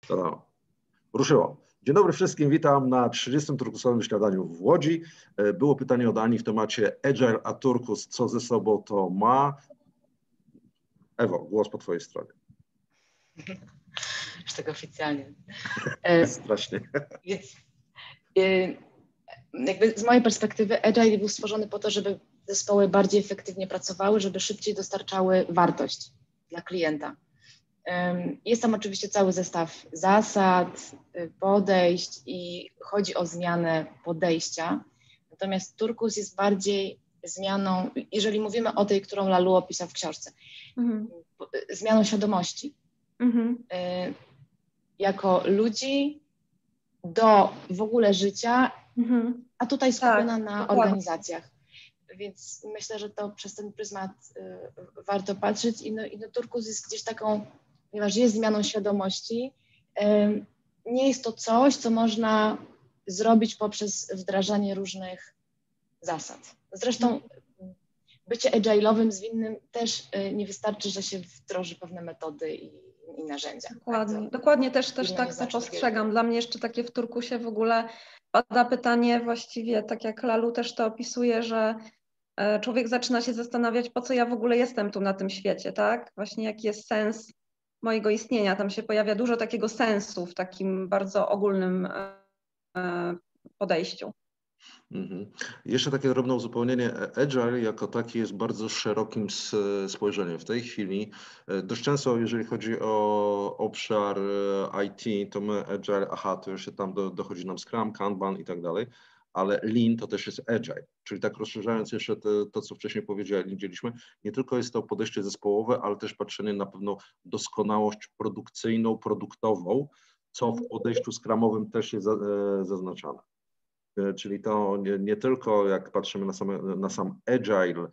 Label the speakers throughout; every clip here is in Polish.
Speaker 1: To ruszyło. Dzień dobry wszystkim, witam na 30. turkusowym śniadaniu w Łodzi. Było pytanie od Ani w temacie Agile a Turkus, co ze sobą to ma. Ewo, głos po twojej stronie.
Speaker 2: Już tak oficjalnie.
Speaker 1: Strasznie.
Speaker 2: Więc jakby z mojej perspektywy Agile był stworzony po to, żeby zespoły bardziej efektywnie pracowały, żeby szybciej dostarczały wartość dla klienta. Jest tam oczywiście cały zestaw zasad, podejść i chodzi o zmianę podejścia. Natomiast Turkus jest bardziej zmianą, jeżeli mówimy o tej, którą Lalu opisał w książce, zmianą świadomości. Jako ludzi do w ogóle życia, a tutaj skupiona na organizacjach. Więc myślę, że to przez ten pryzmat warto patrzeć i Turkus jest gdzieś taką, ponieważ jest zmianą świadomości, nie jest to coś, co można zrobić poprzez wdrażanie różnych zasad. Zresztą bycie agile'owym, zwinnym też nie wystarczy, że się wdroży pewne metody i narzędzia.
Speaker 3: Dokładnie też tak to postrzegam. Dla mnie jeszcze takie w Turkusie w ogóle pada pytanie właściwie, tak jak Lalu też to opisuje, że człowiek zaczyna się zastanawiać, po co ja w ogóle jestem tu na tym świecie, tak? Właśnie jaki jest sens mojego istnienia. Tam się pojawia dużo takiego sensu w takim bardzo ogólnym podejściu.
Speaker 1: Jeszcze takie drobne uzupełnienie. Agile jako taki jest bardzo szerokim spojrzeniem. W tej chwili dość często, jeżeli chodzi o obszar IT, to my Agile, to już się tam dochodzi nam Scrum, Kanban i tak dalej, ale Lean to też jest Agile, czyli tak rozszerzając jeszcze to, co wcześniej powiedzieliśmy, nie tylko jest to podejście zespołowe, ale też patrzenie na pewną doskonałość produkcyjną, produktową, co w podejściu Scrumowym też jest zaznaczane. Czyli to nie tylko jak patrzymy na sam Agile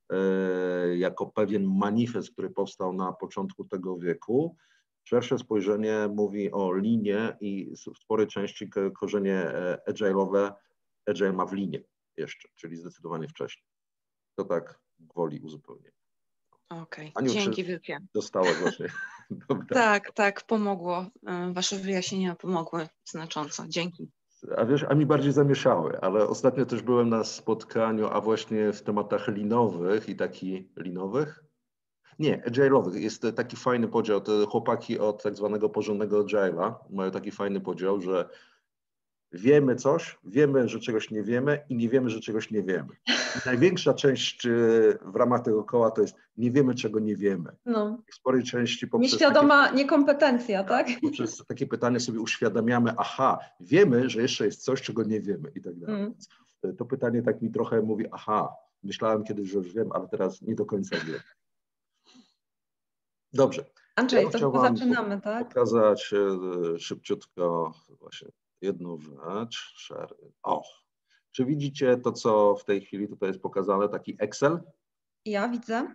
Speaker 1: jako pewien manifest, który powstał na początku tego wieku, szersze spojrzenie mówi o Leanie i w sporej części korzenie agile'owe Agile ma w Leanie jeszcze, czyli zdecydowanie wcześniej. To tak gwoli uzupełnienia.
Speaker 4: Okej,
Speaker 1: Aniu,
Speaker 4: dzięki wielkie.
Speaker 1: Dostałaś właśnie. Dobra.
Speaker 4: Tak, pomogło. Wasze wyjaśnienia pomogły znacząco. Dzięki.
Speaker 1: A wiesz, a mi bardziej zamieszały, ale ostatnio też byłem na spotkaniu, a właśnie w tematach linowych i linowych? Nie, agile'owych. Jest taki fajny podział. Te chłopaki od tak zwanego porządnego agile'a mają taki fajny podział, że wiemy coś, wiemy, że czegoś nie wiemy i nie wiemy, że czegoś nie wiemy. I największa część w ramach tego koła to jest nie wiemy, czego nie wiemy.
Speaker 3: No.
Speaker 1: W sporej części
Speaker 3: nieświadoma niekompetencja, tak?
Speaker 1: Poprzez takie pytanie sobie uświadamiamy, wiemy, że jeszcze jest coś, czego nie wiemy i tak dalej. Więc to pytanie tak mi trochę mówi, myślałem kiedyś, że już wiem, ale teraz nie do końca wiem. Dobrze.
Speaker 3: Andrzej, to zaczynamy, tak?
Speaker 1: Pokazać szybciutko właśnie jedną rzecz. Czy widzicie to, co w tej chwili tutaj jest pokazane, taki Excel?
Speaker 3: Ja widzę.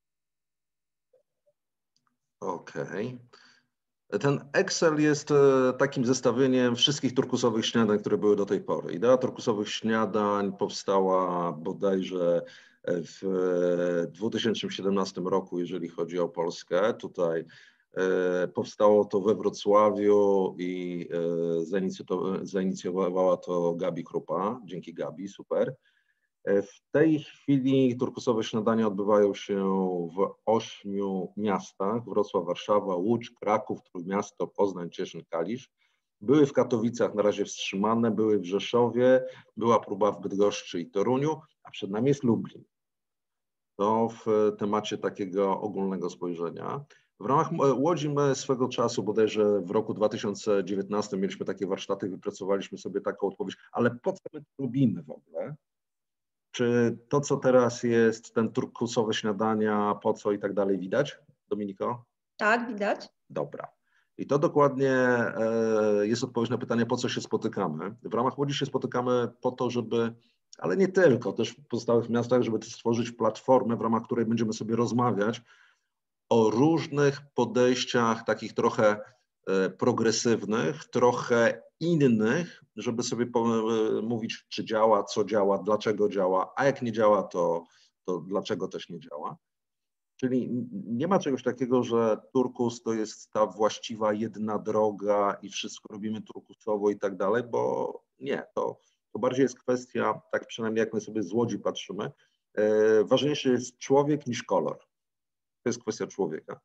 Speaker 1: Okej. Ten Excel jest takim zestawieniem wszystkich turkusowych śniadań, które były do tej pory. Idea turkusowych śniadań powstała bodajże w 2017 roku, jeżeli chodzi o Polskę. Tutaj powstało to we Wrocławiu i zainicjowała to Gabi Krupa. Dzięki Gabi, super. W tej chwili turkusowe śniadania odbywają się w 8 miastach: Wrocław, Warszawa, Łódź, Kraków, Trójmiasto, Poznań, Cieszyn, Kalisz. Były w Katowicach na razie wstrzymane, były w Rzeszowie, była próba w Bydgoszczy i Toruniu, a przed nami jest Lublin. To w temacie takiego ogólnego spojrzenia. W ramach Łodzi my swego czasu, bodajże w roku 2019 mieliśmy takie warsztaty, wypracowaliśmy sobie taką odpowiedź, ale po co my to robimy w ogóle? Czy to, co teraz jest, ten turkusowe śniadania, po co i tak dalej, widać? Dominiko?
Speaker 3: Tak, widać.
Speaker 1: Dobra. I to dokładnie jest odpowiedź na pytanie, po co się spotykamy. W ramach Łodzi się spotykamy po to, żeby, ale nie tylko, też w pozostałych miastach, żeby stworzyć platformę, w ramach której będziemy sobie rozmawiać o różnych podejściach, takich trochę progresywnych, trochę innych, żeby sobie mówić, czy działa, co działa, dlaczego działa, a jak nie działa, to dlaczego też nie działa. Czyli nie ma czegoś takiego, że turkus to jest ta właściwa jedna droga i wszystko robimy turkusowo i tak dalej, bo nie, to bardziej jest kwestia, tak przynajmniej jak my sobie z Łodzi patrzymy, ważniejszy jest człowiek niż kolor. To jest kwestia człowieka.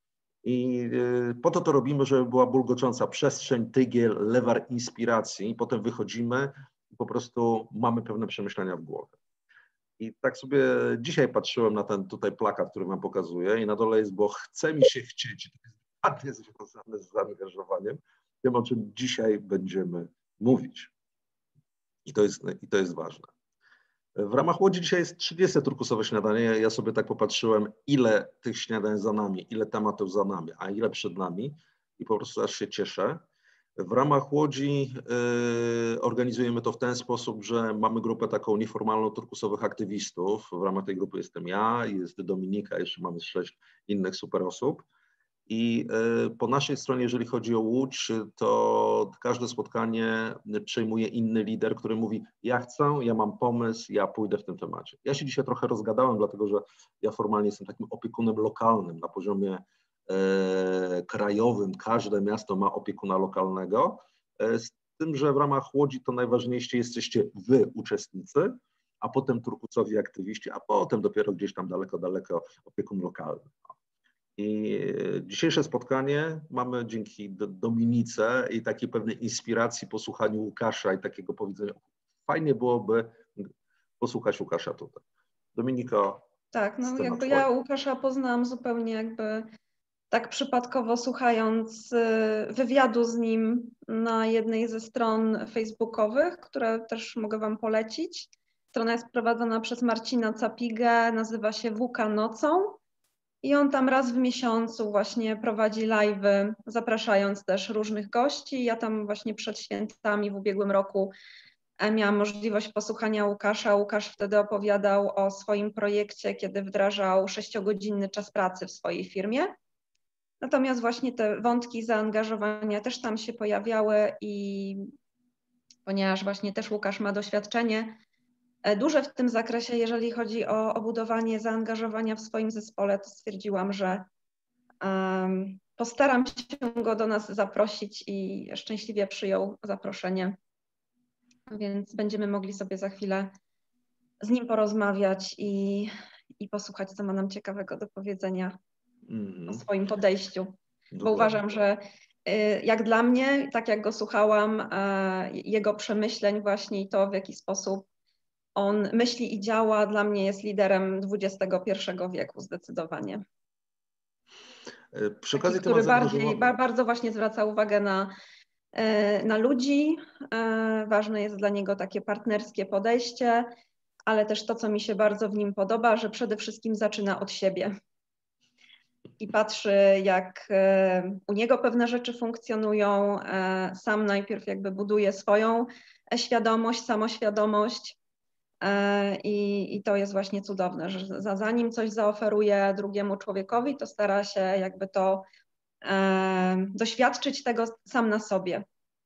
Speaker 1: I po to robimy, żeby była bulgocząca przestrzeń, tygiel, lewar inspiracji. Potem wychodzimy i po prostu mamy pewne przemyślenia w głowie. I tak sobie dzisiaj patrzyłem na ten tutaj plakat, który wam pokazuję i na dole jest, bo chce mi się chcieć. To jest związane z zaangażowaniem, tym, o czym dzisiaj będziemy mówić. I to jest ważne. W ramach Łodzi dzisiaj jest 30 turkusowe śniadanie. Ja sobie tak popatrzyłem, ile tych śniadań za nami, ile tematów za nami, a ile przed nami i po prostu aż się cieszę. W ramach Łodzi organizujemy to w ten sposób, że mamy grupę taką nieformalną turkusowych aktywistów. W ramach tej grupy jestem ja, jest Dominika, jeszcze mamy 6 innych super osób. I po naszej stronie, jeżeli chodzi o Łódź, to każde spotkanie przejmuje inny lider, który mówi: ja chcę, ja mam pomysł, ja pójdę w tym temacie. Ja się dzisiaj trochę rozgadałem, dlatego że ja formalnie jestem takim opiekunem lokalnym na poziomie krajowym. Każde miasto ma opiekuna lokalnego, z tym, że w ramach Łodzi to najważniejsi jesteście wy, uczestnicy, a potem turkusowi aktywiści, a potem dopiero gdzieś tam daleko, daleko opiekun lokalny. I dzisiejsze spotkanie mamy dzięki Dominice i takiej pewnej inspiracji po słuchaniu Łukasza i takiego powiedzenia, fajnie byłoby posłuchać Łukasza tutaj. Dominiko.
Speaker 3: Tak, no jakby ja Łukasza poznałam zupełnie jakby tak przypadkowo, słuchając wywiadu z nim na jednej ze stron facebookowych, które też mogę wam polecić. Strona jest prowadzona przez Marcina Capigę, nazywa się WK Nocą. I on tam raz w miesiącu właśnie prowadzi live'y, zapraszając też różnych gości. Ja tam właśnie przed świętami w ubiegłym roku miałam możliwość posłuchania Łukasza. Łukasz wtedy opowiadał o swoim projekcie, kiedy wdrażał 6-godzinny czas pracy w swojej firmie. Natomiast właśnie te wątki zaangażowania też tam się pojawiały i ponieważ właśnie też Łukasz ma doświadczenie duże w tym zakresie, jeżeli chodzi o budowanie zaangażowania w swoim zespole, to stwierdziłam, że postaram się go do nas zaprosić i szczęśliwie przyjął zaproszenie, więc będziemy mogli sobie za chwilę z nim porozmawiać i posłuchać, co ma nam ciekawego do powiedzenia o swoim podejściu. Bo uważam, że jak dla mnie, tak jak go słuchałam, jego przemyśleń właśnie i to, w jaki sposób on myśli i działa, dla mnie jest liderem XXI wieku zdecydowanie.
Speaker 1: Przy okazji
Speaker 3: który bardzo właśnie zwraca uwagę na ludzi. Ważne jest dla niego takie partnerskie podejście, ale też to, co mi się bardzo w nim podoba, że przede wszystkim zaczyna od siebie. I patrzy, jak u niego pewne rzeczy funkcjonują. Sam najpierw jakby buduje swoją świadomość, samoświadomość. I to jest właśnie cudowne, że zanim coś zaoferuje drugiemu człowiekowi, to stara się jakby to doświadczyć tego sam na sobie.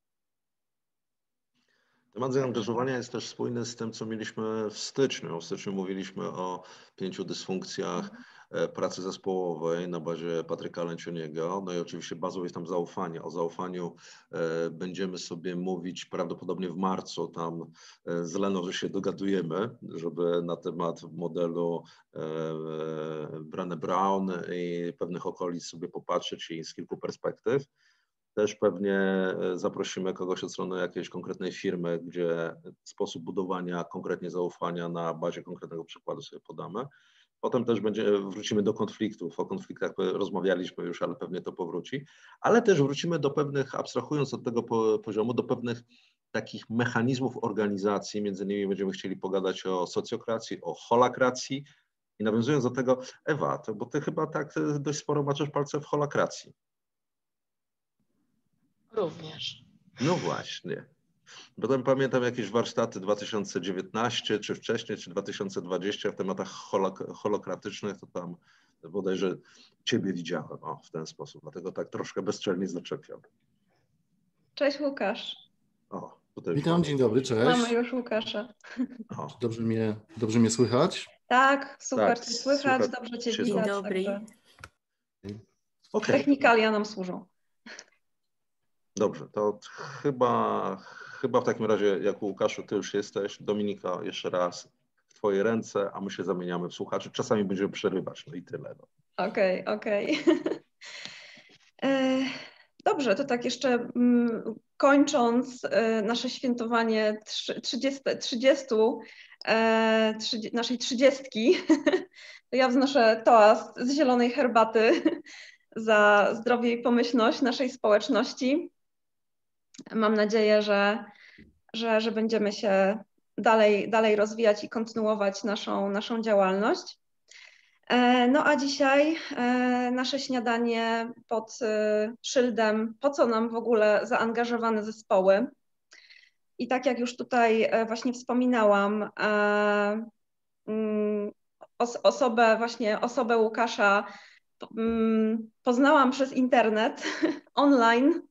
Speaker 1: Temat zaangażowania jest też spójny z tym, co mieliśmy w styczniu. W styczniu mówiliśmy o 5 dysfunkcjach pracy zespołowej na bazie Patryka Lencioniego. No i oczywiście bazą jest tam zaufanie. O zaufaniu będziemy sobie mówić prawdopodobnie w marcu. Tam z Leną, że się dogadujemy, żeby na temat modelu Brené Brown i pewnych okolic sobie popatrzeć i z kilku perspektyw. Też pewnie zaprosimy kogoś od strony jakiejś konkretnej firmy, gdzie sposób budowania konkretnie zaufania na bazie konkretnego przykładu sobie podamy. Potem też wrócimy do konfliktów. O konfliktach rozmawialiśmy już, ale pewnie to powróci. Ale też wrócimy do pewnych, abstrahując od tego poziomu, do pewnych takich mechanizmów organizacji. Między innymi będziemy chcieli pogadać o socjokracji, o holakracji. I nawiązując do tego, Ewa, bo ty chyba tak dość sporo maczasz palce w holakracji.
Speaker 2: Również.
Speaker 1: No właśnie. Potem pamiętam jakieś warsztaty 2019, czy wcześniej, czy 2020 w tematach holokratycznych, to tam bodajże ciebie widziałem w ten sposób, dlatego tak troszkę bezczelnie zaczepiam.
Speaker 3: Cześć Łukasz.
Speaker 5: Witam, dzień dobry, cześć.
Speaker 3: Mamy już Łukasza.
Speaker 5: Dobrze mnie słychać?
Speaker 3: Tak, super
Speaker 1: Tak,
Speaker 3: Cię słychać,
Speaker 1: słychać
Speaker 3: dobrze Cię
Speaker 1: Cię
Speaker 3: widać.
Speaker 5: Dzień dobry.
Speaker 3: Także
Speaker 1: Okej,
Speaker 3: technikalia nam służą.
Speaker 1: dobrze, to chyba w takim razie, jak Łukaszu, ty już jesteś, Dominika, jeszcze raz w twoje ręce, a my się zamieniamy w słuchaczy. Czasami będziemy przerywać, no i tyle. No.
Speaker 3: Okej. Dobrze, to tak jeszcze kończąc nasze świętowanie 30 naszej 30, to ja wznoszę toast z zielonej herbaty za zdrowie i pomyślność naszej społeczności. Mam nadzieję, że będziemy się dalej rozwijać i kontynuować naszą działalność. No a dzisiaj nasze śniadanie pod szyldem, po co nam w ogóle zaangażowane zespoły. I tak jak już tutaj właśnie wspominałam, osobę Łukasza poznałam przez internet, online.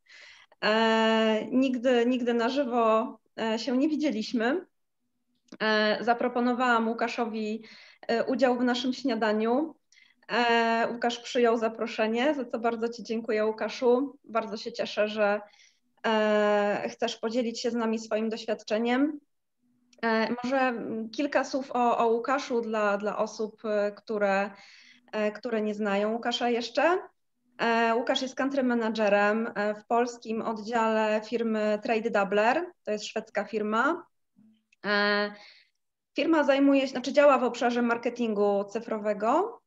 Speaker 3: Nigdy na żywo się nie widzieliśmy. Zaproponowałam Łukaszowi udział w naszym śniadaniu. Łukasz przyjął zaproszenie, za co bardzo Ci dziękuję, Łukaszu. Bardzo się cieszę, że chcesz podzielić się z nami swoim doświadczeniem. Może kilka słów o Łukaszu dla osób, które nie znają Łukasza jeszcze. Łukasz jest country managerem w polskim oddziale firmy Trade Doubler. To jest szwedzka firma. Firma działa w obszarze marketingu cyfrowego.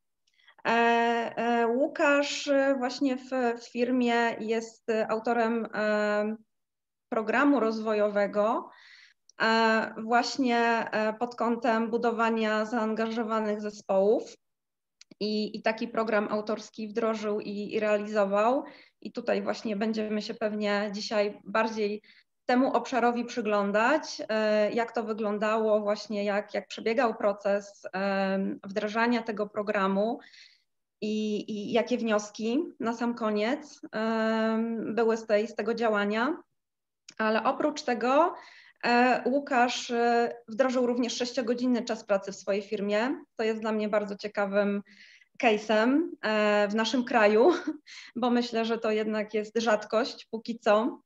Speaker 3: Łukasz właśnie w firmie jest autorem programu rozwojowego właśnie pod kątem budowania zaangażowanych zespołów i taki program autorski wdrożył i realizował. I tutaj właśnie będziemy się pewnie dzisiaj bardziej temu obszarowi przyglądać, jak to wyglądało, właśnie jak przebiegał proces wdrażania tego programu i jakie wnioski na sam koniec były z tego działania. Ale oprócz tego Łukasz wdrożył również 6-godzinny czas pracy w swojej firmie. To jest dla mnie bardzo ciekawym case'em w naszym kraju, bo myślę, że to jednak jest rzadkość póki co.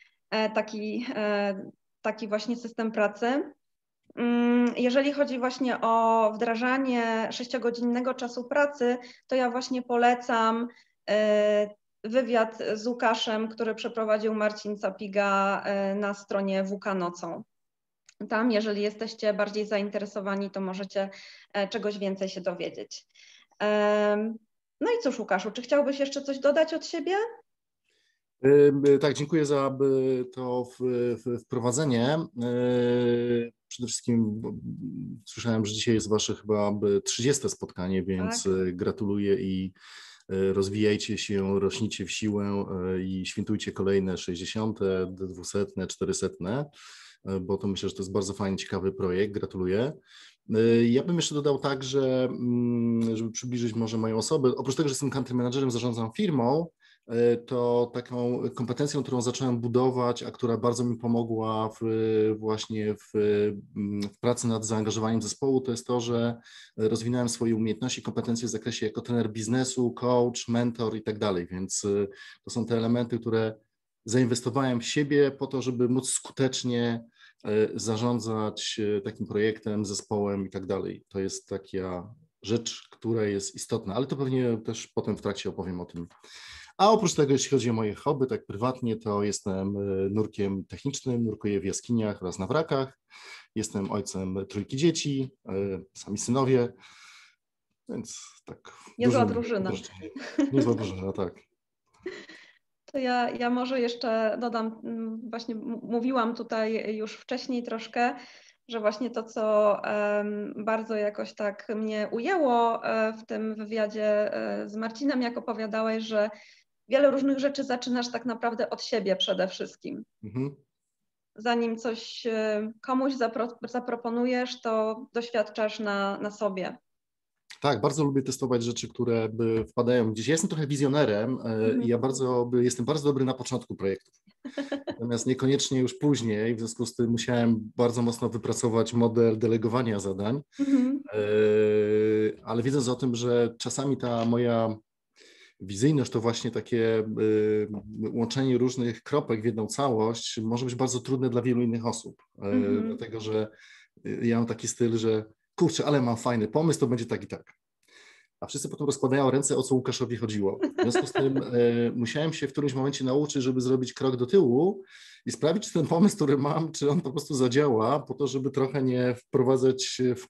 Speaker 3: Taki właśnie system pracy. Jeżeli chodzi właśnie o wdrażanie 6-godzinnego czasu pracy, to ja właśnie polecam wywiad z Łukaszem, który przeprowadził Marcin Capiga na stronie WK Nocą. Tam, jeżeli jesteście bardziej zainteresowani, to możecie czegoś więcej się dowiedzieć. No i cóż, Łukaszu, czy chciałbyś jeszcze coś dodać od siebie?
Speaker 6: Tak, dziękuję za to wprowadzenie. Przede wszystkim słyszałem, że dzisiaj jest wasze chyba 30. spotkanie, więc tak. Gratuluję i rozwijajcie się, rośnijcie w siłę i świętujcie kolejne 60., 200., 400, bo to myślę, że to jest bardzo fajny, ciekawy projekt. Gratuluję. Ja bym jeszcze dodał tak, że żeby przybliżyć może moją osobę, oprócz tego, że jestem country managerem, zarządzam firmą, to taką kompetencją, którą zacząłem budować, a która bardzo mi pomogła właśnie w pracy nad zaangażowaniem zespołu, to jest to, że rozwinąłem swoje umiejętności, kompetencje w zakresie jako trener biznesu, coach, mentor i tak dalej, więc to są te elementy, które zainwestowałem w siebie po to, żeby móc skutecznie zarządzać takim projektem, zespołem i tak dalej. To jest taka rzecz, która jest istotna, ale to pewnie też potem w trakcie opowiem o tym. A oprócz tego, jeśli chodzi o moje hobby, tak prywatnie, to jestem nurkiem technicznym, nurkuję w jaskiniach oraz na wrakach. Jestem ojcem 3 dzieci, sami synowie, więc tak.
Speaker 3: Niezła drużyna.
Speaker 6: Niezła drużyna, tak.
Speaker 3: To ja może jeszcze dodam, właśnie mówiłam tutaj już wcześniej troszkę, że właśnie to, co bardzo jakoś tak mnie ujęło w tym wywiadzie z Marcinem, jak opowiadałeś, że wiele różnych rzeczy zaczynasz tak naprawdę od siebie przede wszystkim. Mhm. Zanim coś komuś zaproponujesz, to doświadczasz na sobie.
Speaker 6: Tak, bardzo lubię testować rzeczy, które wpadają gdzieś. Ja jestem trochę wizjonerem i ja jestem bardzo dobry na początku projektów. Natomiast niekoniecznie już później, w związku z tym musiałem bardzo mocno wypracować model delegowania zadań. Ale wiedząc o tym, że czasami ta moja wizyjność to właśnie takie łączenie różnych kropek w jedną całość może być bardzo trudne dla wielu innych osób. Dlatego, że ja mam taki styl, że kurczę, ale mam fajny pomysł, to będzie tak i tak. A wszyscy potem rozkładają ręce, o co Łukaszowi chodziło. W związku z tym musiałem się w którymś momencie nauczyć, żeby zrobić krok do tyłu i sprawić, czy ten pomysł, który mam, czy on po prostu zadziała, po to, żeby trochę nie wprowadzać w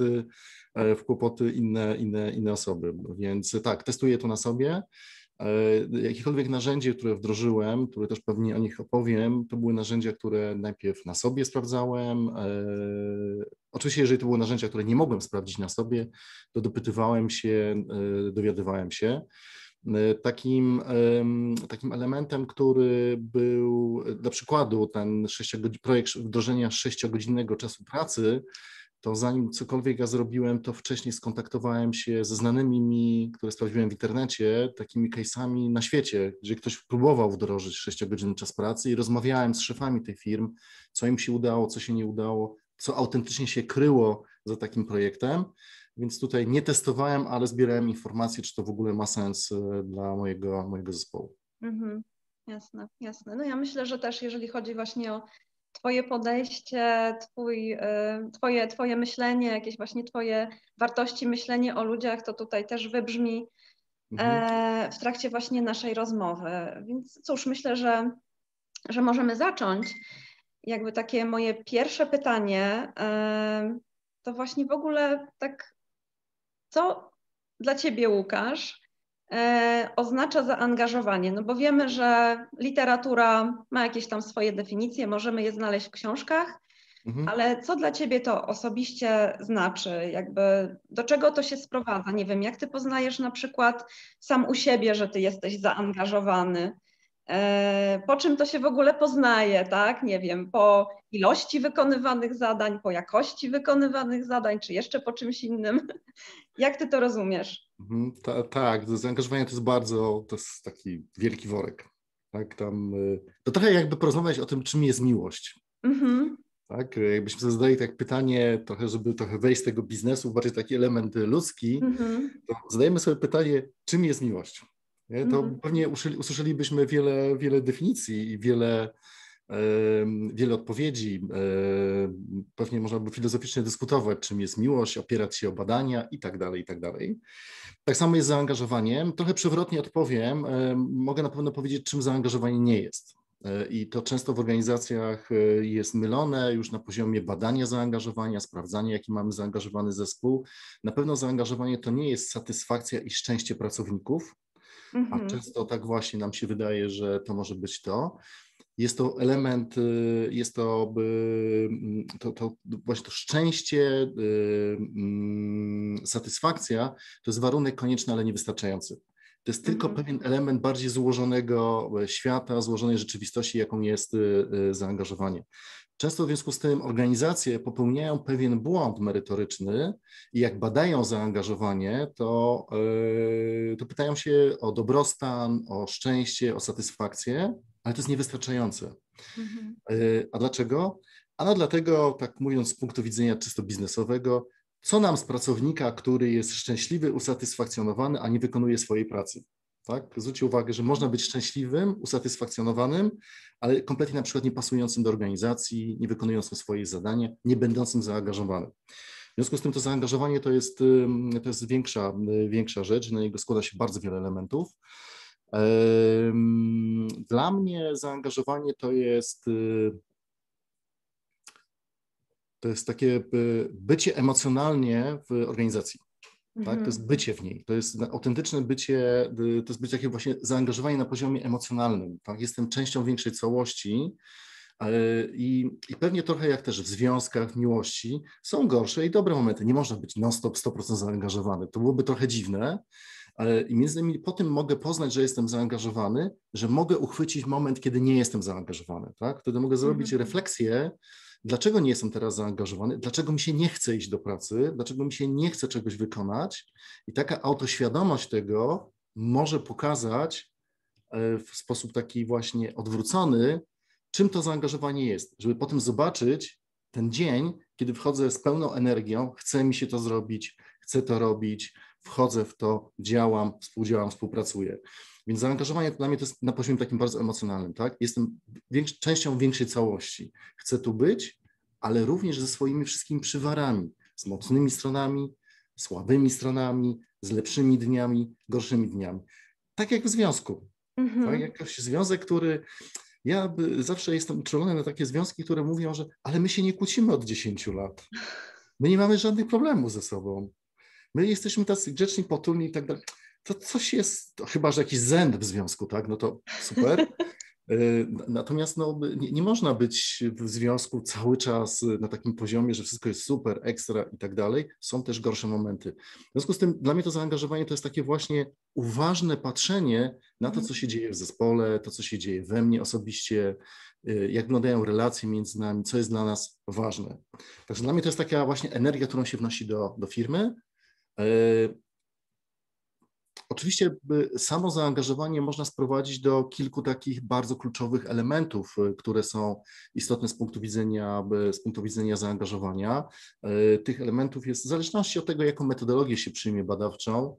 Speaker 6: kłopoty inne osoby. Więc tak, testuję to na sobie. Jakiekolwiek narzędzie, które wdrożyłem, które też pewnie o nich opowiem, to były narzędzia, które najpierw na sobie sprawdzałem. Oczywiście, jeżeli to były narzędzia, które nie mogłem sprawdzić na sobie, to dopytywałem się, dowiadywałem się. Takim elementem, który był, dla przykładu, ten projekt wdrożenia 6-godzinnego czasu pracy, to zanim cokolwiek ja zrobiłem, to wcześniej skontaktowałem się ze znanymi mi, które sprawdziłem w internecie, takimi case'ami na świecie, gdzie ktoś próbował wdrożyć 6-godzinny czas pracy i rozmawiałem z szefami tych firm, co im się udało, co się nie udało, co autentycznie się kryło za takim projektem. Więc tutaj nie testowałem, ale zbierałem informacje, czy to w ogóle ma sens dla mojego zespołu.
Speaker 3: Jasne, jasne. No ja myślę, że też jeżeli chodzi właśnie o Twoje podejście, twoje myślenie, jakieś właśnie Twoje wartości, myślenie o ludziach, to tutaj też wybrzmi w trakcie właśnie naszej rozmowy. Więc cóż, myślę, że możemy zacząć. Jakby takie moje pierwsze pytanie, to właśnie w ogóle tak, co dla Ciebie, Łukasz, oznacza zaangażowanie? No bo wiemy, że literatura ma jakieś tam swoje definicje, możemy je znaleźć w książkach, ale co dla Ciebie to osobiście znaczy? Jakby do czego to się sprowadza? Nie wiem, jak Ty poznajesz na przykład sam u siebie, że Ty jesteś zaangażowany? Po czym to się w ogóle poznaje, tak? Nie wiem, po ilości wykonywanych zadań, po jakości wykonywanych zadań, czy jeszcze po czymś innym? Jak Ty to rozumiesz?
Speaker 6: Tak, zaangażowanie to jest taki wielki worek. Tak, to trochę jakby porozmawiać o tym, czym jest miłość. Tak, jakbyśmy sobie zadali tak pytanie, żeby trochę wejść z tego biznesu, bardziej taki element ludzki, to zadajemy sobie pytanie, czym jest miłość. Nie? To pewnie usłyszelibyśmy wiele definicji i wiele odpowiedzi. Pewnie można by filozoficznie dyskutować, czym jest miłość, opierać się o badania i tak dalej, i tak dalej. Tak samo jest z zaangażowaniem. Trochę przewrotnie odpowiem. Mogę na pewno powiedzieć, czym zaangażowanie nie jest. I to często w organizacjach jest mylone już na poziomie badania zaangażowania, sprawdzania, jaki mamy zaangażowany zespół. Na pewno zaangażowanie to nie jest satysfakcja i szczęście pracowników, a często tak właśnie nam się wydaje, że to może być to. Jest to element, jest to właśnie to szczęście, satysfakcja, to jest warunek konieczny, ale niewystarczający. To jest tylko pewien element bardziej złożonego świata, złożonej rzeczywistości, jaką jest zaangażowanie. Często w związku z tym organizacje popełniają pewien błąd merytoryczny i jak badają zaangażowanie, to pytają się o dobrostan, o szczęście, o satysfakcję, ale to jest niewystarczające. A dlaczego? Ano dlatego, tak mówiąc z punktu widzenia czysto biznesowego, co nam z pracownika, który jest szczęśliwy, usatysfakcjonowany, a nie wykonuje swojej pracy? Tak? Zwróćcie uwagę, że można być szczęśliwym, usatysfakcjonowanym, ale kompletnie na przykład nie pasującym do organizacji, nie wykonującym swoje zadania, nie będącym zaangażowanym. W związku z tym to zaangażowanie to jest większa rzecz, na niego składa się bardzo wiele elementów. Dla mnie zaangażowanie to jest takie bycie emocjonalnie w organizacji. Tak? To jest bycie w niej, to jest autentyczne bycie, to jest takie właśnie zaangażowanie na poziomie emocjonalnym. Tak? Jestem częścią większej całości i pewnie trochę jak też w związkach, w miłości są gorsze i dobre momenty. Nie można być non-stop 100% zaangażowany. To byłoby trochę dziwne. I między innymi po tym mogę poznać, że jestem zaangażowany, że mogę uchwycić moment, kiedy nie jestem zaangażowany. Tak? Wtedy mogę zrobić refleksję, dlaczego nie jestem teraz zaangażowany, dlaczego mi się nie chce iść do pracy, dlaczego mi się nie chce czegoś wykonać. I taka autoświadomość tego może pokazać w sposób taki właśnie odwrócony, czym to zaangażowanie jest, żeby potem zobaczyć, ten dzień, kiedy wchodzę z pełną energią, chce mi się to zrobić, chcę to robić, wchodzę w to, działam, współdziałam, współpracuję. Więc zaangażowanie dla mnie to jest na poziomie takim bardzo emocjonalnym, tak? Jestem częścią większej całości. Chcę tu być, ale również ze swoimi wszystkimi przywarami, z mocnymi stronami, słabymi stronami, z lepszymi dniami, gorszymi dniami. Tak jak w związku. Tak? Jakiś związek, który... Ja zawsze jestem uczulony na takie związki, które mówią, że ale my się nie kłócimy od 10 lat. My nie mamy żadnych problemów ze sobą. My jesteśmy tacy grzeczni, potulni i tak dalej. To coś jest, to chyba że jakiś zen w związku, tak? No to super. Natomiast no, nie można być w związku cały czas na takim poziomie, że wszystko jest super, ekstra i tak dalej. Są też gorsze momenty. W związku z tym dla mnie to zaangażowanie to jest takie właśnie uważne patrzenie na to, co się dzieje w zespole, to, co się dzieje we mnie osobiście, jak wyglądają relacje między nami, co jest dla nas ważne. Także dla mnie to jest taka właśnie energia, którą się wnosi do firmy. Oczywiście samo zaangażowanie można sprowadzić do kilku takich bardzo kluczowych elementów, które są istotne z punktu widzenia zaangażowania. Tych elementów jest w zależności od tego, jaką metodologię się przyjmie badawczą.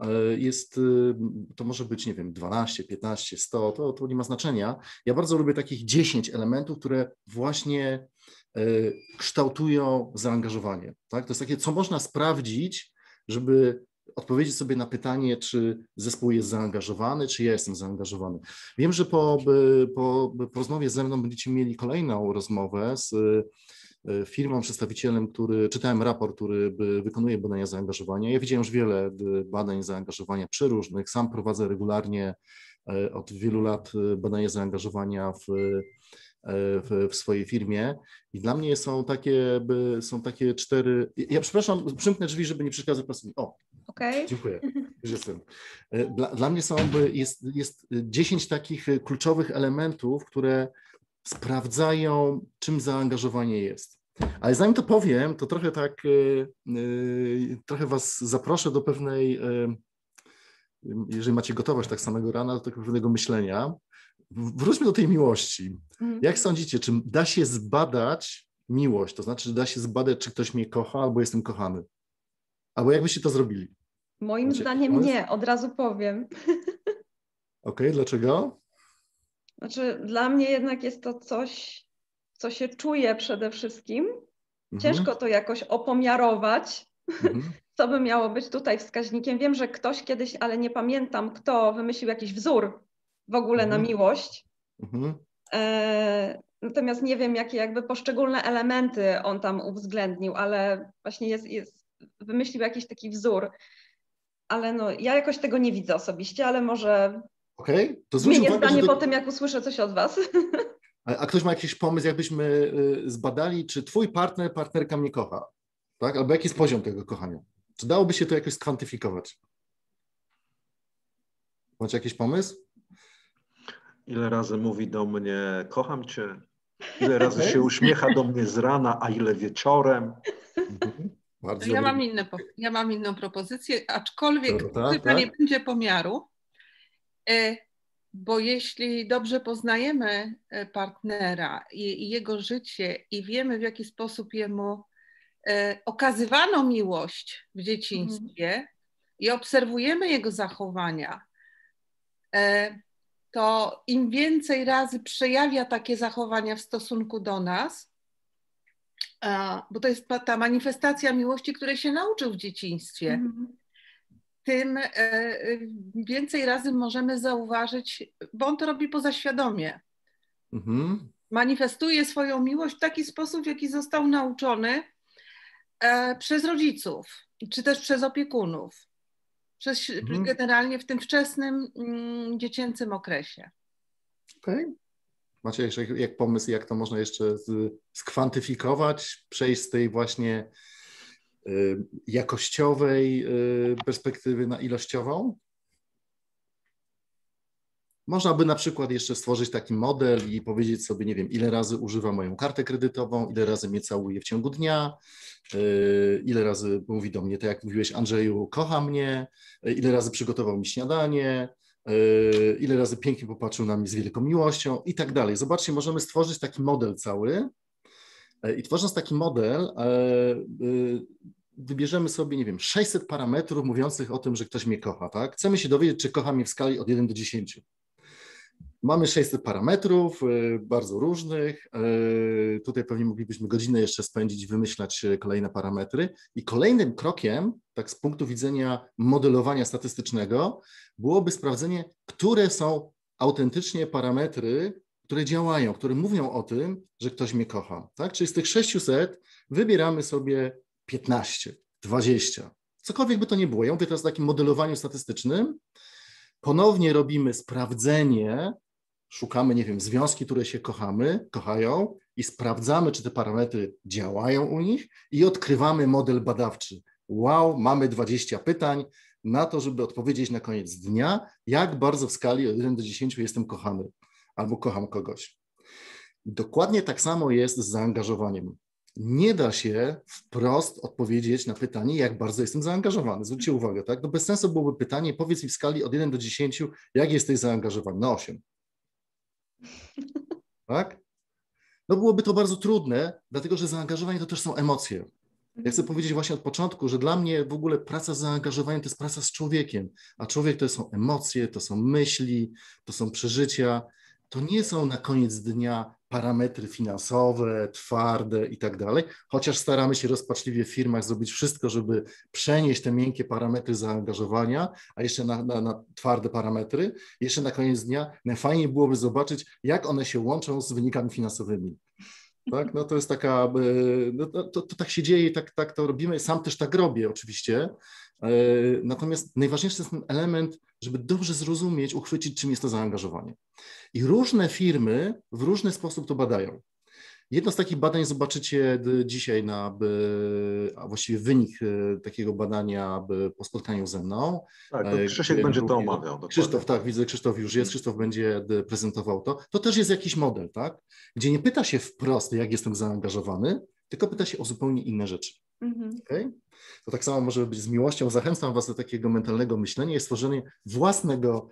Speaker 6: To może być, nie wiem, 12, 15, 100, to nie ma znaczenia. Ja bardzo lubię takich 10 elementów, które właśnie kształtują zaangażowanie. Tak? To jest takie, co można sprawdzić, żeby odpowiedzieć sobie na pytanie, czy zespół jest zaangażowany, czy ja jestem zaangażowany. Wiem, że po rozmowie ze mną będziecie mieli kolejną rozmowę z firmą, przedstawicielem, czytałem raport, który wykonuje badania zaangażowania. Ja widziałem już wiele badań zaangażowania przeróżnych, sam prowadzę regularnie od wielu lat badania zaangażowania w swojej firmie i dla mnie są takie 4... Ja przepraszam, przymknę drzwi, żeby nie przeszkadzać pracownikom. O, okay. Dziękuję. Już jestem. Dla mnie jest 10 takich kluczowych elementów, które sprawdzają, czym zaangażowanie jest. Ale zanim to powiem, to trochę was zaproszę do pewnej, jeżeli macie gotowość tak samego rana, do tego pewnego myślenia. Wróćmy do tej miłości. Jak sądzicie, czy da się zbadać miłość? To znaczy, czy da się zbadać, czy ktoś mnie kocha, albo jestem kochany? Albo jak byście to zrobili?
Speaker 3: Moim zdaniem nie, od razu powiem.
Speaker 6: Okej, dlaczego?
Speaker 3: Znaczy, dla mnie jednak jest to coś, co się czuje przede wszystkim. Ciężko to jakoś opomiarować, co by miało być tutaj wskaźnikiem. Wiem, że ktoś kiedyś, ale nie pamiętam kto, wymyślił jakiś wzór w ogóle na miłość. Natomiast nie wiem, jakie jakby poszczególne elementy on tam uwzględnił, ale właśnie wymyślił jakiś taki wzór. Ale no, ja jakoś tego nie widzę osobiście, ale może
Speaker 6: to
Speaker 3: zmienię zdanie po tym, jak usłyszę coś od was.
Speaker 6: A ktoś ma jakiś pomysł, jakbyśmy zbadali, czy twój partnerka mnie kocha? Tak? Albo jaki jest poziom tego kochania? Czy dałoby się to jakoś skwantyfikować? Macie jakiś pomysł?
Speaker 1: Ile razy mówi do mnie, kocham cię? Ile razy się uśmiecha do mnie z rana, a ile wieczorem?
Speaker 5: Ja mam inną propozycję, aczkolwiek chyba nie będzie pomiaru, bo jeśli dobrze poznajemy partnera i jego życie i wiemy, w jaki sposób jemu okazywano miłość w dzieciństwie i obserwujemy jego zachowania, to im więcej razy przejawia takie zachowania w stosunku do nas, bo to jest ta manifestacja miłości, której się nauczył w dzieciństwie, tym więcej razy możemy zauważyć, bo on to robi pozaświadomie. Manifestuje swoją miłość w taki sposób, w jaki został nauczony przez rodziców, czy też przez opiekunów, generalnie w tym wczesnym dziecięcym okresie.
Speaker 6: Macie jeszcze pomysł, jak to można jeszcze skwantyfikować, przejść z tej właśnie jakościowej perspektywy na ilościową? Można by na przykład jeszcze stworzyć taki model i powiedzieć sobie, nie wiem, ile razy używa moją kartę kredytową, ile razy mnie całuje w ciągu dnia, ile razy mówi do mnie, tak jak mówiłeś, Andrzeju, kocha mnie, ile razy przygotował mi śniadanie, ile razy pięknie popatrzył na mnie z wielką miłością i tak dalej. Zobaczcie, możemy stworzyć taki model cały I tworząc taki model, wybierzemy sobie, nie wiem, 600 parametrów mówiących o tym, że ktoś mnie kocha, tak? Chcemy się dowiedzieć, czy kocha mnie w skali od 1 do 10. Mamy 600 parametrów, bardzo różnych. Tutaj pewnie moglibyśmy godzinę jeszcze spędzić, wymyślać kolejne parametry. I kolejnym krokiem, tak z punktu widzenia modelowania statystycznego, byłoby sprawdzenie, które są autentycznie parametry, które działają, które mówią o tym, że ktoś mnie kocha. Tak? Czyli z tych 600 wybieramy sobie 15, 20, cokolwiek by to nie było. Ja mówię teraz o takim modelowaniu statystycznym. Ponownie robimy sprawdzenie, szukamy, nie wiem, związki, które się kochają i sprawdzamy, czy te parametry działają u nich i odkrywamy model badawczy. Wow, mamy 20 pytań na to, żeby odpowiedzieć na koniec dnia, jak bardzo w skali od 1 do 10 jestem kochany albo kocham kogoś. I dokładnie tak samo jest z zaangażowaniem. Nie da się wprost odpowiedzieć na pytanie, jak bardzo jestem zaangażowany. Zwróćcie uwagę, tak? No bez sensu byłoby pytanie, powiedz mi w skali od 1 do 10, jak jesteś zaangażowany? No 8. Tak? No byłoby to bardzo trudne, dlatego że zaangażowanie to też są emocje. Ja chcę powiedzieć właśnie od początku, że dla mnie w ogóle praca z zaangażowaniem to jest praca z człowiekiem, a człowiek to są emocje, to są myśli, to są przeżycia. To nie są na koniec dnia parametry finansowe, twarde i tak dalej, chociaż staramy się rozpaczliwie w firmach zrobić wszystko, żeby przenieść te miękkie parametry zaangażowania, a jeszcze na twarde parametry. Jeszcze na koniec dnia najfajniej byłoby zobaczyć, jak one się łączą z wynikami finansowymi. Tak? No to jest taka, no to tak się dzieje, tak to robimy. Sam też tak robię oczywiście. Natomiast najważniejszy jest ten element, żeby dobrze zrozumieć, uchwycić, czym jest to zaangażowanie. I różne firmy w różny sposób to badają. Jedno z takich badań zobaczycie dzisiaj a właściwie wynik takiego badania po spotkaniu ze mną.
Speaker 1: Tak, to Krzysiek będzie to omawiał. Dokładnie.
Speaker 6: Krzysztof, tak, widzę, Krzysztof już jest, Krzysztof będzie prezentował to. To też jest jakiś model, tak? Gdzie nie pyta się wprost, jak jestem zaangażowany, tylko pyta się o zupełnie inne rzeczy. Okay? To tak samo może być z miłością. Zachęcam Was do takiego mentalnego myślenia i stworzenia własnego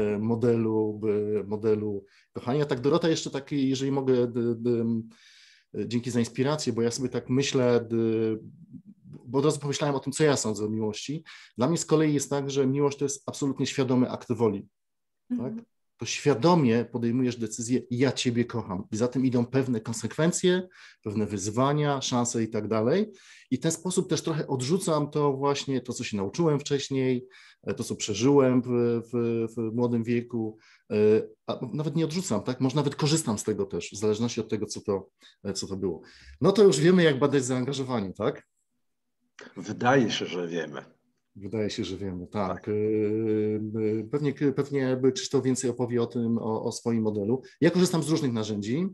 Speaker 6: modelu kochania. Tak, Dorota, jeszcze taki, jeżeli mogę, dzięki za inspirację, bo ja sobie tak myślę, bo od razu pomyślałem o tym, co ja sądzę o miłości. Dla mnie z kolei jest tak, że miłość to jest absolutnie świadomy akt woli. Tak? To świadomie podejmujesz decyzję, ja Ciebie kocham. I za tym idą pewne konsekwencje, pewne wyzwania, szanse i tak dalej. I w ten sposób też trochę odrzucam to właśnie, to co się nauczyłem wcześniej, to co przeżyłem w młodym wieku, a nawet nie odrzucam, tak? Może nawet korzystam z tego też, w zależności od tego, co to było. No to już wiemy, jak badać zaangażowanie, tak?
Speaker 1: Wydaje się, że wiemy.
Speaker 6: Wydaje się, że wiemy, tak. Pewnie Krzysztof więcej opowie o tym, o swoim modelu. Ja korzystam z różnych narzędzi.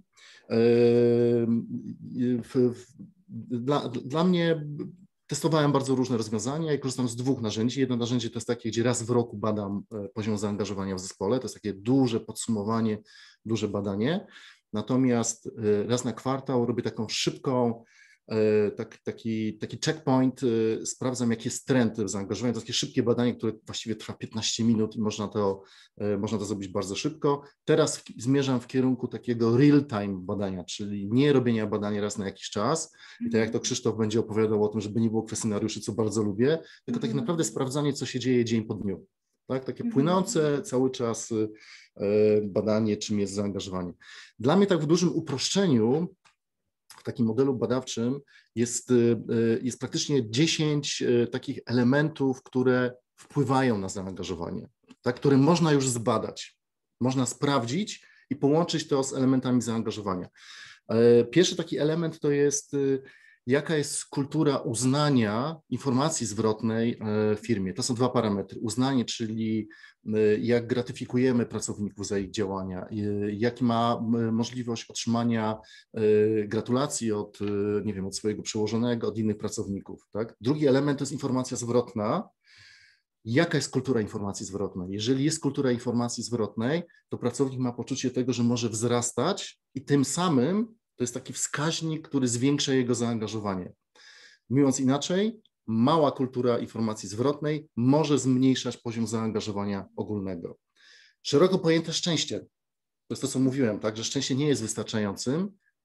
Speaker 6: Dla mnie testowałem bardzo różne rozwiązania i korzystam z 2 narzędzi. Jedno narzędzie to jest takie, gdzie raz w roku badam poziom zaangażowania w zespole. To jest takie duże podsumowanie, duże badanie. Natomiast raz na kwartał robię taką szybką, taki checkpoint, sprawdzam, jaki jest trend zaangażowania. To takie szybkie badanie, które właściwie trwa 15 minut i można to zrobić bardzo szybko. Teraz zmierzam w kierunku takiego real-time badania, czyli nie robienia badania raz na jakiś czas. I tak jak to Krzysztof będzie opowiadał o tym, żeby nie było kwestionariuszy, co bardzo lubię, tylko tak naprawdę sprawdzanie, co się dzieje dzień po dniu. Tak? Takie płynące cały czas badanie, czym jest zaangażowanie. Dla mnie tak w dużym uproszczeniu, w takim modelu badawczym jest praktycznie 10 takich elementów, które wpływają na zaangażowanie, tak, które można już zbadać, można sprawdzić i połączyć to z elementami zaangażowania. Pierwszy taki element to jest, jaka jest kultura uznania informacji zwrotnej w firmie. To są 2 parametry. Uznanie, czyli jak gratyfikujemy pracowników za ich działania, jaki ma możliwość otrzymania gratulacji od, nie wiem, od swojego przełożonego, od innych pracowników. Tak? Drugi element to jest informacja zwrotna. Jaka jest kultura informacji zwrotnej? Jeżeli jest kultura informacji zwrotnej, to pracownik ma poczucie tego, że może wzrastać i tym samym to jest taki wskaźnik, który zwiększa jego zaangażowanie. Mówiąc inaczej, mała kultura informacji zwrotnej może zmniejszać poziom zaangażowania ogólnego. Szeroko pojęte szczęście, to jest to, co mówiłem, tak, że szczęście nie jest wystarczającym,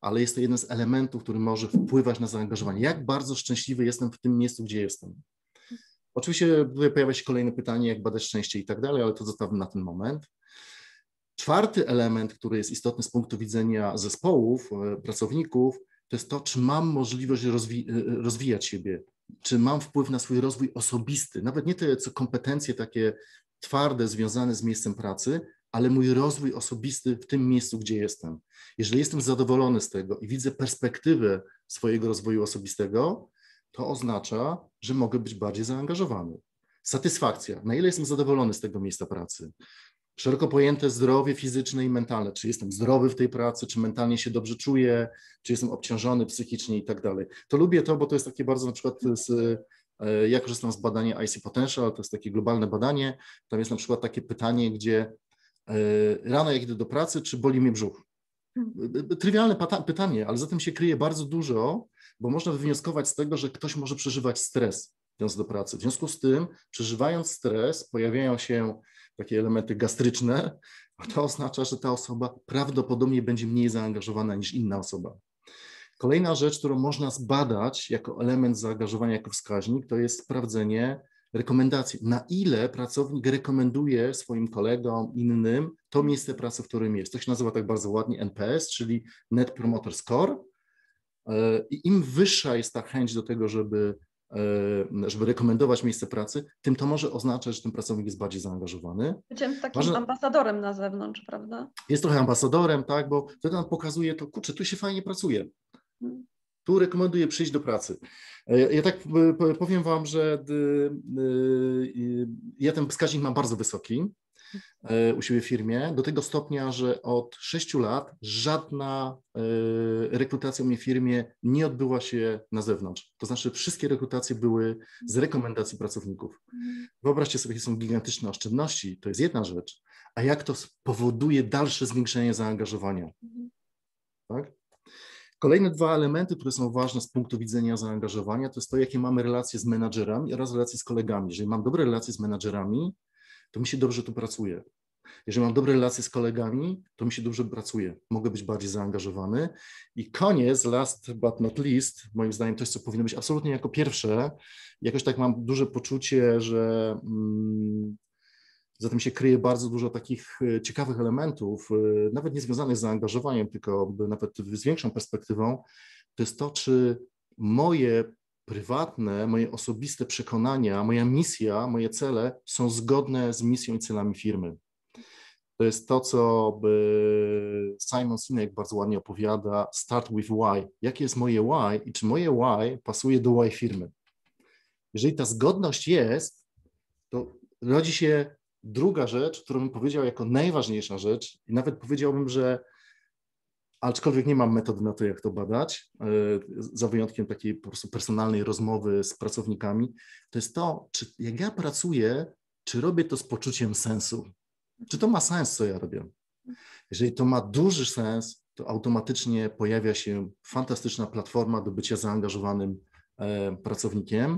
Speaker 6: ale jest to jeden z elementów, który może wpływać na zaangażowanie. Jak bardzo szczęśliwy jestem w tym miejscu, gdzie jestem? Oczywiście tutaj pojawia się kolejne pytanie, jak badać szczęście i tak dalej, ale to zostawmy na ten moment. Czwarty element, który jest istotny z punktu widzenia zespołów, pracowników, to jest to, czy mam możliwość rozwijać siebie, czy mam wpływ na swój rozwój osobisty, nawet nie te co kompetencje takie twarde, związane z miejscem pracy, ale mój rozwój osobisty w tym miejscu, gdzie jestem. Jeżeli jestem zadowolony z tego i widzę perspektywę swojego rozwoju osobistego, to oznacza, że mogę być bardziej zaangażowany. Satysfakcja. Na ile jestem zadowolony z tego miejsca pracy? Szeroko pojęte zdrowie fizyczne i mentalne. Czy jestem zdrowy w tej pracy, czy mentalnie się dobrze czuję, czy jestem obciążony psychicznie i tak dalej. To lubię to, bo to jest takie bardzo na przykład, ja korzystam z badania IC Potential, to jest takie globalne badanie. Tam jest na przykład takie pytanie, gdzie rano jak idę do pracy, czy boli mnie brzuch? Trywialne pytanie, ale za tym się kryje bardzo dużo, bo można wywnioskować z tego, że ktoś może przeżywać stres idąc do pracy. W związku z tym, przeżywając stres, pojawiają się takie elementy gastryczne, a to oznacza, że ta osoba prawdopodobnie będzie mniej zaangażowana niż inna osoba. Kolejna rzecz, którą można zbadać jako element zaangażowania, jako wskaźnik, to jest sprawdzenie rekomendacji. Na ile pracownik rekomenduje swoim kolegom, innym to miejsce pracy, w którym jest. To się nazywa tak bardzo ładnie NPS, czyli Net Promoter Score. I im wyższa jest ta chęć do tego, żeby rekomendować miejsce pracy, tym to może oznaczać, że ten pracownik jest bardziej zaangażowany.
Speaker 3: Byciem takim ambasadorem na zewnątrz, prawda?
Speaker 6: Jest trochę ambasadorem, tak, bo wtedy nam pokazuje to, kurczę, tu się fajnie pracuje. Tu rekomenduję przyjść do pracy. Ja tak powiem wam, że ja ten wskaźnik mam bardzo wysoki u siebie w firmie, do tego stopnia, że od 6 lat żadna rekrutacja u mnie w firmie nie odbyła się na zewnątrz. To znaczy wszystkie rekrutacje były z rekomendacji pracowników. Wyobraźcie sobie, jakie są gigantyczne oszczędności, to jest jedna rzecz, a jak to spowoduje dalsze zwiększenie zaangażowania. Tak? Kolejne dwa elementy, które są ważne z punktu widzenia zaangażowania, to jest to, jakie mamy relacje z menadżerami oraz relacje z kolegami. Jeżeli mam dobre relacje z menadżerami, to mi się dobrze tu pracuje. Jeżeli mam dobre relacje z kolegami, to mi się dobrze pracuje. Mogę być bardziej zaangażowany. I koniec, last but not least, moim zdaniem to jest, co powinno być absolutnie jako pierwsze. Jakoś tak mam duże poczucie, że za tym się kryje bardzo dużo takich ciekawych elementów, nawet nie związanych z zaangażowaniem, tylko nawet z większą perspektywą. To jest to, czy moje prywatne, moje osobiste przekonania, moja misja, moje cele są zgodne z misją i celami firmy. To jest to, co Simon Sinek bardzo ładnie opowiada, start with why. Jakie jest moje why i czy moje why pasuje do why firmy. Jeżeli ta zgodność jest, to rodzi się druga rzecz, którą bym powiedział jako najważniejsza rzecz i nawet powiedziałbym, że aczkolwiek nie mam metody na to, jak to badać, za wyjątkiem takiej po prostu personalnej rozmowy z pracownikami, to jest to, czy jak ja pracuję, czy robię to z poczuciem sensu. Czy to ma sens, co ja robię? Jeżeli to ma duży sens, to automatycznie pojawia się fantastyczna platforma do bycia zaangażowanym pracownikiem.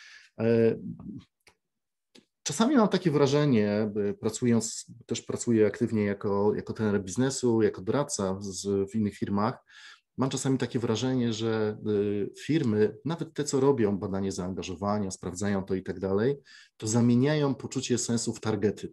Speaker 6: Czasami mam takie wrażenie, pracując, też pracuję aktywnie jako trener biznesu, jako doradca w innych firmach, mam czasami takie wrażenie, że firmy, nawet te, co robią badanie zaangażowania, sprawdzają to i tak dalej, to zamieniają poczucie sensu w targety.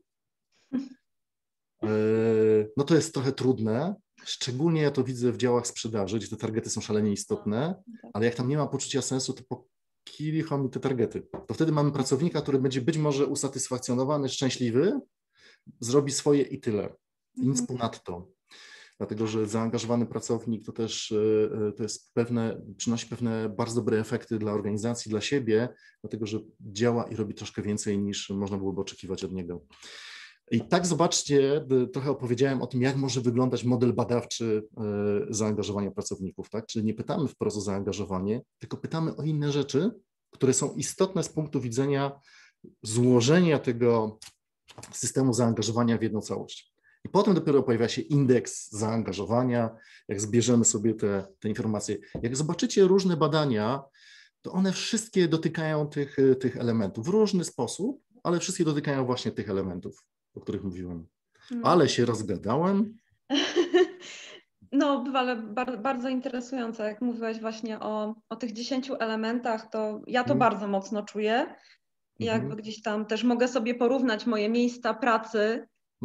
Speaker 6: No to jest trochę trudne, szczególnie ja to widzę w działach sprzedaży, gdzie te targety są szalenie istotne, ale jak tam nie ma poczucia sensu, to kilichom te targety. To wtedy mamy pracownika, który będzie być może usatysfakcjonowany, szczęśliwy, zrobi swoje i tyle. I nic ponadto. Dlatego, że zaangażowany pracownik to też to jest przynosi pewne bardzo dobre efekty dla organizacji, dla siebie, dlatego, że działa i robi troszkę więcej niż można byłoby oczekiwać od niego. I tak zobaczcie, trochę opowiedziałem o tym, jak może wyglądać model badawczy zaangażowania pracowników, tak? Czyli nie pytamy wprost o zaangażowanie, tylko pytamy o inne rzeczy, które są istotne z punktu widzenia złożenia tego systemu zaangażowania w jedną całość. I potem dopiero pojawia się indeks zaangażowania, jak zbierzemy sobie te informacje. Jak zobaczycie różne badania, to one wszystkie dotykają tych elementów w różny sposób, ale wszystkie dotykają właśnie tych elementów, o których mówiłem. Ale się rozgadałem.
Speaker 3: No, ale bardzo interesujące, jak mówiłaś właśnie o tych 10 elementach, to ja to bardzo mocno czuję. Jakby gdzieś tam też mogę sobie porównać moje miejsca pracy,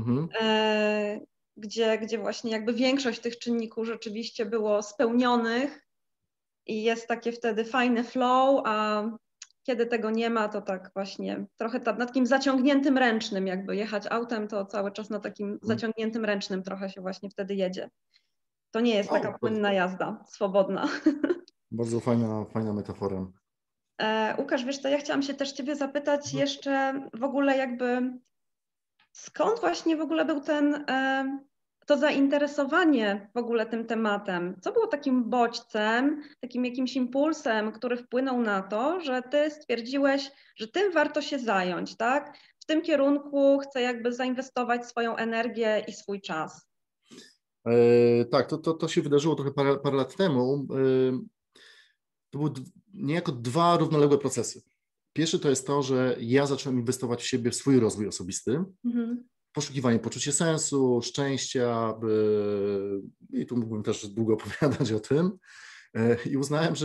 Speaker 3: gdzie właśnie jakby większość tych czynników rzeczywiście było spełnionych i jest takie wtedy fajne flow, a kiedy tego nie ma, to tak właśnie trochę na takim zaciągniętym ręcznym, jakby jechać autem, to cały czas na takim zaciągniętym ręcznym trochę się właśnie wtedy jedzie. To nie jest taka płynna jazda, swobodna.
Speaker 6: Bardzo fajna metafora.
Speaker 3: Łukasz, wiesz co, ja chciałam się też Ciebie zapytać jeszcze w ogóle jakby skąd właśnie w ogóle był to zainteresowanie w ogóle tym tematem? Co było takim bodźcem, takim jakimś impulsem, który wpłynął na to, że Ty stwierdziłeś, że tym warto się zająć, tak? W tym kierunku chcę jakby zainwestować swoją energię i swój czas.
Speaker 6: Tak, to się wydarzyło trochę parę lat temu. To były niejako 2 równoległe procesy. Pierwszy to jest to, że ja zacząłem inwestować w siebie, w swój rozwój osobisty, poszukiwanie poczucia sensu, szczęścia i tu mógłbym też długo opowiadać o tym i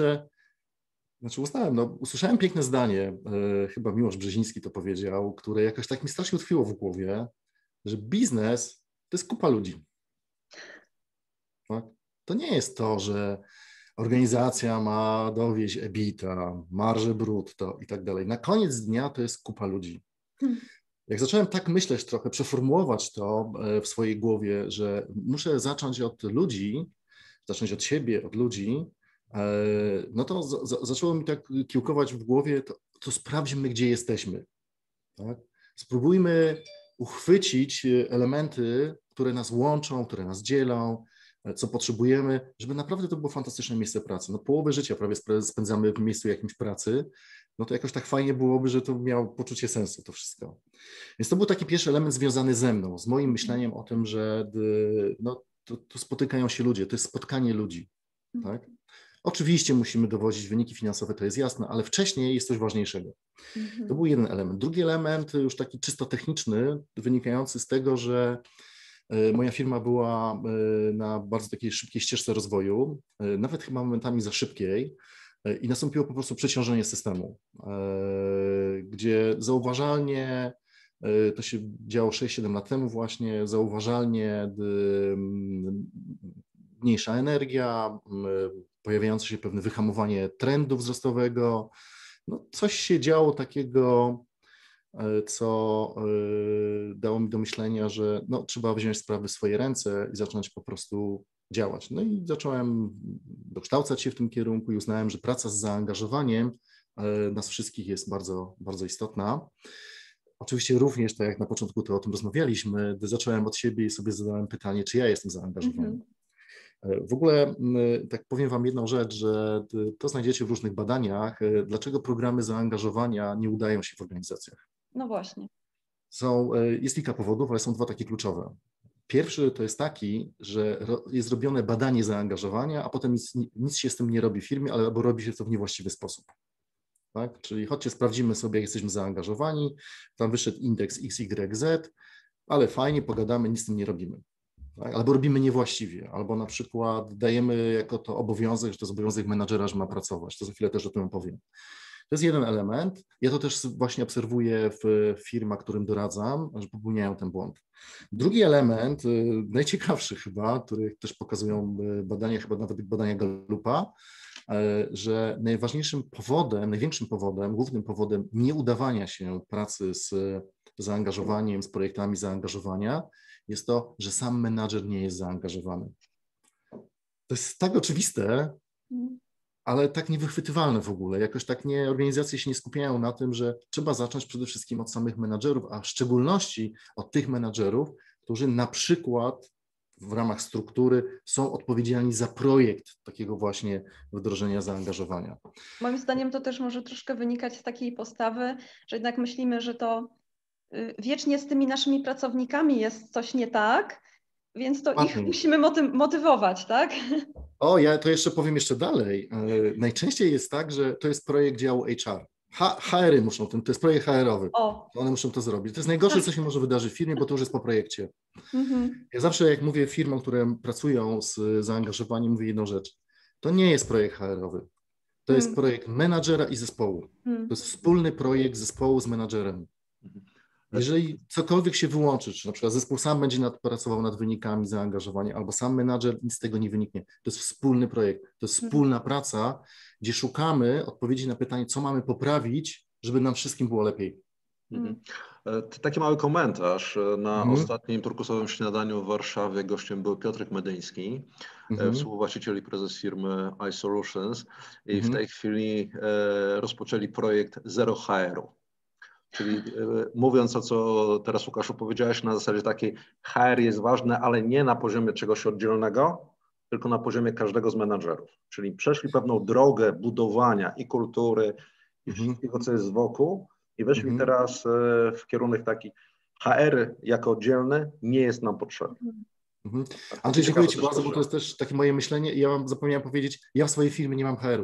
Speaker 6: usłyszałem piękne zdanie, chyba Miłosz Brzeziński to powiedział, które jakoś tak mi strasznie utkwiło w głowie, że biznes to jest kupa ludzi. Tak? To nie jest to, że organizacja ma dowieść EBITDA, marżę brutto i tak dalej. Na koniec dnia to jest kupa ludzi. Jak zacząłem tak myśleć trochę, przeformułować to w swojej głowie, że muszę zacząć od ludzi, zacząć od siebie, od ludzi, no to zaczęło mi tak kiełkować w głowie, to sprawdźmy, gdzie jesteśmy. Tak? Spróbujmy uchwycić elementy, które nas łączą, które nas dzielą, co potrzebujemy, żeby naprawdę to było fantastyczne miejsce pracy. No połowę życia prawie spędzamy w miejscu jakimś pracy, no to jakoś tak fajnie byłoby, że to miało poczucie sensu to wszystko. Więc to był taki pierwszy element związany ze mną, z moim myśleniem o tym, że no, tu spotykają się ludzie, to jest spotkanie ludzi. Tak? Oczywiście musimy dowozić wyniki finansowe, to jest jasne, ale wcześniej jest coś ważniejszego. To był jeden element. Drugi element, już taki czysto techniczny, wynikający z tego, że moja firma była na bardzo takiej szybkiej ścieżce rozwoju, nawet chyba momentami za szybkiej, i nastąpiło po prostu przeciążenie systemu, gdzie zauważalnie, to się działo 6-7 lat temu właśnie, zauważalnie mniejsza energia, pojawiające się pewne wyhamowanie trendu wzrostowego, no coś się działo takiego, co dało mi do myślenia, że no, trzeba wziąć sprawy w swoje ręce i zacząć po prostu działać. No i zacząłem dokształcać się w tym kierunku i uznałem, że praca z zaangażowaniem nas wszystkich jest bardzo, bardzo istotna. Oczywiście również, tak jak na początku to o tym rozmawialiśmy, zacząłem od siebie i sobie zadałem pytanie, czy ja jestem zaangażowany. W ogóle tak powiem Wam jedną rzecz, że to znajdziecie w różnych badaniach, dlaczego programy zaangażowania nie udają się w organizacjach.
Speaker 3: No właśnie.
Speaker 6: Jest kilka powodów, ale są 2 takie kluczowe. Pierwszy to jest taki, że jest robione badanie zaangażowania, a potem nic się z tym nie robi w firmie, albo robi się to w niewłaściwy sposób. Tak? Czyli chodźcie, sprawdzimy sobie, jak jesteśmy zaangażowani, tam wyszedł indeks XYZ, ale fajnie, pogadamy, nic z tym nie robimy. Tak? Albo robimy niewłaściwie, albo na przykład dajemy jako to obowiązek, że to jest obowiązek menadżera, że ma pracować. To za chwilę też o tym opowiem. To jest jeden element. Ja to też właśnie obserwuję w firmach, którym doradzam, że popełniają ten błąd. Drugi element, najciekawszy chyba, który też pokazują badania, chyba nawet badania Gallupa, że najważniejszym powodem, największym powodem, głównym powodem nieudawania się pracy z zaangażowaniem, z projektami zaangażowania jest to, że sam menadżer nie jest zaangażowany. To jest tak oczywiste, ale tak niewychwytywalne w ogóle. Jakoś tak organizacje się nie skupiają na tym, że trzeba zacząć przede wszystkim od samych menadżerów, a w szczególności od tych menadżerów, którzy na przykład w ramach struktury są odpowiedzialni za projekt takiego właśnie wdrożenia zaangażowania.
Speaker 3: Moim zdaniem to też może troszkę wynikać z takiej postawy, że jednak myślimy, że to wiecznie z tymi naszymi pracownikami jest coś nie tak, więc to ich musimy motywować, tak?
Speaker 6: Ja to jeszcze powiem jeszcze dalej. Najczęściej jest tak, że to jest projekt działu HR. HR-y muszą, to jest projekt HR-owy.
Speaker 3: O.
Speaker 6: One muszą to zrobić. To jest najgorsze, co się może wydarzyć w firmie, bo to już jest po projekcie. Ja zawsze, jak mówię firmom, które pracują z zaangażowaniem, mówię jedną rzecz. To nie jest projekt HR-owy. To jest projekt menadżera i zespołu. To jest wspólny projekt zespołu z menadżerem. Jeżeli cokolwiek się wyłączy, czy na przykład zespół sam będzie pracował nad wynikami zaangażowania, albo sam menadżer, nic z tego nie wyniknie. To jest wspólny projekt, to jest wspólna praca, gdzie szukamy odpowiedzi na pytanie, co mamy poprawić, żeby nam wszystkim było lepiej.
Speaker 1: Taki mały komentarz. Na ostatnim turkusowym śniadaniu w Warszawie gościem był Piotrek Medyński, współwłaściciel i prezes firmy iSolutions, i w tej chwili rozpoczęli projekt Zero HR-u. Czyli mówiąc o co teraz, Łukaszu, powiedziałeś, na zasadzie takiej, HR jest ważne, ale nie na poziomie czegoś oddzielnego, tylko na poziomie każdego z menadżerów. Czyli przeszli pewną drogę budowania i kultury, i wszystkiego, co jest wokół, i weszli teraz w kierunek taki, HR jako oddzielny nie jest nam potrzebny.
Speaker 6: Andrzej, dziękuję Ci bardzo, bo to jest też takie moje myślenie i ja Wam zapomniałem powiedzieć, ja w swojej firmie nie mam HR-u.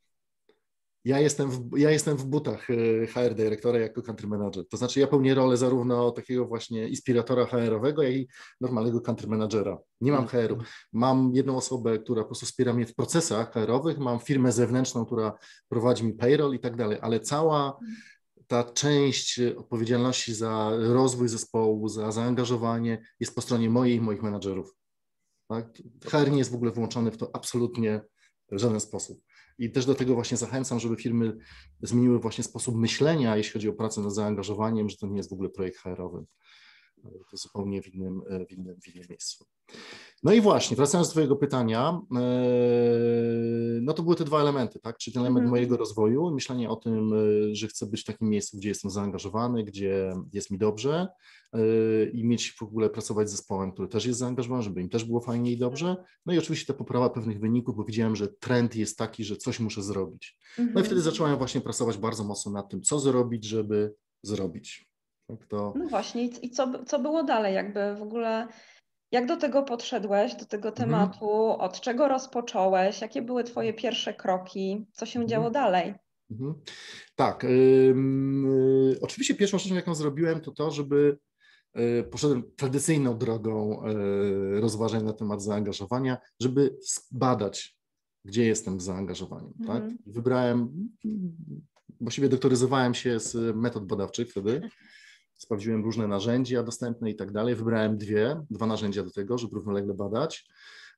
Speaker 6: Ja jestem w butach HR dyrektora jako country manager. To znaczy ja pełnię rolę zarówno takiego właśnie inspiratora HR-owego, jak i normalnego country managera. Nie mam HR-u. Mam jedną osobę, która po prostu wspiera mnie w procesach HR-owych, mam firmę zewnętrzną, która prowadzi mi payroll i tak dalej, ale cała ta część odpowiedzialności za rozwój zespołu, za zaangażowanie jest po stronie mojej i moich menadżerów. Tak? HR nie jest w ogóle włączony w to absolutnie w żaden sposób. I też do tego właśnie zachęcam, żeby firmy zmieniły właśnie sposób myślenia, jeśli chodzi o pracę nad zaangażowaniem, że to nie jest w ogóle projekt HR-owy. To zupełnie w innym miejscu. No i właśnie, wracając do Twojego pytania, no to były te dwa elementy, tak? Czyli ten element mojego rozwoju, myślenie o tym, że chcę być w takim miejscu, gdzie jestem zaangażowany, gdzie jest mi dobrze i mieć w ogóle pracować z zespołem, który też jest zaangażowany, żeby im też było fajnie i dobrze. No i oczywiście ta poprawa pewnych wyników, bo widziałem, że trend jest taki, że coś muszę zrobić. No i wtedy zacząłem właśnie pracować bardzo mocno nad tym, co zrobić, żeby zrobić. Tak to...
Speaker 3: No właśnie, i co było dalej? Jakby w ogóle, jak do tego podszedłeś, do tego tematu, od czego rozpocząłeś, jakie były Twoje pierwsze kroki, co się działo dalej?
Speaker 6: Tak, oczywiście pierwszą rzeczą, jaką zrobiłem, to żeby poszedłem tradycyjną drogą rozważań na temat zaangażowania, żeby zbadać, gdzie jestem z zaangażowaniem. Tak? Wybrałem, właściwie doktoryzowałem się z metod badawczych wtedy, sprawdziłem różne narzędzia dostępne i tak dalej, wybrałem dwa narzędzia do tego, żeby równolegle badać.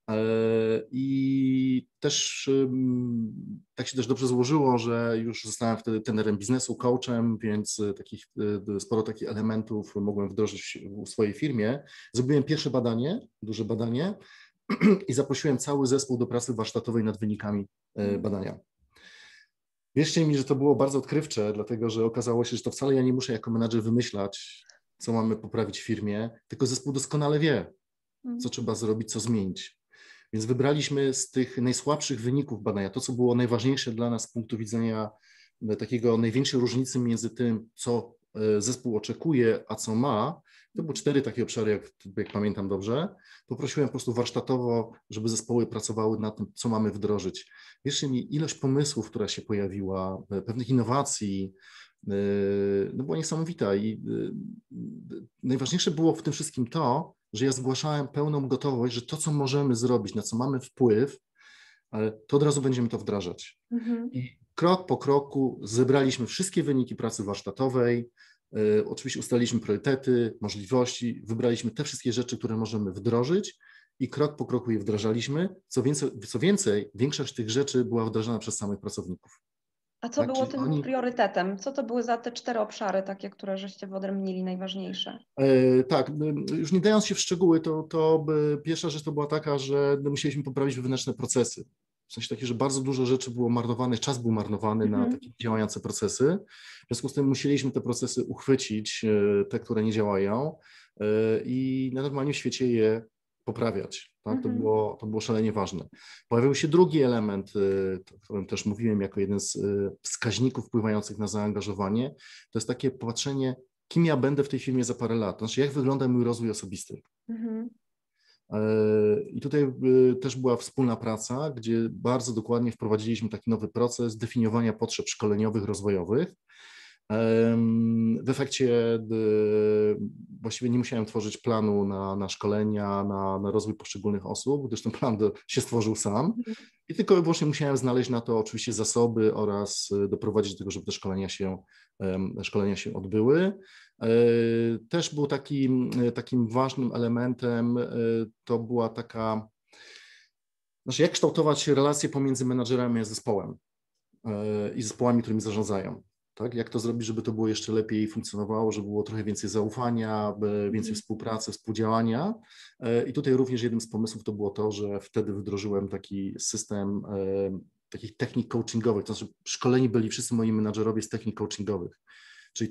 Speaker 6: I też tak się też dobrze złożyło, że już zostałem wtedy trenerem biznesu, coachem, więc sporo takich elementów mogłem wdrożyć w swojej firmie. Zrobiłem pierwsze badanie, duże badanie i zaprosiłem cały zespół do pracy warsztatowej nad wynikami badania. Wierzcie mi, że to było bardzo odkrywcze, dlatego że okazało się, że to wcale ja nie muszę jako menadżer wymyślać, co mamy poprawić w firmie, tylko zespół doskonale wie, co trzeba zrobić, co zmienić. Więc wybraliśmy z tych najsłabszych wyników badania, to co było najważniejsze dla nas z punktu widzenia takiego największej różnicy między tym, co zespół oczekuje, a co ma. To były 4 takie obszary, jak pamiętam dobrze. Poprosiłem po prostu warsztatowo, żeby zespoły pracowały nad tym, co mamy wdrożyć. Wierzcie mi, ilość pomysłów, która się pojawiła, pewnych innowacji, no była niesamowita i najważniejsze było w tym wszystkim to, że ja zgłaszałem pełną gotowość, że to, co możemy zrobić, na co mamy wpływ, to od razu będziemy to wdrażać. I krok po kroku zebraliśmy wszystkie wyniki pracy warsztatowej, oczywiście ustaliliśmy priorytety, możliwości, wybraliśmy te wszystkie rzeczy, które możemy wdrożyć i krok po kroku je wdrażaliśmy. Co więcej, większość tych rzeczy była wdrażana przez samych pracowników.
Speaker 3: A co było tym priorytetem? Co to były za te 4 obszary takie, które żeście wyodrębnili najważniejsze?
Speaker 6: Tak, już nie dając się w szczegóły, to pierwsza rzecz to była taka, że musieliśmy poprawić wewnętrzne procesy. W sensie takie, że bardzo dużo rzeczy było marnowanych, czas był marnowany na takie działające procesy. W związku z tym musieliśmy te procesy uchwycić, te, które nie działają i na normalnym świecie je poprawiać. Tak? To było szalenie ważne. Pojawił się drugi element, o którym też mówiłem jako jeden z wskaźników wpływających na zaangażowanie. To jest takie patrzenie, kim ja będę w tej firmie za parę lat. To znaczy, jak wygląda mój rozwój osobisty. I tutaj też była wspólna praca, gdzie bardzo dokładnie wprowadziliśmy taki nowy proces definiowania potrzeb szkoleniowych, rozwojowych. W efekcie właściwie nie musiałem tworzyć planu na szkolenia, na rozwój poszczególnych osób, gdyż ten plan się stworzył sam i tylko i wyłącznie musiałem znaleźć na to oczywiście zasoby oraz doprowadzić do tego, żeby te szkolenia się odbyły. Też był takim ważnym elementem, to była taka, znaczy jak kształtować relacje pomiędzy menadżerami a zespołem i zespołami, którymi zarządzają. Tak? Jak to zrobić, żeby to było jeszcze lepiej funkcjonowało, żeby było trochę więcej zaufania, więcej współpracy, współdziałania. I tutaj również jednym z pomysłów to było to, że wtedy wdrożyłem taki system takich technik coachingowych, to znaczy szkoleni byli wszyscy moi menadżerowie z technik coachingowych, czyli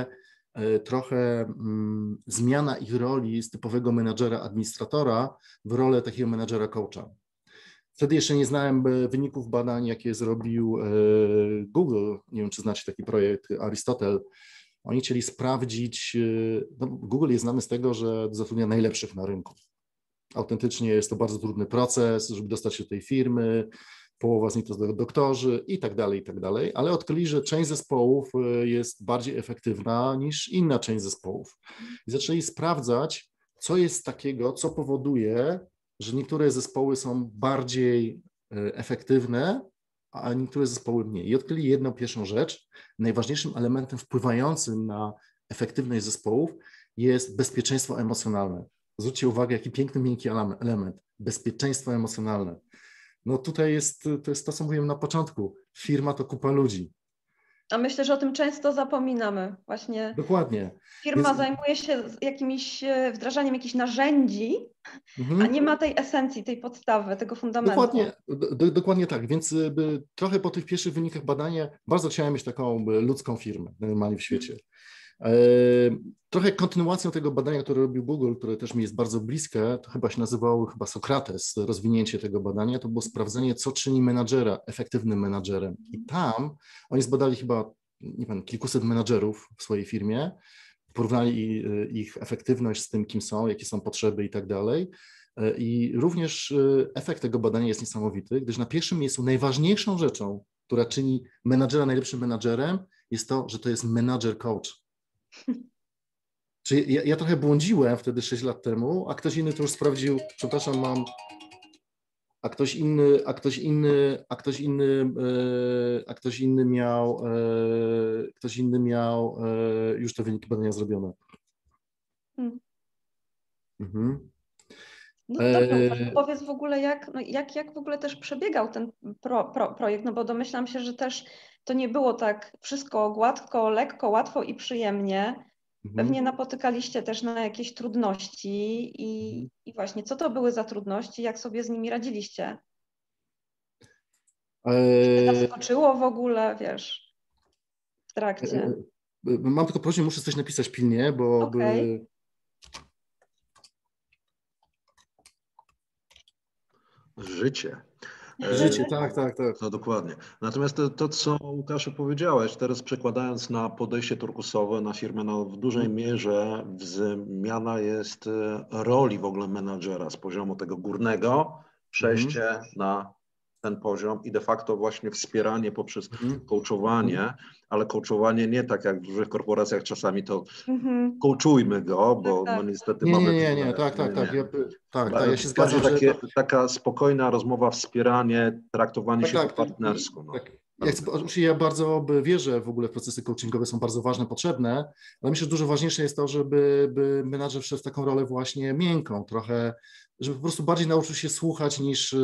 Speaker 6: trochę zmiana ich roli z typowego menadżera, administratora w rolę takiego menadżera coacha. Wtedy jeszcze nie znałem wyników badań, jakie zrobił Google. Nie wiem, czy znacie taki projekt Aristotle. Oni chcieli sprawdzić, no Google jest znany z tego, że zatrudnia najlepszych na rynku. Autentycznie jest to bardzo trudny proces, żeby dostać się do tej firmy, połowa z nich to doktorzy i tak dalej, ale odkryli, że część zespołów jest bardziej efektywna niż inna część zespołów. I zaczęli sprawdzać, co jest takiego, co powoduje, że niektóre zespoły są bardziej efektywne, a niektóre zespoły mniej. I odkryli jedną pierwszą rzecz. Najważniejszym elementem wpływającym na efektywność zespołów jest bezpieczeństwo emocjonalne. Zwróćcie uwagę, jaki piękny, miękki element. Bezpieczeństwo emocjonalne. No tutaj to jest to, co mówiłem na początku. Firma to kupa ludzi.
Speaker 3: A myślę, że o tym często zapominamy. Właśnie
Speaker 6: dokładnie.
Speaker 3: Firma zajmuje się wdrażaniem jakichś narzędzi, a nie ma tej esencji, tej podstawy, tego fundamentu.
Speaker 6: Dokładnie tak. Więc trochę po tych pierwszych wynikach badania bardzo chciałem mieć taką ludzką firmę normalnie w świecie. Trochę kontynuacją tego badania, które robił Google, które też mi jest bardzo bliskie, to chyba się nazywało Sokrates, rozwinięcie tego badania, to było sprawdzenie, co czyni menadżera efektywnym menadżerem. I tam oni zbadali chyba, nie wiem, kilkuset menadżerów w swojej firmie, porównali ich efektywność z tym, kim są, jakie są potrzeby i tak dalej. I również efekt tego badania jest niesamowity, gdyż na pierwszym miejscu najważniejszą rzeczą, która czyni menadżera najlepszym menadżerem, jest to, że to jest menadżer coach. Czyli ja trochę błądziłem wtedy 6 lat temu, a ktoś inny to już sprawdził, przepraszam, a ktoś inny miał już te wyniki badania zrobione.
Speaker 3: Mhm. No dobra, powiedz w ogóle, jak w ogóle też przebiegał ten projekt, no bo domyślam się, że też to nie było tak wszystko gładko, lekko, łatwo i przyjemnie. Pewnie napotykaliście też na jakieś trudności i właśnie, co to były za trudności, jak sobie z nimi radziliście? Czy zaskoczyło w ogóle, wiesz, w trakcie?
Speaker 6: Mam tylko prośbę, muszę coś napisać pilnie, bo...
Speaker 1: Okay. Życie.
Speaker 6: Życie, tak.
Speaker 1: No dokładnie. Natomiast to, co Łukaszu powiedziałeś, teraz przekładając na podejście turkusowe, na firmę, no w dużej mierze zmiana jest roli w ogóle menadżera z poziomu tego górnego, przejście na ten poziom i de facto właśnie wspieranie poprzez coachowanie, ale coachowanie nie tak jak w dużych korporacjach czasami to coachujmy go, bo no niestety mamy...
Speaker 6: Nie, tak, ja się zgadzam, że...
Speaker 1: Taka spokojna rozmowa, wspieranie, traktowanie się po partnersku. No.
Speaker 6: Ja bardzo wierzę w ogóle w procesy coachingowe, są bardzo ważne, potrzebne, ale myślę, że dużo ważniejsze jest to, żeby menadżer wszedł w taką rolę właśnie miękką, trochę, żeby po prostu bardziej nauczył się słuchać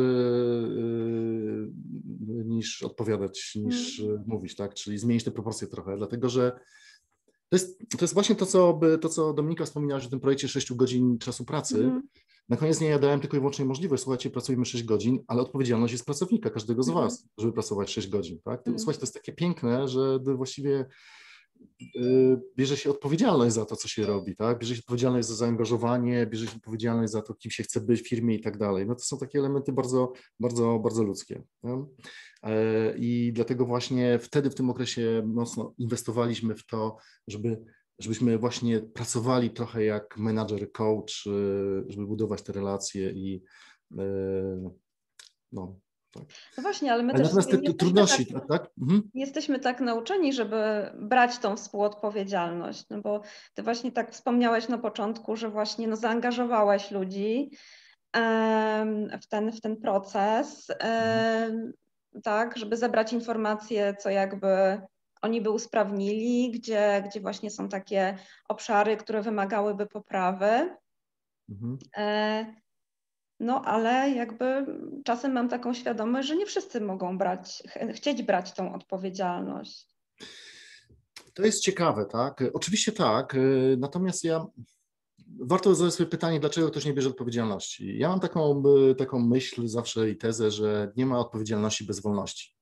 Speaker 6: niż odpowiadać, niż mówić, tak? Czyli zmienić te proporcje trochę, dlatego że to jest właśnie to, co Dominika wspominałaś o tym projekcie 6 godzin czasu pracy. Na koniec dnia ja dałem tylko i wyłącznie możliwość, słuchajcie, pracujemy 6 godzin, ale odpowiedzialność jest pracownika, każdego z was, żeby pracować 6 godzin, tak? Słuchajcie, to jest takie piękne, że właściwie bierze się odpowiedzialność za to, co się robi, tak? Bierze się odpowiedzialność za zaangażowanie, bierze się odpowiedzialność za to, kim się chce być w firmie i tak dalej. No to są takie elementy bardzo, bardzo, bardzo ludzkie. No? I dlatego właśnie wtedy w tym okresie mocno inwestowaliśmy w to, żeby żebyśmy właśnie pracowali trochę jak menadżer, coach, żeby budować te relacje i no, tak.
Speaker 3: No właśnie, ale my też
Speaker 6: natomiast te trudności, tak?
Speaker 3: Jesteśmy tak nauczeni, żeby brać tą współodpowiedzialność, no bo ty właśnie tak wspomniałeś na początku, że właśnie no, zaangażowałeś ludzi w ten proces, tak, żeby zebrać informacje, co jakby oni by usprawnili, gdzie właśnie są takie obszary, które wymagałyby poprawy. No ale jakby czasem mam taką świadomość, że nie wszyscy mogą chcieć brać tą odpowiedzialność.
Speaker 6: To jest ciekawe, tak? Oczywiście tak, natomiast warto zadać sobie pytanie, dlaczego ktoś nie bierze odpowiedzialności. Ja mam taką myśl zawsze i tezę, że nie ma odpowiedzialności bez wolności.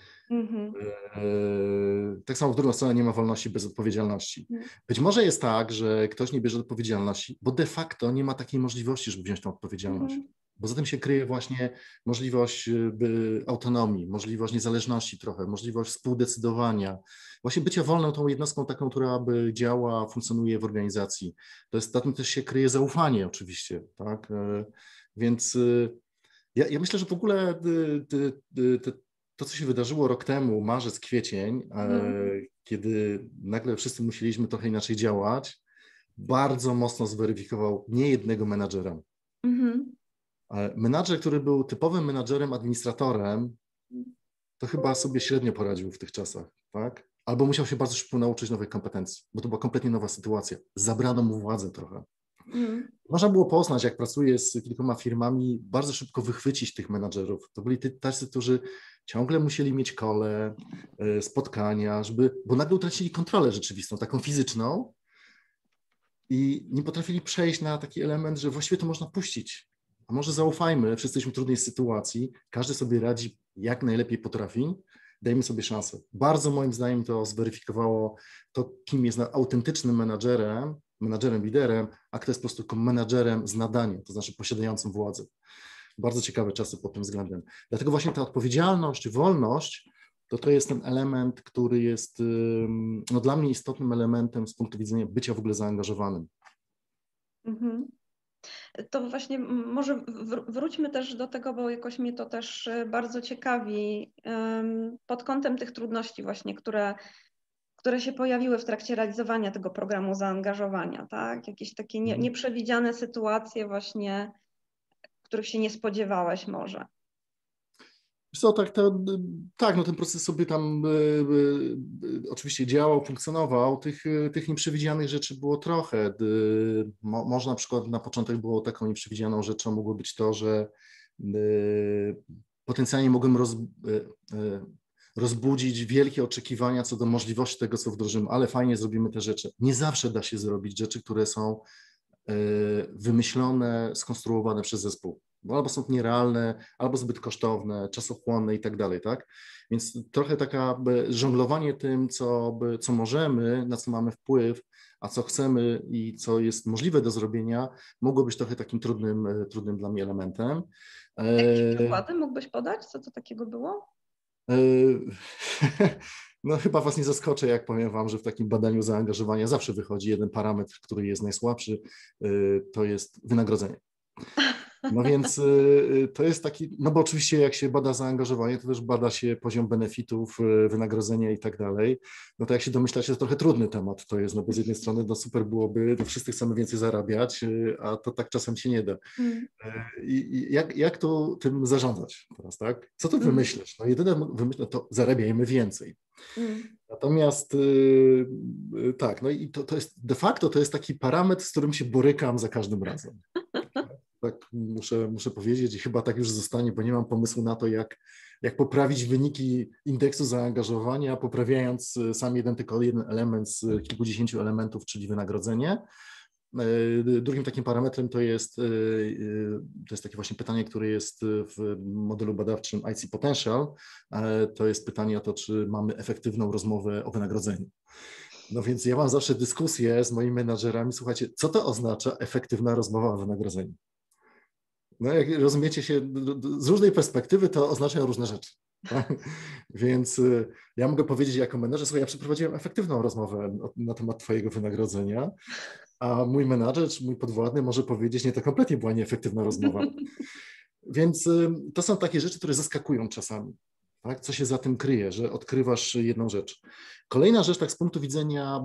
Speaker 6: Tak samo w drugą stronę nie ma wolności bez odpowiedzialności. Być może jest tak, że ktoś nie bierze odpowiedzialności, bo de facto nie ma takiej możliwości, żeby wziąć tą odpowiedzialność. Bo za tym się kryje właśnie możliwość autonomii, możliwość niezależności trochę, możliwość współdecydowania, właśnie bycia wolną tą jednostką taką, która działa, funkcjonuje w organizacji. Za tym też się kryje zaufanie oczywiście, tak? Więc ja myślę, że w ogóle to, co się wydarzyło rok temu, marzec, kwiecień, kiedy nagle wszyscy musieliśmy trochę inaczej działać, bardzo mocno zweryfikował niejednego menadżera. Menadżer, który był typowym menadżerem, administratorem, to chyba sobie średnio poradził w tych czasach, tak? Albo musiał się bardzo szybko nauczyć nowych kompetencji, bo to była kompletnie nowa sytuacja. Zabrano mu władzę trochę. Można było poznać, jak pracuje z kilkoma firmami, bardzo szybko wychwycić tych menadżerów. To byli tacy, którzy ciągle musieli mieć cole, spotkania, bo nagle utracili kontrolę rzeczywistą, taką fizyczną i nie potrafili przejść na taki element, że właściwie to można puścić. A może zaufajmy, wszyscy jesteśmy w trudnej sytuacji, każdy sobie radzi jak najlepiej potrafi, dajmy sobie szansę. Bardzo moim zdaniem to zweryfikowało to, kim jest autentycznym menadżerem, liderem, a kto jest po prostu menadżerem z nadaniem, to znaczy posiadającym władzę. Bardzo ciekawe czasy pod tym względem. Dlatego właśnie ta odpowiedzialność, wolność, to jest ten element, który jest no, dla mnie istotnym elementem z punktu widzenia bycia w ogóle zaangażowanym.
Speaker 3: To właśnie może wróćmy też do tego, bo jakoś mnie to też bardzo ciekawi pod kątem tych trudności właśnie, które się pojawiły w trakcie realizowania tego programu zaangażowania, tak? Jakieś takie nieprzewidziane sytuacje właśnie, których się nie spodziewałeś może.
Speaker 6: Wiesz co, tak, no ten proces sobie tam oczywiście działał, funkcjonował. Tych nieprzewidzianych rzeczy było trochę. Może na przykład na początek było taką nieprzewidzianą rzeczą mogło być to, że potencjalnie mogłem rozbudzić wielkie oczekiwania co do możliwości tego, co wdrożymy, ale fajnie zrobimy te rzeczy. Nie zawsze da się zrobić rzeczy, które są wymyślone, skonstruowane przez zespół, bo albo są nierealne, albo zbyt kosztowne, czasochłonne i tak dalej, tak? Więc trochę taka żonglowanie tym, co możemy, na co mamy wpływ, a co chcemy i co jest możliwe do zrobienia, mogło być trochę takim trudnym dla mnie elementem.
Speaker 3: Jakieś przykłady mógłbyś podać? Co to takiego było?
Speaker 6: No chyba was nie zaskoczę, jak powiem wam, że w takim badaniu zaangażowania zawsze wychodzi jeden parametr, który jest najsłabszy, to jest wynagrodzenie. No więc to jest taki, no bo oczywiście jak się bada zaangażowanie, to też bada się poziom benefitów, wynagrodzenia i tak dalej. No to jak się domyślacie, to trochę trudny temat to jest, no bo z jednej strony no super byłoby, to wszyscy chcemy więcej zarabiać, a to tak czasem się nie da. I jak tu tym zarządzać teraz, tak? Co tu wymyślisz? No jedyne wymyślę, to zarabiajmy więcej. Natomiast tak, no i to jest de facto to jest taki parametr, z którym się borykam za każdym razem. Tak muszę powiedzieć i chyba tak już zostanie, bo nie mam pomysłu na to, jak poprawić wyniki indeksu zaangażowania, poprawiając sam tylko jeden element z kilkudziesięciu elementów, czyli wynagrodzenie. Drugim takim parametrem to jest takie właśnie pytanie, które jest w modelu badawczym IC Potential. To jest pytanie o to, czy mamy efektywną rozmowę o wynagrodzeniu. No więc ja mam zawsze dyskusję z moimi menadżerami, słuchajcie, co to oznacza efektywna rozmowa o wynagrodzeniu? No jak rozumiecie się, z różnej perspektywy to oznaczają różne rzeczy. Więc ja mogę powiedzieć jako menedżer, słuchaj, ja przeprowadziłem efektywną rozmowę na temat twojego wynagrodzenia, a mój menadżer czy mój podwładny może powiedzieć, nie, to kompletnie była nieefektywna rozmowa. Więc to są takie rzeczy, które zaskakują czasami. Tak? Co się za tym kryje, że odkrywasz jedną rzecz. Kolejna rzecz, tak z punktu widzenia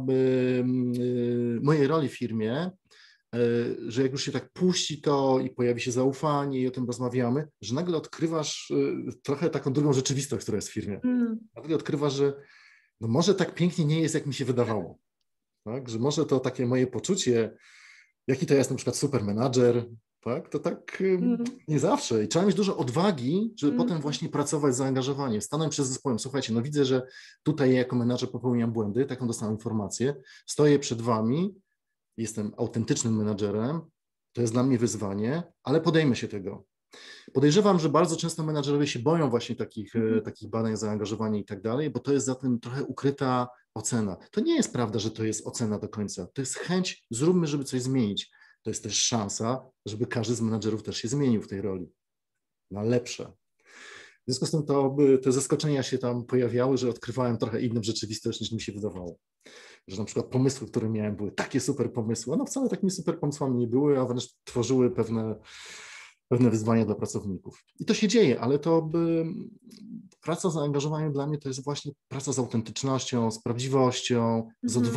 Speaker 6: mojej roli w firmie, że jak już się tak puści to i pojawi się zaufanie i o tym rozmawiamy, że nagle odkrywasz trochę taką drugą rzeczywistość, która jest w firmie. Nagle odkrywasz, że no może tak pięknie nie jest, jak mi się wydawało. Tak? Że może to takie moje poczucie, jaki to jest na przykład super menadżer, tak? To tak nie zawsze. I trzeba mieć dużo odwagi, żeby potem właśnie pracować z zaangażowaniem, stanąć przed zespołem. Słuchajcie, no widzę, że tutaj ja jako menadżer popełniam błędy, taką dostałem informację, stoję przed wami, jestem autentycznym menadżerem, to jest dla mnie wyzwanie, ale podejmę się tego. Podejrzewam, że bardzo często menadżerowie się boją właśnie takich badań, zaangażowania i tak dalej, bo to jest za tym trochę ukryta ocena. To nie jest prawda, że to jest ocena do końca. To jest chęć, zróbmy, żeby coś zmienić. To jest też szansa, żeby każdy z menadżerów też się zmienił w tej roli na lepsze. W związku z tym te zaskoczenia się tam pojawiały, że odkrywałem trochę inną rzeczywistość, niż mi się wydawało. Że na przykład pomysły, które miałem, były takie super pomysły, no wcale takimi super pomysłami nie były, a wręcz tworzyły pewne wyzwania dla pracowników. I to się dzieje, ale praca z zaangażowaniem dla mnie to jest właśnie praca z autentycznością, z prawdziwością,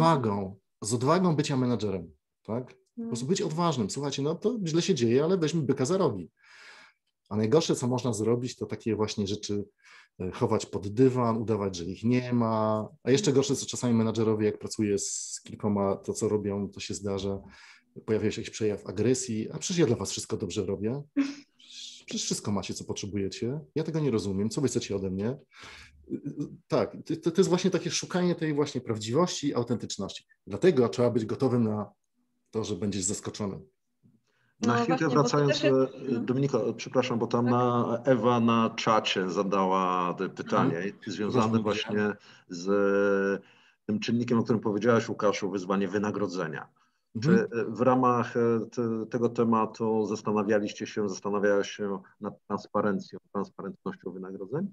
Speaker 6: z odwagą bycia menadżerem, tak? Po prostu być odważnym. Słuchajcie, no to źle się dzieje, ale weźmy byka za rogi. A najgorsze, co można zrobić, to takie właśnie rzeczy chować pod dywan, udawać, że ich nie ma. A jeszcze gorsze, co czasami menadżerowie, jak pracuję z kilkoma, to co robią, to się zdarza, pojawia się jakiś przejaw agresji, a przecież ja dla was wszystko dobrze robię. Przecież wszystko macie, co potrzebujecie. Ja tego nie rozumiem. Co wy chcecie ode mnie? Tak, to jest właśnie takie szukanie tej właśnie prawdziwości, autentyczności. Dlatego trzeba być gotowym na to, że będziesz zaskoczony.
Speaker 1: Na chwilkę wracając, Dominika, przepraszam, bo tam Ewa na czacie zadała pytanie związane właśnie z tym czynnikiem, o którym powiedziałaś, Łukaszu, wyzwanie wynagrodzenia. Czy w ramach tego tematu zastanawiałeś się nad transparentnością wynagrodzeń?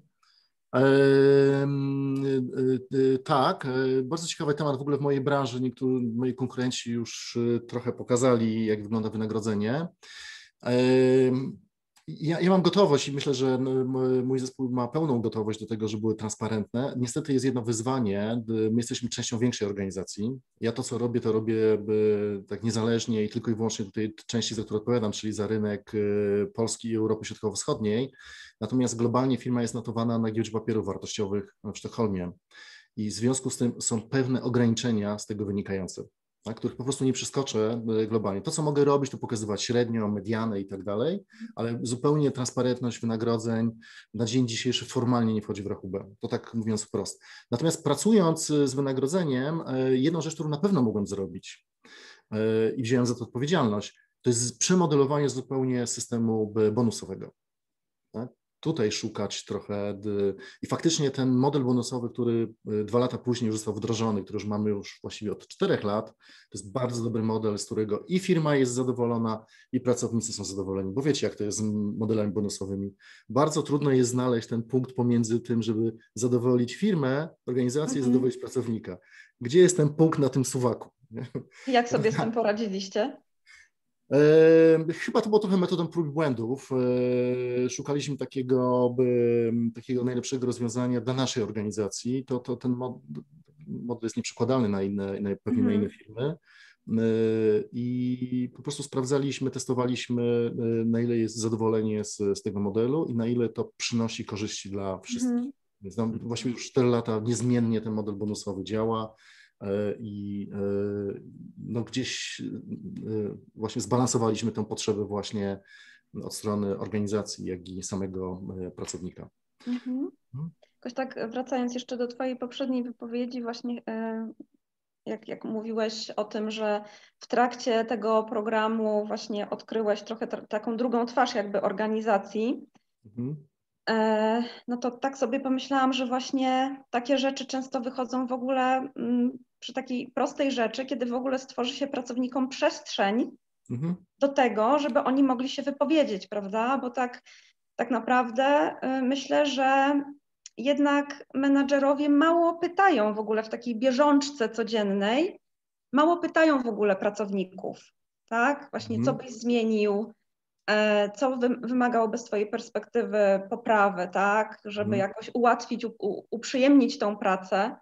Speaker 6: Tak, bardzo ciekawy temat. W ogóle w mojej branży moi konkurenci już trochę pokazali, jak wygląda wynagrodzenie. Ja mam gotowość i myślę, że mój zespół ma pełną gotowość do tego, żeby były transparentne. Niestety jest jedno wyzwanie. My jesteśmy częścią większej organizacji. Ja to, co robię, to robię tak niezależnie i tylko i wyłącznie do tej części, za którą odpowiadam, czyli za rynek Polski i Europy Środkowo-Wschodniej. Natomiast globalnie firma jest notowana na giełdzie papierów wartościowych w Sztokholmie i w związku z tym są pewne ograniczenia z tego wynikające, tak, których po prostu nie przeskoczę globalnie. To, co mogę robić, to pokazywać średnią, medianę i tak dalej, ale zupełnie transparentność wynagrodzeń na dzień dzisiejszy formalnie nie wchodzi w rachubę. To tak mówiąc wprost. Natomiast pracując z wynagrodzeniem, jedną rzecz, którą na pewno mogłem zrobić i wziąłem za to odpowiedzialność, to jest przemodelowanie zupełnie systemu bonusowego. Tak? Tutaj szukać trochę i faktycznie ten model bonusowy, który 2 lata później już został wdrożony, który już mamy już właściwie od 4 lat, to jest bardzo dobry model, z którego i firma jest zadowolona, i pracownicy są zadowoleni, bo wiecie, jak to jest z modelami bonusowymi. Bardzo trudno jest znaleźć ten punkt pomiędzy tym, żeby zadowolić firmę, organizację i zadowolić pracownika. Gdzie jest ten punkt na tym suwaku?
Speaker 3: Jak sobie z tym poradziliście?
Speaker 6: Chyba to było trochę metodą prób i błędów. Szukaliśmy takiego najlepszego rozwiązania dla naszej organizacji. Ten model jest nieprzekładalny pewnie na inne firmy. I po prostu sprawdzaliśmy, testowaliśmy, na ile jest zadowolenie z tego modelu i na ile to przynosi korzyści dla wszystkich. Więc właściwie już 4 lata niezmiennie ten model bonusowy działa. I no gdzieś właśnie zbalansowaliśmy tę potrzebę właśnie od strony organizacji, jak i samego pracownika.
Speaker 3: Jakoś tak wracając jeszcze do twojej poprzedniej wypowiedzi właśnie jak mówiłeś o tym, że w trakcie tego programu właśnie odkryłeś trochę taką drugą twarz jakby organizacji, no to tak sobie pomyślałam, że właśnie takie rzeczy często wychodzą w ogóle przy takiej prostej rzeczy, kiedy w ogóle stworzy się pracownikom przestrzeń do tego, żeby oni mogli się wypowiedzieć, prawda? Bo tak naprawdę myślę, że jednak menadżerowie mało pytają w ogóle w takiej bieżączce codziennej, mało pytają w ogóle pracowników, tak? Właśnie co byś zmienił, co wymagałoby z twojej perspektywy poprawy, tak? Żeby jakoś ułatwić, uprzyjemnić tą pracę.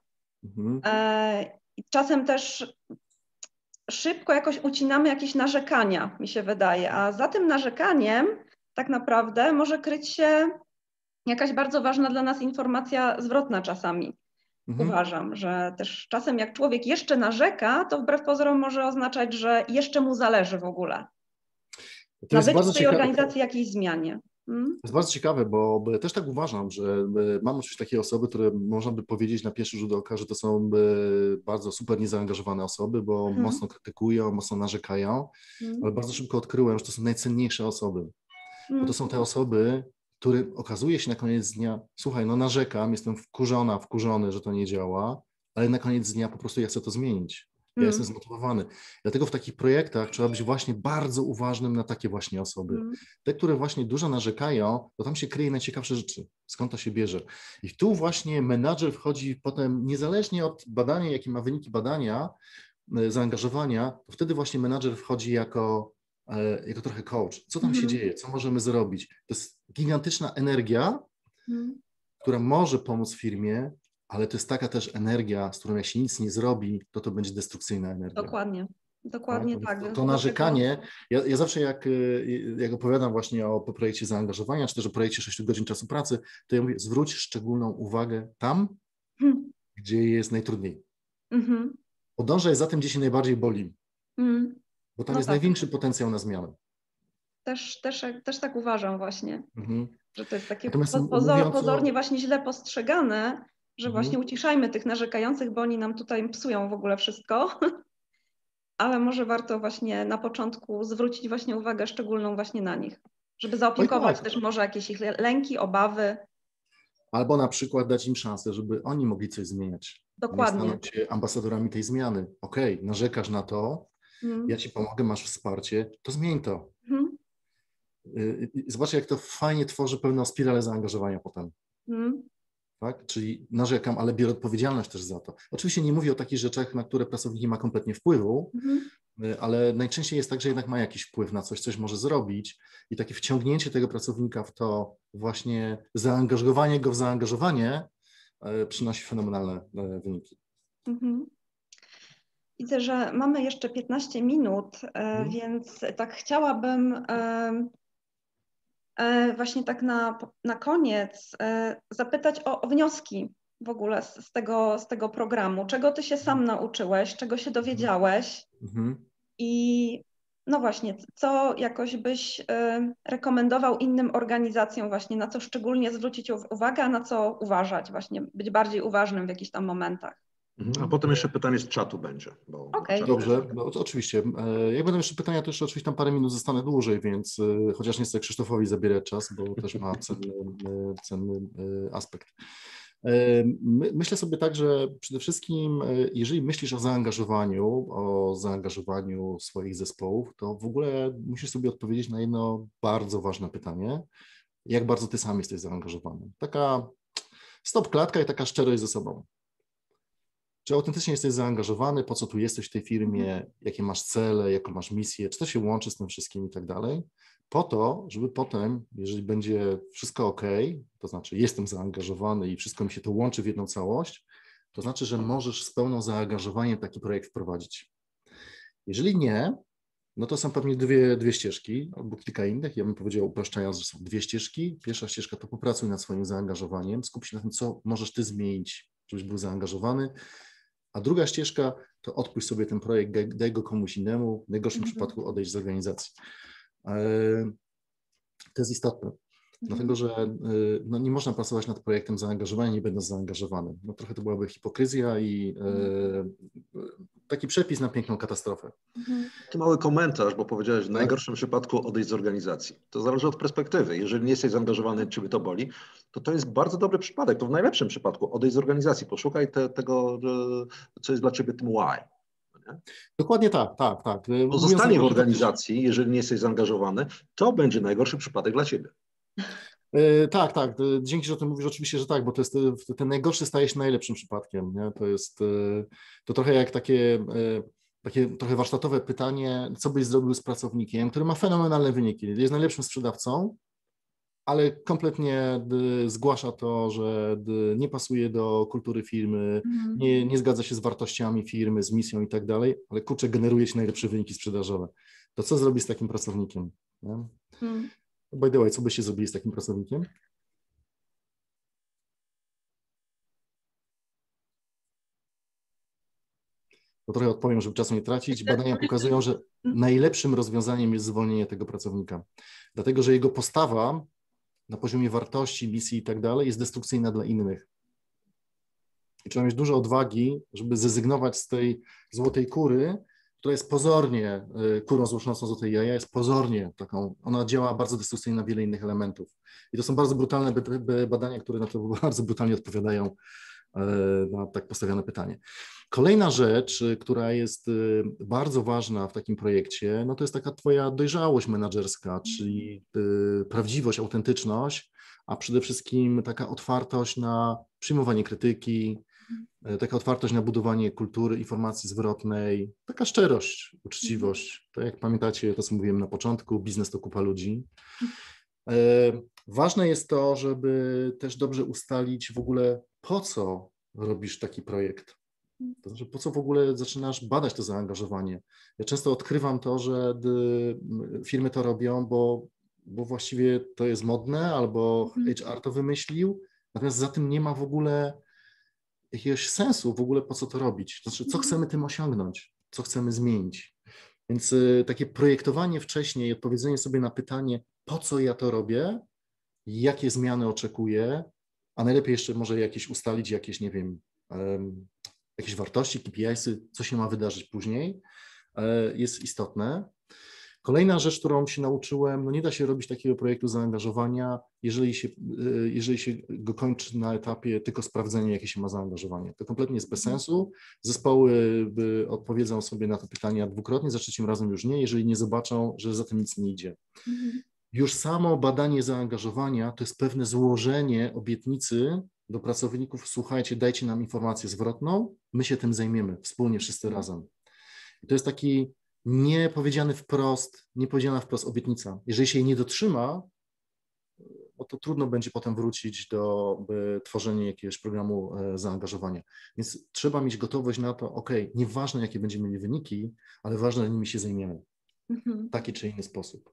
Speaker 3: I czasem też szybko jakoś ucinamy jakieś narzekania, mi się wydaje, a za tym narzekaniem tak naprawdę może kryć się jakaś bardzo ważna dla nas informacja zwrotna czasami. Uważam, że też czasem jak człowiek jeszcze narzeka, to wbrew pozorom może oznaczać, że jeszcze mu zależy w ogóle.
Speaker 6: To jest bardzo
Speaker 3: w tej organizacji jakiejś zmianie.
Speaker 6: To jest bardzo ciekawe, bo też tak uważam, że mam oczywiście takie osoby, które można by powiedzieć na pierwszy rzut oka, że to są bardzo super niezaangażowane osoby, bo mocno krytykują, mocno narzekają, ale bardzo szybko odkryłem, że to są najcenniejsze osoby. Bo to są te osoby, które okazuje się na koniec dnia, słuchaj, no narzekam, jestem wkurzony, że to nie działa, ale na koniec dnia po prostu ja chcę to zmienić. Ja jestem zmotywowany. Dlatego w takich projektach trzeba być właśnie bardzo uważnym na takie właśnie osoby. Te, które właśnie dużo narzekają, to tam się kryje najciekawsze rzeczy. Skąd to się bierze? I tu właśnie menadżer wchodzi potem, niezależnie od badania, jakie ma wyniki badania, zaangażowania, to wtedy właśnie menadżer wchodzi jako trochę coach. Co tam się dzieje? Co możemy zrobić? To jest gigantyczna energia, która może pomóc firmie, ale to jest taka też energia, z którą jak się nic nie zrobi, to będzie destrukcyjna energia.
Speaker 3: Dokładnie tak.
Speaker 6: To narzekanie, ja zawsze jak opowiadam właśnie o projekcie zaangażowania, czy też o projekcie 6 godzin czasu pracy, to ja mówię, zwróć szczególną uwagę tam, gdzie jest najtrudniej. Podążaj za tym, gdzie się najbardziej boli, bo tam jest największy potencjał na zmianę.
Speaker 3: Też tak uważam właśnie, że to jest takie
Speaker 6: mówiąc
Speaker 3: pozornie właśnie źle postrzegane, że właśnie uciszajmy tych narzekających, bo oni nam tutaj psują w ogóle wszystko, ale może warto właśnie na początku zwrócić właśnie uwagę szczególną właśnie na nich, żeby zaopiekować też może jakieś ich lęki, obawy.
Speaker 6: Albo na przykład dać im szansę, żeby oni mogli coś zmieniać.
Speaker 3: Dokładnie.
Speaker 6: Staną się ambasadorami tej zmiany. Okej, narzekasz na to, ja ci pomogę, masz wsparcie, to zmień to. Zobacz, jak to fajnie tworzy pewną spiralę zaangażowania potem. Tak? Czyli narzekam, ale biorę odpowiedzialność też za to. Oczywiście nie mówię o takich rzeczach, na które pracownik nie ma kompletnie wpływu, ale najczęściej jest tak, że jednak ma jakiś wpływ na coś może zrobić i takie wciągnięcie tego pracownika w to właśnie zaangażowanie go w zaangażowanie przynosi fenomenalne wyniki.
Speaker 3: Widzę, że mamy jeszcze 15 minut, więc tak chciałabym właśnie tak na koniec zapytać o wnioski w ogóle z tego programu. Czego ty się sam nauczyłeś, czego się dowiedziałeś i no właśnie, co jakoś byś rekomendował innym organizacjom właśnie, na co szczególnie zwrócić uwagę, a na co uważać właśnie, być bardziej uważnym w jakichś tam momentach.
Speaker 1: A potem jeszcze pytanie z czatu będzie.
Speaker 6: Dobrze, no, oczywiście. Jak będą jeszcze pytania, to jeszcze oczywiście tam parę minut zostanę dłużej, więc chociaż nie chcę Krzysztofowi zabierać czas, bo też ma cenny aspekt. Myślę sobie tak, że przede wszystkim, jeżeli myślisz o zaangażowaniu swoich zespołów, to w ogóle musisz sobie odpowiedzieć na jedno bardzo ważne pytanie. Jak bardzo ty sam jesteś zaangażowany? Taka stop-klatka i taka szczerość ze sobą. Czy autentycznie jesteś zaangażowany, po co tu jesteś w tej firmie, jakie masz cele, jaką masz misję, czy to się łączy z tym wszystkim i tak dalej, po to, żeby potem, jeżeli będzie wszystko ok, to znaczy jestem zaangażowany i wszystko mi się to łączy w jedną całość, to znaczy, że możesz z pełną zaangażowaniem taki projekt wprowadzić. Jeżeli nie, no to są pewnie dwie ścieżki albo kilka innych. Ja bym powiedział, upraszczając, że są dwie ścieżki. Pierwsza ścieżka to popracuj nad swoim zaangażowaniem, skup się na tym, co możesz ty zmienić, żebyś był zaangażowany. A druga ścieżka to odpuść sobie ten projekt, daj go komuś innemu, w najgorszym przypadku odejdź z organizacji. To jest istotne, dlatego że no, nie można pracować nad projektem zaangażowania, nie będąc zaangażowanym. No, trochę to byłaby hipokryzja i taki przepis na piękną katastrofę.
Speaker 1: To mały komentarz, bo powiedziałeś, w najgorszym przypadku odejdź z organizacji. To zależy od perspektywy. Jeżeli nie jesteś zaangażowany, ciebie to boli, to jest bardzo dobry przypadek. To w najlepszym przypadku odejdź z organizacji. Poszukaj tego, co jest dla ciebie tym why. Nie?
Speaker 6: Dokładnie tak.
Speaker 1: Pozostanie w organizacji, jeżeli nie jesteś zaangażowany, to będzie najgorszy przypadek dla ciebie.
Speaker 6: Tak, tak. Dzięki, że o tym mówisz. Oczywiście, że tak, bo to jest ten najgorszy staje się najlepszym przypadkiem. Nie? To trochę jak takie trochę warsztatowe pytanie, co byś zrobił z pracownikiem, który ma fenomenalne wyniki, jest najlepszym sprzedawcą, ale kompletnie zgłasza to, że nie pasuje do kultury firmy, nie zgadza się z wartościami firmy, z misją i tak dalej, ale kurczę, generuje się najlepsze wyniki sprzedażowe. To co zrobić z takim pracownikiem? By the way, co byście zrobili z takim pracownikiem? To trochę odpowiem, żeby czasu nie tracić. Badania pokazują, że najlepszym rozwiązaniem jest zwolnienie tego pracownika, dlatego że jego postawa na poziomie wartości, misji i tak dalej jest destrukcyjna dla innych. I trzeba mieć dużo odwagi, żeby zrezygnować z tej złotej kury, która jest pozornie kurą złoszącą złotej jaja, jest pozornie taką, ona działa bardzo destrukcyjnie na wiele innych elementów. I to są bardzo brutalne badania, które na to bardzo brutalnie odpowiadają na tak postawione pytanie. Kolejna rzecz, która jest bardzo ważna w takim projekcie, no to jest taka twoja dojrzałość menedżerska, czyli prawdziwość, autentyczność, a przede wszystkim taka otwartość na przyjmowanie krytyki, taka otwartość na budowanie kultury informacji zwrotnej, taka szczerość, uczciwość. To jak pamiętacie, to co mówiłem na początku, biznes to kupa ludzi. Ważne jest to, żeby też dobrze ustalić w ogóle, po co robisz taki projekt. To znaczy, po co w ogóle zaczynasz badać to zaangażowanie. Ja często odkrywam to, że firmy to robią, bo właściwie to jest modne, albo HR to wymyślił, natomiast za tym nie ma w ogóle jakiegoś sensu, w ogóle po co to robić. To znaczy, co chcemy tym osiągnąć, co chcemy zmienić. Więc takie projektowanie wcześniej i odpowiedzenie sobie na pytanie, po co ja to robię, jakie zmiany oczekuję, a najlepiej jeszcze może jakieś ustalić jakieś, nie wiem, jakieś wartości, KPI-sy, co się ma wydarzyć później, jest istotne. Kolejna rzecz, którą się nauczyłem, no nie da się robić takiego projektu zaangażowania, jeżeli się go kończy na etapie tylko sprawdzenia, jakie się ma zaangażowanie. To kompletnie jest bez sensu. Zespoły odpowiedzą sobie na to pytania dwukrotnie, za trzecim razem już nie, jeżeli nie zobaczą, że za tym nic nie idzie. Już samo badanie zaangażowania to jest pewne złożenie obietnicy do pracowników, słuchajcie, dajcie nam informację zwrotną, my się tym zajmiemy wspólnie, wszyscy razem. I to jest taki niepowiedziana wprost obietnica. Jeżeli się jej nie dotrzyma, no to trudno będzie potem wrócić do tworzenia jakiegoś programu zaangażowania. Więc trzeba mieć gotowość na to, nieważne jakie będziemy mieli wyniki, ale ważne, że nimi się zajmiemy w taki czy inny sposób.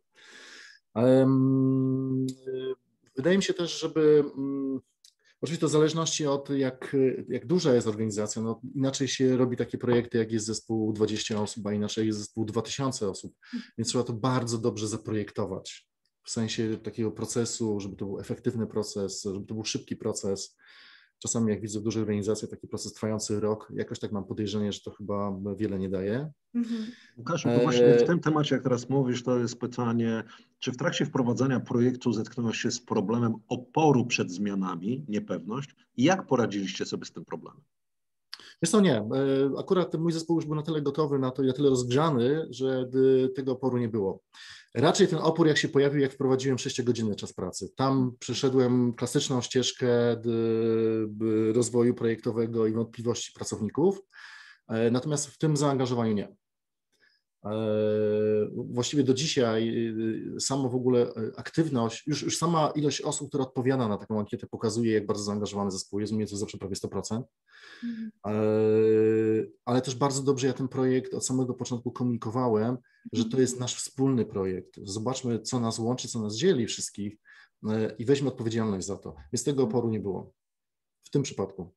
Speaker 6: Wydaje mi się też, żeby oczywiście to w zależności od jak duża jest organizacja, no inaczej się robi takie projekty, jak jest zespół 20 osób, a inaczej jest zespół 2000 osób, więc trzeba to bardzo dobrze zaprojektować w sensie takiego procesu, żeby to był efektywny proces, żeby to był szybki proces. Czasami jak widzę w dużej organizacji taki proces trwający rok, jakoś tak mam podejrzenie, że to chyba wiele nie daje.
Speaker 1: Łukaszu, to właśnie w tym temacie, jak teraz mówisz, to jest pytanie, czy w trakcie wprowadzania projektu zetknąłeś się z problemem oporu przed zmianami, niepewność i jak poradziliście sobie z tym problemem?
Speaker 6: Wiesz co, nie. Akurat mój zespół już był na tyle gotowy, na tyle rozgrzany, że tego oporu nie było. Raczej ten opór, jak się pojawił, jak wprowadziłem 6-godzinny czas pracy. Tam przeszedłem klasyczną ścieżkę rozwoju projektowego i wątpliwości pracowników, natomiast w tym zaangażowaniu nie. Właściwie do dzisiaj samo w ogóle aktywność, już sama ilość osób, która odpowiada na taką ankietę, pokazuje, jak bardzo zaangażowany zespół jest. U mnie to zawsze prawie 100%. Ale też bardzo dobrze ja ten projekt od samego początku komunikowałem, że to jest nasz wspólny projekt. Zobaczmy, co nas łączy, co nas dzieli wszystkich i weźmy odpowiedzialność za to. Więc tego oporu nie było w tym przypadku.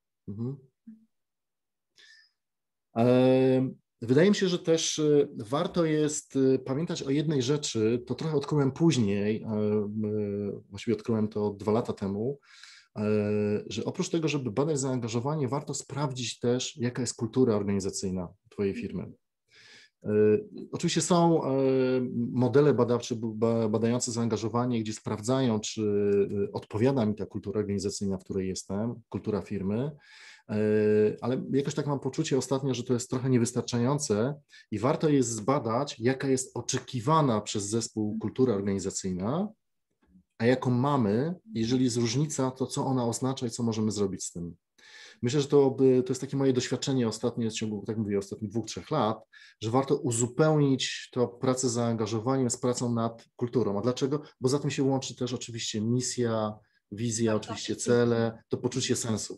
Speaker 6: Wydaje mi się, że też warto jest pamiętać o jednej rzeczy, to trochę odkryłem później, właściwie odkryłem to 2 lata temu, że oprócz tego, żeby badać zaangażowanie, warto sprawdzić też, jaka jest kultura organizacyjna twojej firmy. Oczywiście są modele badawcze badające zaangażowanie, gdzie sprawdzają, czy odpowiada mi ta kultura organizacyjna, w której jestem, kultura firmy, ale jakoś tak mam poczucie ostatnio, że to jest trochę niewystarczające i warto jest zbadać, jaka jest oczekiwana przez zespół kultura organizacyjna, a jaką mamy, jeżeli jest różnica, to co ona oznacza i co możemy zrobić z tym. Myślę, że to jest takie moje doświadczenie ostatnie w ciągu, tak mówię, ostatnich 2-3 lat, że warto uzupełnić to pracę z zaangażowaniem z pracą nad kulturą. A dlaczego? Bo za tym się łączy też oczywiście misja, wizja, oczywiście cele, to poczucie sensu.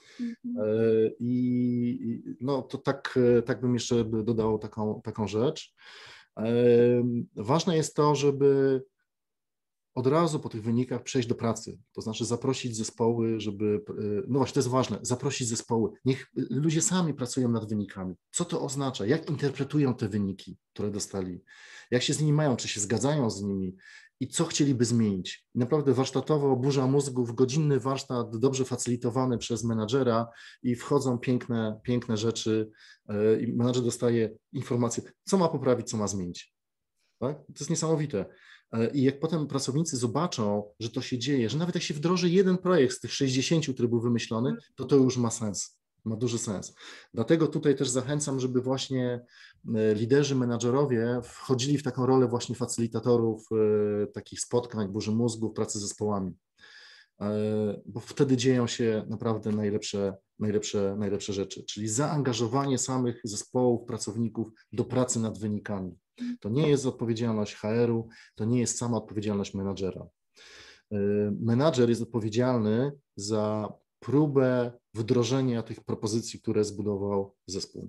Speaker 6: I no to tak bym jeszcze dodał taką rzecz. Ważne jest to, żeby od razu po tych wynikach przejść do pracy, to znaczy zaprosić zespoły, no właśnie to jest ważne, zaprosić zespoły, niech ludzie sami pracują nad wynikami. Co to oznacza? Jak interpretują te wyniki, które dostali? Jak się z nimi mają? Czy się zgadzają z nimi? I co chcieliby zmienić? Naprawdę warsztatowo burza mózgów, godzinny warsztat, dobrze facylitowany przez menadżera i wchodzą piękne rzeczy i menadżer dostaje informacje, co ma poprawić, co ma zmienić. Tak? To jest niesamowite. I jak potem pracownicy zobaczą, że to się dzieje, że nawet jak się wdroży jeden projekt z tych 60, który był wymyślony, to już ma sens, ma duży sens. Dlatego tutaj też zachęcam, żeby właśnie liderzy, menadżerowie wchodzili w taką rolę właśnie facylitatorów takich spotkań, burzy mózgów, pracy z zespołami, bo wtedy dzieją się naprawdę najlepsze rzeczy, czyli zaangażowanie samych zespołów, pracowników do pracy nad wynikami. To nie jest odpowiedzialność HR-u, to nie jest sama odpowiedzialność menadżera. Menadżer jest odpowiedzialny za próbę wdrożenia tych propozycji, które zbudował zespół.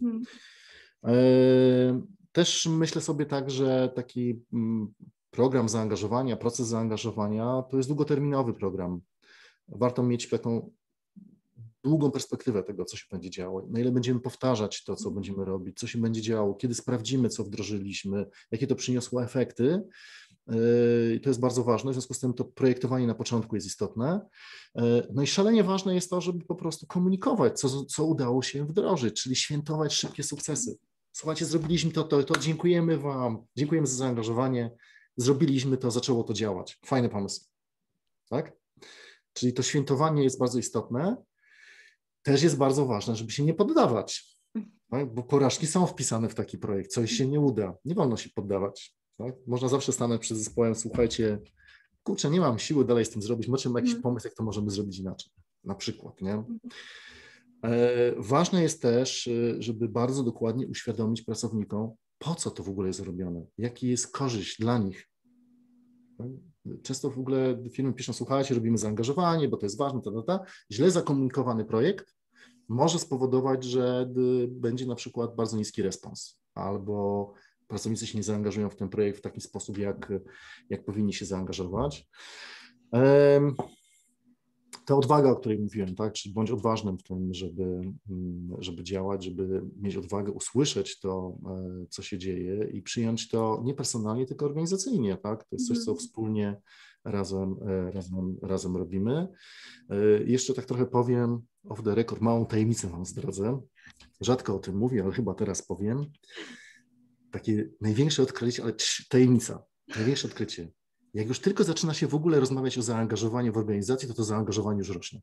Speaker 6: Też myślę sobie tak, że taki program zaangażowania, proces zaangażowania to jest długoterminowy program. Warto mieć taką długą perspektywę tego, co się będzie działo, na ile będziemy powtarzać to, co będziemy robić, co się będzie działo, kiedy sprawdzimy, co wdrożyliśmy, jakie to przyniosło efekty. I to jest bardzo ważne, w związku z tym to projektowanie na początku jest istotne. No i szalenie ważne jest to, żeby po prostu komunikować, co udało się wdrożyć, czyli świętować szybkie sukcesy. Słuchajcie, zrobiliśmy to, dziękujemy Wam, dziękujemy za zaangażowanie, zrobiliśmy to, zaczęło to działać. Fajny pomysł. Tak? Czyli to świętowanie jest bardzo istotne. Też jest bardzo ważne, żeby się nie poddawać, tak? Bo porażki są wpisane w taki projekt, coś się nie uda, nie wolno się poddawać. Tak? Można zawsze stanąć przed zespołem, słuchajcie, kurczę, nie mam siły dalej z tym zrobić, macie jakiś pomysł, jak to możemy zrobić inaczej, na przykład. Nie? Ważne jest też, żeby bardzo dokładnie uświadomić pracownikom, po co to w ogóle jest robione, jaki jest korzyść dla nich. Często w ogóle firmy piszą, słuchajcie, robimy zaangażowanie, bo to jest ważne, Źle zakomunikowany projekt może spowodować, że będzie na przykład bardzo niski respons, albo pracownicy się nie zaangażują w ten projekt w taki sposób, jak powinni się zaangażować. Ta odwaga, o której mówiłem, tak, czyli bądź odważnym w tym, żeby działać, żeby mieć odwagę usłyszeć to, co się dzieje i przyjąć to nie personalnie, tylko organizacyjnie, tak, to jest coś, co wspólnie razem robimy. Jeszcze tak trochę powiem off the record, małą tajemnicę wam zdradzę, rzadko o tym mówię, ale chyba teraz powiem. Takie największe odkrycie, ale tajemnica, największe odkrycie. Jak już tylko zaczyna się w ogóle rozmawiać o zaangażowaniu w organizacji, to zaangażowanie już rośnie.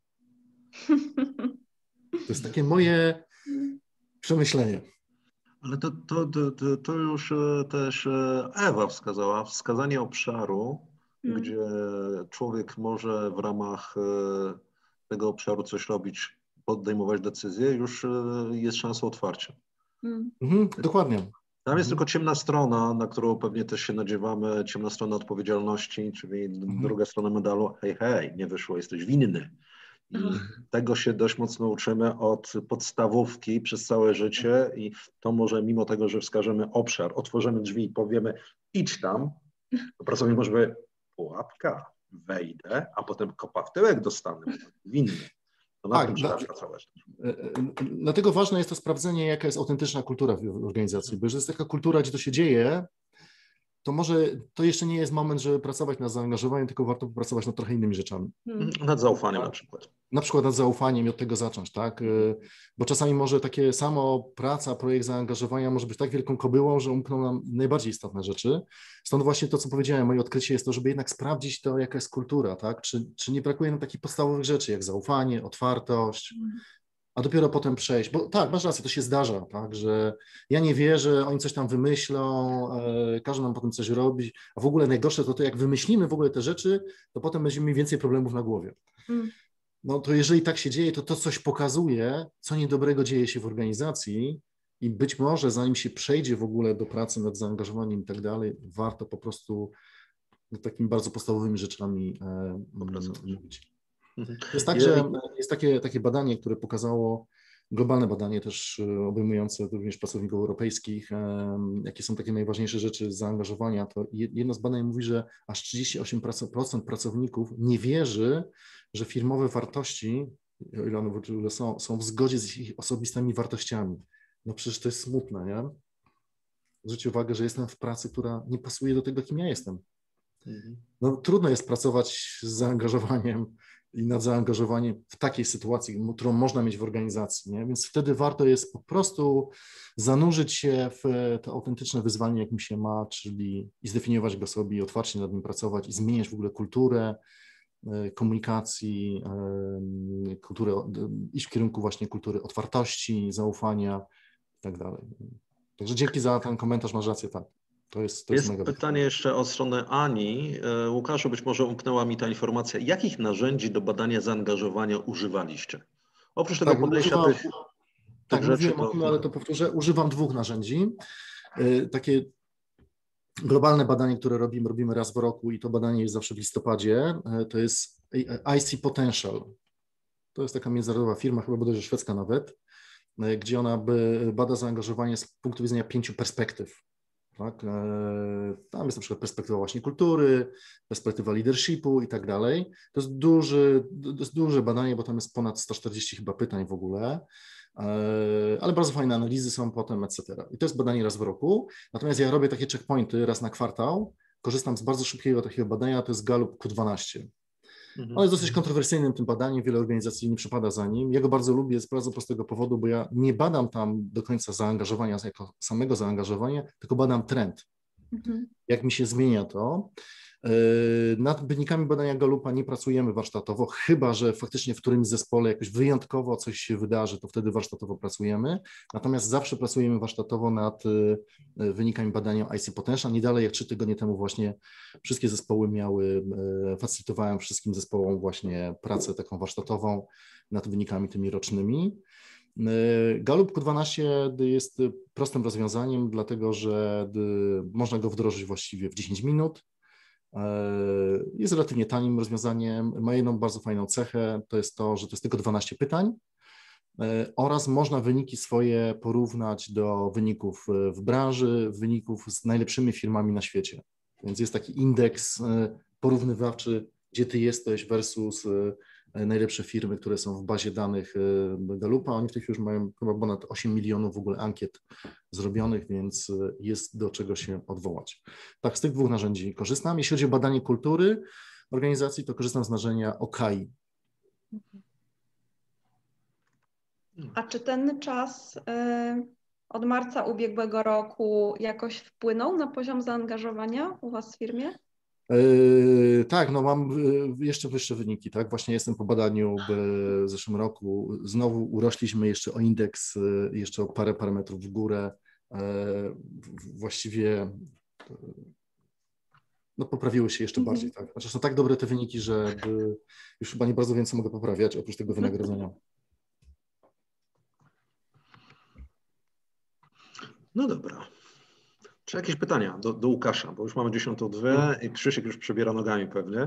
Speaker 6: To jest takie moje przemyślenie.
Speaker 1: Ale to już też Ewa wskazała, wskazanie obszaru, gdzie człowiek może w ramach tego obszaru coś robić, podejmować decyzje, już jest szansa otwarcia.
Speaker 6: Dokładnie.
Speaker 1: Tam jest tylko ciemna strona, na którą pewnie też się nadziewamy, ciemna strona odpowiedzialności, czyli druga strona medalu, hej, nie wyszło, jesteś winny. I tego się dość mocno uczymy od podstawówki przez całe życie i to może mimo tego, że wskażemy obszar, otworzymy drzwi i powiemy idź tam, to pracownik może powiedzieć pułapka, wejdę, a potem kopa w tyłek dostanę, winny. To na tym trzeba pracować.
Speaker 6: Dlatego ważne jest to sprawdzenie, jaka jest autentyczna kultura w organizacji, bo jeżeli jest taka kultura, gdzie to się dzieje, to może to jeszcze nie jest moment, żeby pracować nad zaangażowaniem, tylko warto popracować nad trochę innymi rzeczami.
Speaker 1: Nad zaufaniem na przykład.
Speaker 6: Na przykład nad zaufaniem i od tego zacząć, tak? Bo czasami może takie samo praca, projekt zaangażowania może być tak wielką kobyłą, że umkną nam najbardziej istotne rzeczy. Stąd właśnie to, co powiedziałem, moje odkrycie jest to, żeby jednak sprawdzić to, jaka jest kultura, tak? Czy nie brakuje nam takich podstawowych rzeczy, jak zaufanie, otwartość, a dopiero potem przejść, bo tak, masz rację, to się zdarza, tak, że ja nie wierzę, oni coś tam wymyślą, każą nam potem coś robić, a w ogóle najgorsze to jak wymyślimy w ogóle te rzeczy, to potem będziemy mieli więcej problemów na głowie. No to jeżeli tak się dzieje, to coś pokazuje, co niedobrego dzieje się w organizacji i być może zanim się przejdzie w ogóle do pracy nad zaangażowaniem i tak dalej, warto po prostu nad takimi bardzo podstawowymi rzeczami mówić. Jest tak, że jest takie badanie, które pokazało, globalne badanie też obejmujące również pracowników europejskich, jakie są takie najważniejsze rzeczy zaangażowania, to jedno z badań mówi, że aż 38% pracowników nie wierzy, że firmowe wartości, o ile one w ogóle są w zgodzie z ich osobistymi wartościami. No przecież to jest smutne, nie? Zwróćcie uwagę, że jestem w pracy, która nie pasuje do tego, kim ja jestem. No trudno jest pracować z zaangażowaniem i nad zaangażowaniem w takiej sytuacji, którą można mieć w organizacji, nie? Więc wtedy warto jest po prostu zanurzyć się w to autentyczne wyzwanie, jakim się ma, czyli i zdefiniować go sobie i otwarcie nad nim pracować i zmieniać w ogóle kulturę komunikacji, iść w kierunku właśnie kultury otwartości, zaufania i tak dalej. Także dzięki za ten komentarz, masz rację, tak. To jest mega
Speaker 1: pytanie jeszcze od strony Ani. Łukaszu, być może umknęła mi ta informacja. Jakich narzędzi do badania zaangażowania używaliście? Oprócz tego podejścia tych rzeczy.
Speaker 6: Ale to powtórzę, używam 2 narzędzi. Takie globalne badanie, które robimy raz w roku i to badanie jest zawsze w listopadzie, to jest IC Potential. To jest taka międzynarodowa firma, chyba bodajże szwedzka nawet, gdzie ona bada zaangażowanie z punktu widzenia 5 perspektyw. Tak? Tam jest na przykład perspektywa właśnie kultury, perspektywa leadershipu i tak dalej. To jest duże badanie, bo tam jest ponad 140 chyba pytań w ogóle, ale bardzo fajne analizy są potem, etc. I to jest badanie raz w roku. Natomiast ja robię takie checkpointy raz na kwartał, korzystam z bardzo szybkiego takiego badania, to jest Gallup Q12. On jest dosyć kontrowersyjnym tym badaniem, wiele organizacji nie przypada za nim. Ja go bardzo lubię z bardzo prostego powodu, bo ja nie badam tam do końca zaangażowania, jako samego zaangażowania, tylko badam trend. Jak mi się zmienia to. Nad wynikami badania Gallupa nie pracujemy warsztatowo, chyba że faktycznie w którymś zespole jakoś wyjątkowo coś się wydarzy, to wtedy warsztatowo pracujemy. Natomiast zawsze pracujemy warsztatowo nad wynikami badania IC Potential. Nie dalej jak 3 tygodnie temu właśnie wszystkie zespoły facylitowałem wszystkim zespołom właśnie pracę taką warsztatową nad wynikami tymi rocznymi. Gallup Q12 jest prostym rozwiązaniem, dlatego że można go wdrożyć właściwie w 10 minut. Jest relatywnie tanim rozwiązaniem, ma jedną bardzo fajną cechę, to jest to, że to jest tylko 12 pytań oraz można wyniki swoje porównać do wyników w branży, wyników z najlepszymi firmami na świecie. Więc jest taki indeks porównywawczy, gdzie ty jesteś versus najlepsze firmy, które są w bazie danych Gallupa. Oni w tej chwili już mają chyba ponad 8 milionów w ogóle ankiet zrobionych, więc jest do czego się odwołać. Tak, z tych 2 narzędzi korzystam. Jeśli chodzi o badanie kultury organizacji, to korzystam z narzędzia OKAI.
Speaker 3: A czy ten czas od marca ubiegłego roku jakoś wpłynął na poziom zaangażowania u Was w firmie?
Speaker 6: Tak, no mam jeszcze wyższe wyniki, tak? Właśnie jestem po badaniu w zeszłym roku. Znowu urośliśmy jeszcze o indeks, jeszcze o parę parametrów w górę. Właściwie no, poprawiły się jeszcze bardziej, tak? Znaczy są tak dobre te wyniki, że już chyba nie bardzo więcej mogę poprawiać, oprócz tego wynagrodzenia.
Speaker 1: No dobra. Czy jakieś pytania do Łukasza, bo już mamy 10:02 i Krzysiek już przebiera nogami pewnie.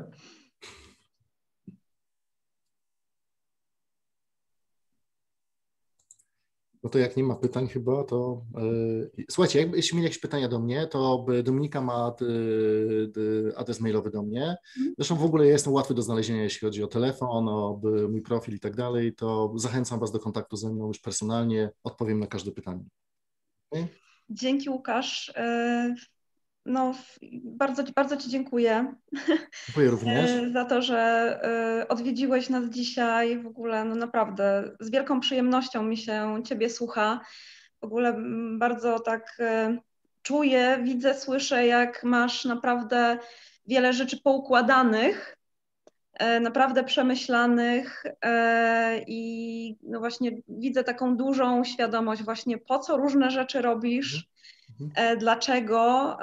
Speaker 6: No to jak nie ma pytań chyba, to słuchajcie, jeśli mieli jakieś pytania do mnie, to Dominika ma adres mailowy do mnie. Zresztą w ogóle ja jestem łatwy do znalezienia, jeśli chodzi o telefon, o mój profil i tak dalej, to zachęcam Was do kontaktu ze mną już personalnie, odpowiem na każde pytanie. Okay?
Speaker 3: Dzięki, Łukasz. No, bardzo Ci dziękuję.
Speaker 6: Dziękuję również.
Speaker 3: Za to, że odwiedziłeś nas dzisiaj. W ogóle no naprawdę z wielką przyjemnością mi się Ciebie słucha. W ogóle bardzo tak czuję, widzę, słyszę, jak masz naprawdę wiele rzeczy poukładanych naprawdę przemyślanych i no właśnie widzę taką dużą świadomość właśnie po co różne rzeczy robisz, dlaczego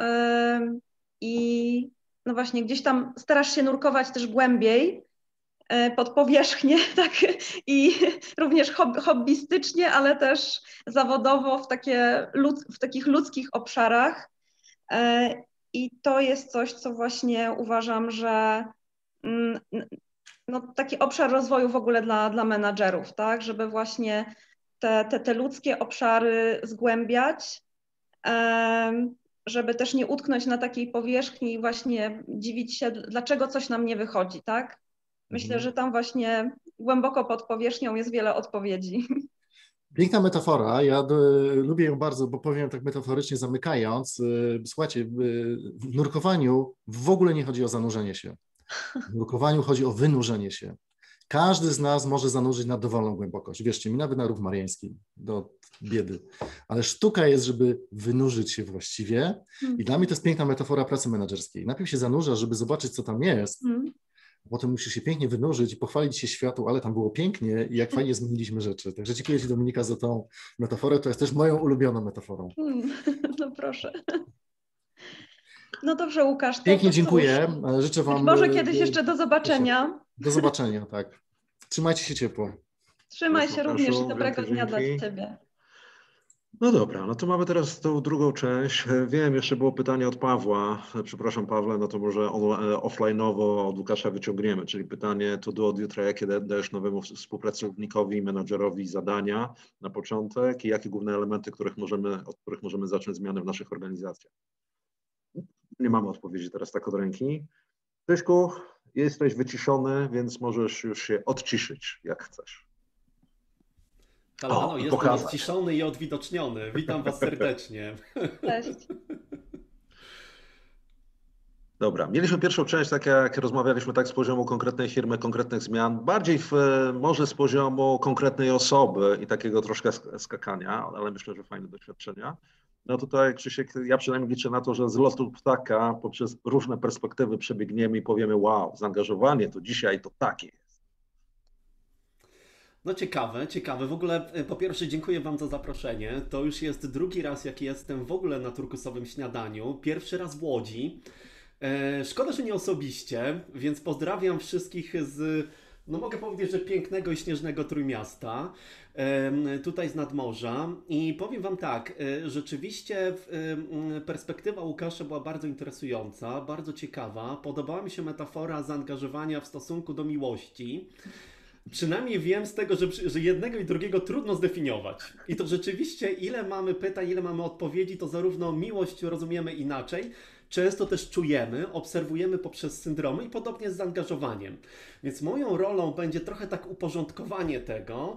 Speaker 3: i no właśnie gdzieś tam starasz się nurkować też głębiej pod powierzchnię, tak, i również hobbystycznie, ale też zawodowo w takich ludzkich obszarach. I to jest coś, co właśnie uważam, że no, taki obszar rozwoju w ogóle dla menadżerów, tak, żeby właśnie te ludzkie obszary zgłębiać, żeby też nie utknąć na takiej powierzchni i właśnie dziwić się, dlaczego coś nam nie wychodzi, tak? Myślę, że tam właśnie głęboko pod powierzchnią jest wiele odpowiedzi.
Speaker 6: Piękna metafora, ja lubię ją bardzo, bo powiem tak metaforycznie zamykając, słuchajcie, w nurkowaniu w ogóle nie chodzi o zanurzenie się. W nurkowaniu chodzi o wynurzenie się. Każdy z nas może zanurzyć na dowolną głębokość. Wierzcie mi, nawet na Rów Mariański, do biedy. Ale sztuka jest, żeby wynurzyć się właściwie i dla mnie to jest piękna metafora pracy menedżerskiej. Najpierw się zanurzasz, żeby zobaczyć, co tam jest, potem musisz się pięknie wynurzyć i pochwalić się światu, ale tam było pięknie i jak fajnie zmieniliśmy rzeczy. Także dziękuję Ci, Dominika, za tą metaforę. To jest też moją ulubioną metaforą.
Speaker 3: No proszę. No dobrze, Łukasz.
Speaker 6: Pięknie dziękuję. Życzę Wam...
Speaker 3: Może kiedyś jeszcze do zobaczenia.
Speaker 6: Do zobaczenia, tak. Trzymajcie się ciepło.
Speaker 3: Trzymaj się również i dobrego dnia dla Ciebie.
Speaker 1: No dobra, no to mamy teraz tą drugą część. Wiem, jeszcze było pytanie od Pawła. Przepraszam, Pawle, no to może offline'owo od Łukasza wyciągniemy, czyli pytanie to do od jutra, jakie dajesz nowemu współpracownikowi i menadżerowi zadania na początek i jakie główne elementy, od których możemy zacząć zmiany w naszych organizacjach. Nie mamy odpowiedzi teraz tak od ręki. Krzyśku, jesteś wyciszony, więc możesz już się odciszyć, jak chcesz.
Speaker 7: Halo, jestem odciszony i odwidoczniony. Witam Was serdecznie.
Speaker 3: Cześć.
Speaker 1: Dobra, mieliśmy pierwszą część, tak jak rozmawialiśmy, tak z poziomu konkretnej firmy, konkretnych zmian, bardziej może z poziomu konkretnej osoby i takiego troszkę skakania, ale myślę, że fajne doświadczenia. No tutaj, Krzysiek, ja przynajmniej liczę na to, że z lotu ptaka poprzez różne perspektywy przebiegniemy i powiemy, wow, zaangażowanie to dzisiaj to takie jest.
Speaker 7: No ciekawe. W ogóle po pierwsze dziękuję Wam za zaproszenie. To już jest drugi raz, jak jestem w ogóle na turkusowym śniadaniu. Pierwszy raz w Łodzi. Szkoda, że nie osobiście, więc pozdrawiam wszystkich z, no mogę powiedzieć, że pięknego i śnieżnego Trójmiasta, tutaj z nadmorza. I powiem Wam tak, rzeczywiście perspektywa Łukasza była bardzo interesująca, bardzo ciekawa. Podobała mi się metafora zaangażowania w stosunku do miłości. Przynajmniej wiem z tego, że jednego i drugiego trudno zdefiniować. I to rzeczywiście, ile mamy pytań, ile mamy odpowiedzi, to zarówno miłość rozumiemy inaczej, często też czujemy, obserwujemy poprzez syndromy i podobnie z zaangażowaniem. Więc moją rolą będzie trochę tak uporządkowanie tego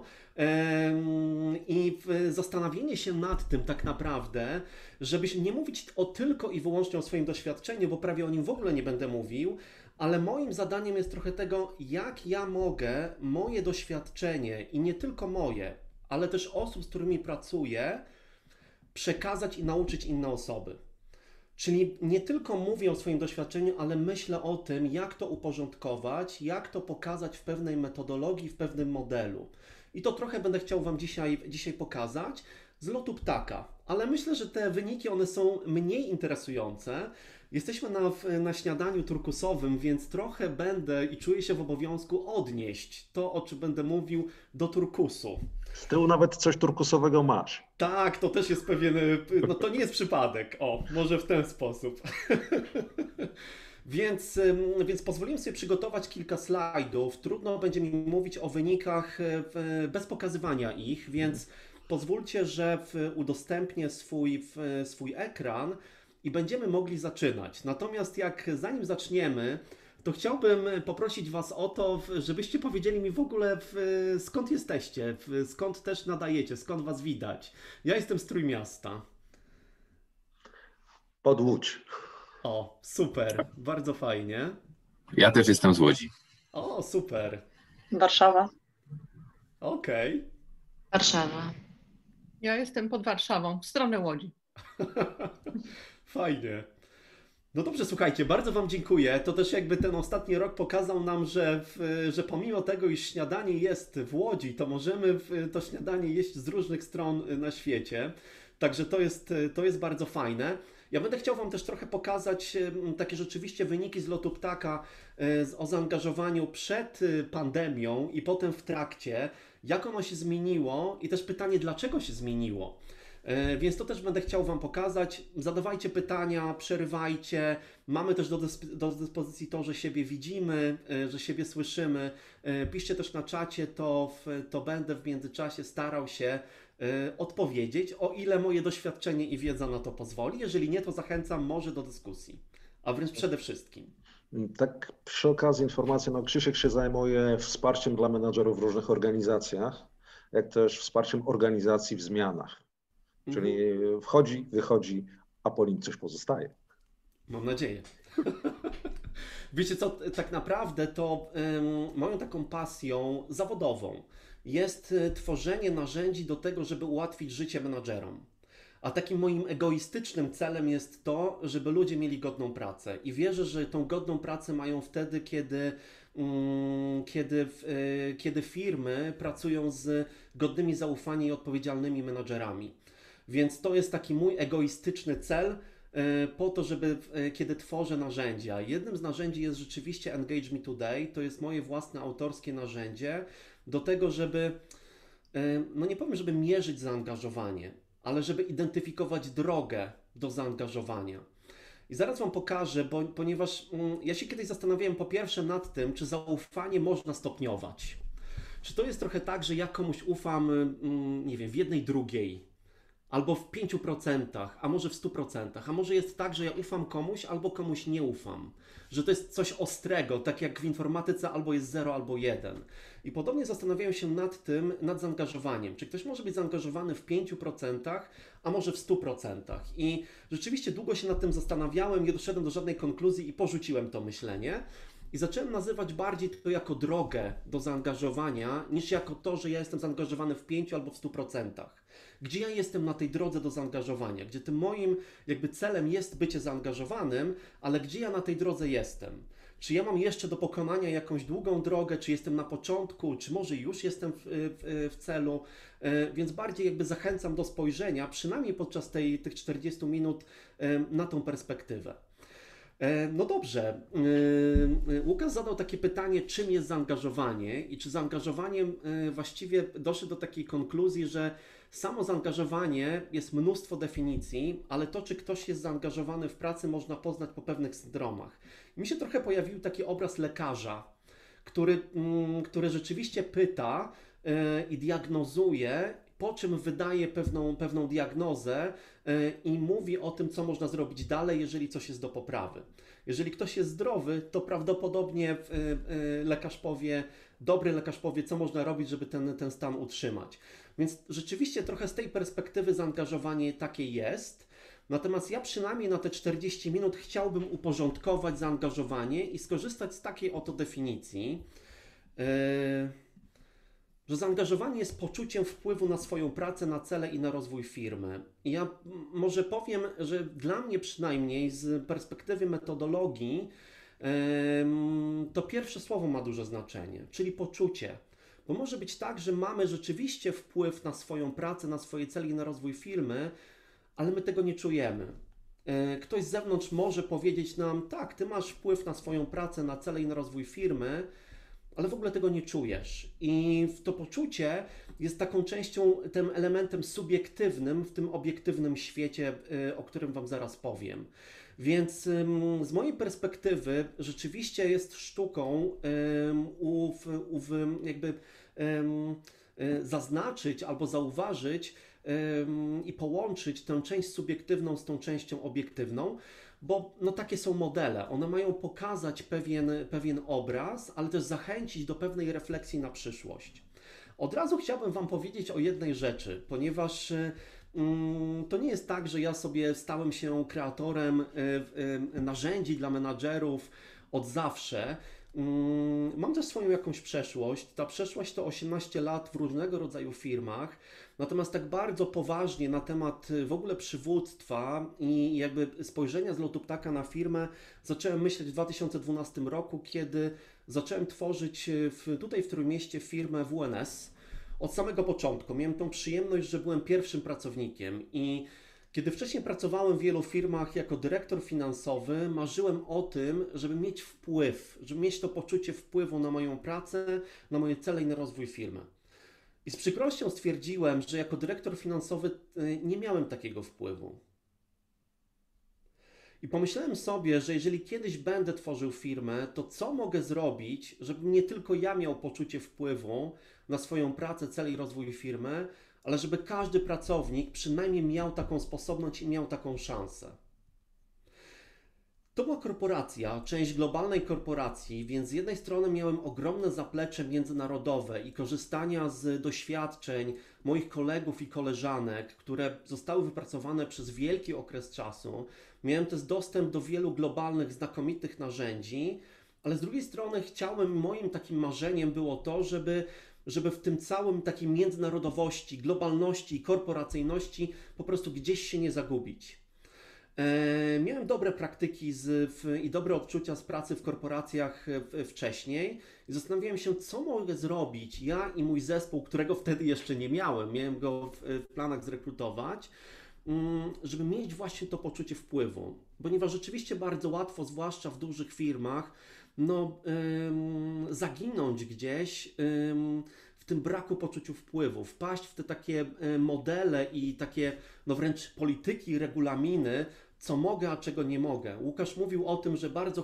Speaker 7: i zastanowienie się nad tym tak naprawdę, żeby nie mówić tylko i wyłącznie o swoim doświadczeniu, bo prawie o nim w ogóle nie będę mówił, ale moim zadaniem jest trochę tego, jak ja mogę moje doświadczenie i nie tylko moje, ale też osób, z którymi pracuję, przekazać i nauczyć inne osoby. Czyli nie tylko mówię o swoim doświadczeniu, ale myślę o tym, jak to uporządkować, jak to pokazać w pewnej metodologii, w pewnym modelu. I to trochę będę chciał Wam dzisiaj pokazać z lotu ptaka. Ale myślę, że te wyniki, one są mniej interesujące. Jesteśmy na śniadaniu turkusowym, więc trochę będę i czuję się w obowiązku odnieść to, o czym będę mówił, do turkusu.
Speaker 1: Z tyłu nawet coś turkusowego masz.
Speaker 7: Tak, to też jest pewien, no to nie jest przypadek, może w ten sposób. Więc pozwoliłem sobie przygotować kilka slajdów. Trudno będzie mi mówić o wynikach bez pokazywania ich, więc pozwólcie, że udostępnię swój ekran i będziemy mogli zaczynać. Natomiast zanim zaczniemy, to chciałbym poprosić Was o to, żebyście powiedzieli mi w ogóle skąd jesteście, skąd też nadajecie, skąd Was widać. Ja jestem z Trójmiasta.
Speaker 1: Pod Łódź.
Speaker 7: O, super, bardzo fajnie.
Speaker 8: Ja też jestem z Łodzi.
Speaker 7: O, super.
Speaker 4: Warszawa.
Speaker 7: Okej.
Speaker 2: Warszawa.
Speaker 5: Ja jestem pod Warszawą, w stronę Łodzi.
Speaker 7: Fajnie. No dobrze, słuchajcie, bardzo Wam dziękuję. To też jakby ten ostatni rok pokazał nam, że pomimo tego, iż śniadanie jest w Łodzi, to możemy to śniadanie jeść z różnych stron na świecie. Także to jest bardzo fajne. Ja będę chciał Wam też trochę pokazać takie rzeczywiście wyniki z lotu ptaka o zaangażowaniu przed pandemią i potem w trakcie, jak ono się zmieniło i też pytanie, dlaczego się zmieniło. Więc to też będę chciał Wam pokazać. Zadawajcie pytania, przerywajcie. Mamy też do dyspozycji to, że siebie widzimy, że siebie słyszymy. Piszcie też na czacie, to będę w międzyczasie starał się odpowiedzieć, o ile moje doświadczenie i wiedza na to pozwoli. Jeżeli nie, to zachęcam może do dyskusji, a wręcz przede wszystkim.
Speaker 1: Tak przy okazji informacji, no Krzysiek się zajmuje wsparciem dla menadżerów w różnych organizacjach, jak też wsparciem organizacji w zmianach. Czyli wchodzi, wychodzi, a po nim coś pozostaje.
Speaker 7: Mam nadzieję. Wiecie co, tak naprawdę to moją taką pasją zawodową jest tworzenie narzędzi do tego, żeby ułatwić życie menadżerom. A takim moim egoistycznym celem jest to, żeby ludzie mieli godną pracę. I wierzę, że tą godną pracę mają wtedy, kiedy firmy pracują z godnymi zaufania i odpowiedzialnymi menadżerami. Więc to jest taki mój egoistyczny cel po to, żeby kiedy tworzę narzędzia. Jednym z narzędzi jest rzeczywiście Engage Me Today. To jest moje własne autorskie narzędzie do tego, żeby, no nie powiem, żeby mierzyć zaangażowanie, ale żeby identyfikować drogę do zaangażowania. I zaraz Wam pokażę, ponieważ ja się kiedyś zastanawiałem po pierwsze nad tym, czy zaufanie można stopniować. Czy to jest trochę tak, że ja komuś ufam, nie wiem, w 1/2, albo w 5%, a może w 100%, a może jest tak, że ja ufam komuś, albo komuś nie ufam. Że to jest coś ostrego, tak jak w informatyce albo jest 0, albo 1. I podobnie zastanawiałem się nad tym, nad zaangażowaniem. Czy ktoś może być zaangażowany w 5%, a może w 100%. I rzeczywiście długo się nad tym zastanawiałem, nie doszedłem do żadnej konkluzji i porzuciłem to myślenie. I zacząłem nazywać bardziej to jako drogę do zaangażowania, niż jako to, że ja jestem zaangażowany w 5 albo w 100%. Gdzie ja jestem na tej drodze do zaangażowania, gdzie tym moim jakby celem jest bycie zaangażowanym, ale gdzie ja na tej drodze jestem? Czy ja mam jeszcze do pokonania jakąś długą drogę, czy jestem na początku, czy może już jestem w celu, więc bardziej jakby zachęcam do spojrzenia, przynajmniej podczas tych 40 minut na tą perspektywę. No dobrze, Łukasz zadał takie pytanie, czym jest zaangażowanie i czy zaangażowaniem właściwie doszedł do takiej konkluzji, że samo zaangażowanie jest mnóstwo definicji, ale to, czy ktoś jest zaangażowany w pracę, można poznać po pewnych syndromach. Mi się trochę pojawił taki obraz lekarza, który rzeczywiście pyta i diagnozuje, po czym wydaje pewną diagnozę i mówi o tym, co można zrobić dalej, jeżeli coś jest do poprawy. Jeżeli ktoś jest zdrowy, to prawdopodobnie dobry lekarz powie, co można robić, żeby ten stan utrzymać. Więc rzeczywiście trochę z tej perspektywy zaangażowanie takie jest. Natomiast ja przynajmniej na te 40 minut chciałbym uporządkować zaangażowanie i skorzystać z takiej oto definicji, że zaangażowanie jest poczuciem wpływu na swoją pracę, na cele i na rozwój firmy. I ja może powiem, że dla mnie przynajmniej z perspektywy metodologii to pierwsze słowo ma duże znaczenie, czyli poczucie. Bo może być tak, że mamy rzeczywiście wpływ na swoją pracę, na swoje cele i na rozwój firmy, ale my tego nie czujemy. Ktoś z zewnątrz może powiedzieć nam, tak, ty masz wpływ na swoją pracę, na cele i na rozwój firmy, ale w ogóle tego nie czujesz. I to poczucie jest taką częścią, tym elementem subiektywnym w tym obiektywnym świecie, o którym Wam zaraz powiem. Więc z mojej perspektywy rzeczywiście jest sztuką zaznaczyć albo zauważyć i połączyć tę część subiektywną z tą częścią obiektywną, bo no, takie są modele. One mają pokazać pewien obraz, ale też zachęcić do pewnej refleksji na przyszłość. Od razu chciałbym Wam powiedzieć o jednej rzeczy, ponieważ to nie jest tak, że ja sobie stałem się kreatorem narzędzi dla menadżerów od zawsze. Mam też swoją jakąś przeszłość. Ta przeszłość to 18 lat w różnego rodzaju firmach, natomiast tak bardzo poważnie na temat w ogóle przywództwa i jakby spojrzenia z lotu ptaka na firmę zacząłem myśleć w 2012 roku, kiedy zacząłem tworzyć tutaj w Trójmieście firmę WNS. Od samego początku miałem tą przyjemność, że byłem pierwszym pracownikiem i kiedy wcześniej pracowałem w wielu firmach jako dyrektor finansowy, marzyłem o tym, żeby mieć wpływ, żeby mieć to poczucie wpływu na moją pracę, na moje cele i na rozwój firmy. I z przykrością stwierdziłem, że jako dyrektor finansowy nie miałem takiego wpływu. I pomyślałem sobie, że jeżeli kiedyś będę tworzył firmę, to co mogę zrobić, żeby nie tylko ja miał poczucie wpływu na swoją pracę, cele i rozwój firmy, ale żeby każdy pracownik przynajmniej miał taką sposobność i miał taką szansę. To była korporacja, część globalnej korporacji, więc z jednej strony miałem ogromne zaplecze międzynarodowe i korzystania z doświadczeń moich kolegów i koleżanek, które zostały wypracowane przez wielki okres czasu. Miałem też dostęp do wielu globalnych, znakomitych narzędzi, ale z drugiej strony moim takim marzeniem było to, żeby w tym całym takiej międzynarodowości, globalności i korporacyjności po prostu gdzieś się nie zagubić. Miałem dobre praktyki i dobre odczucia z pracy w korporacjach wcześniej i zastanawiałem się, co mogę zrobić ja i mój zespół, którego wtedy jeszcze nie miałem go w planach zrekrutować, żeby mieć właśnie to poczucie wpływu. Ponieważ rzeczywiście bardzo łatwo, zwłaszcza w dużych firmach, zaginąć gdzieś w tym braku poczucia wpływu, wpaść w te takie modele i takie wręcz polityki, regulaminy, co mogę, a czego nie mogę. Łukasz mówił o tym, że bardzo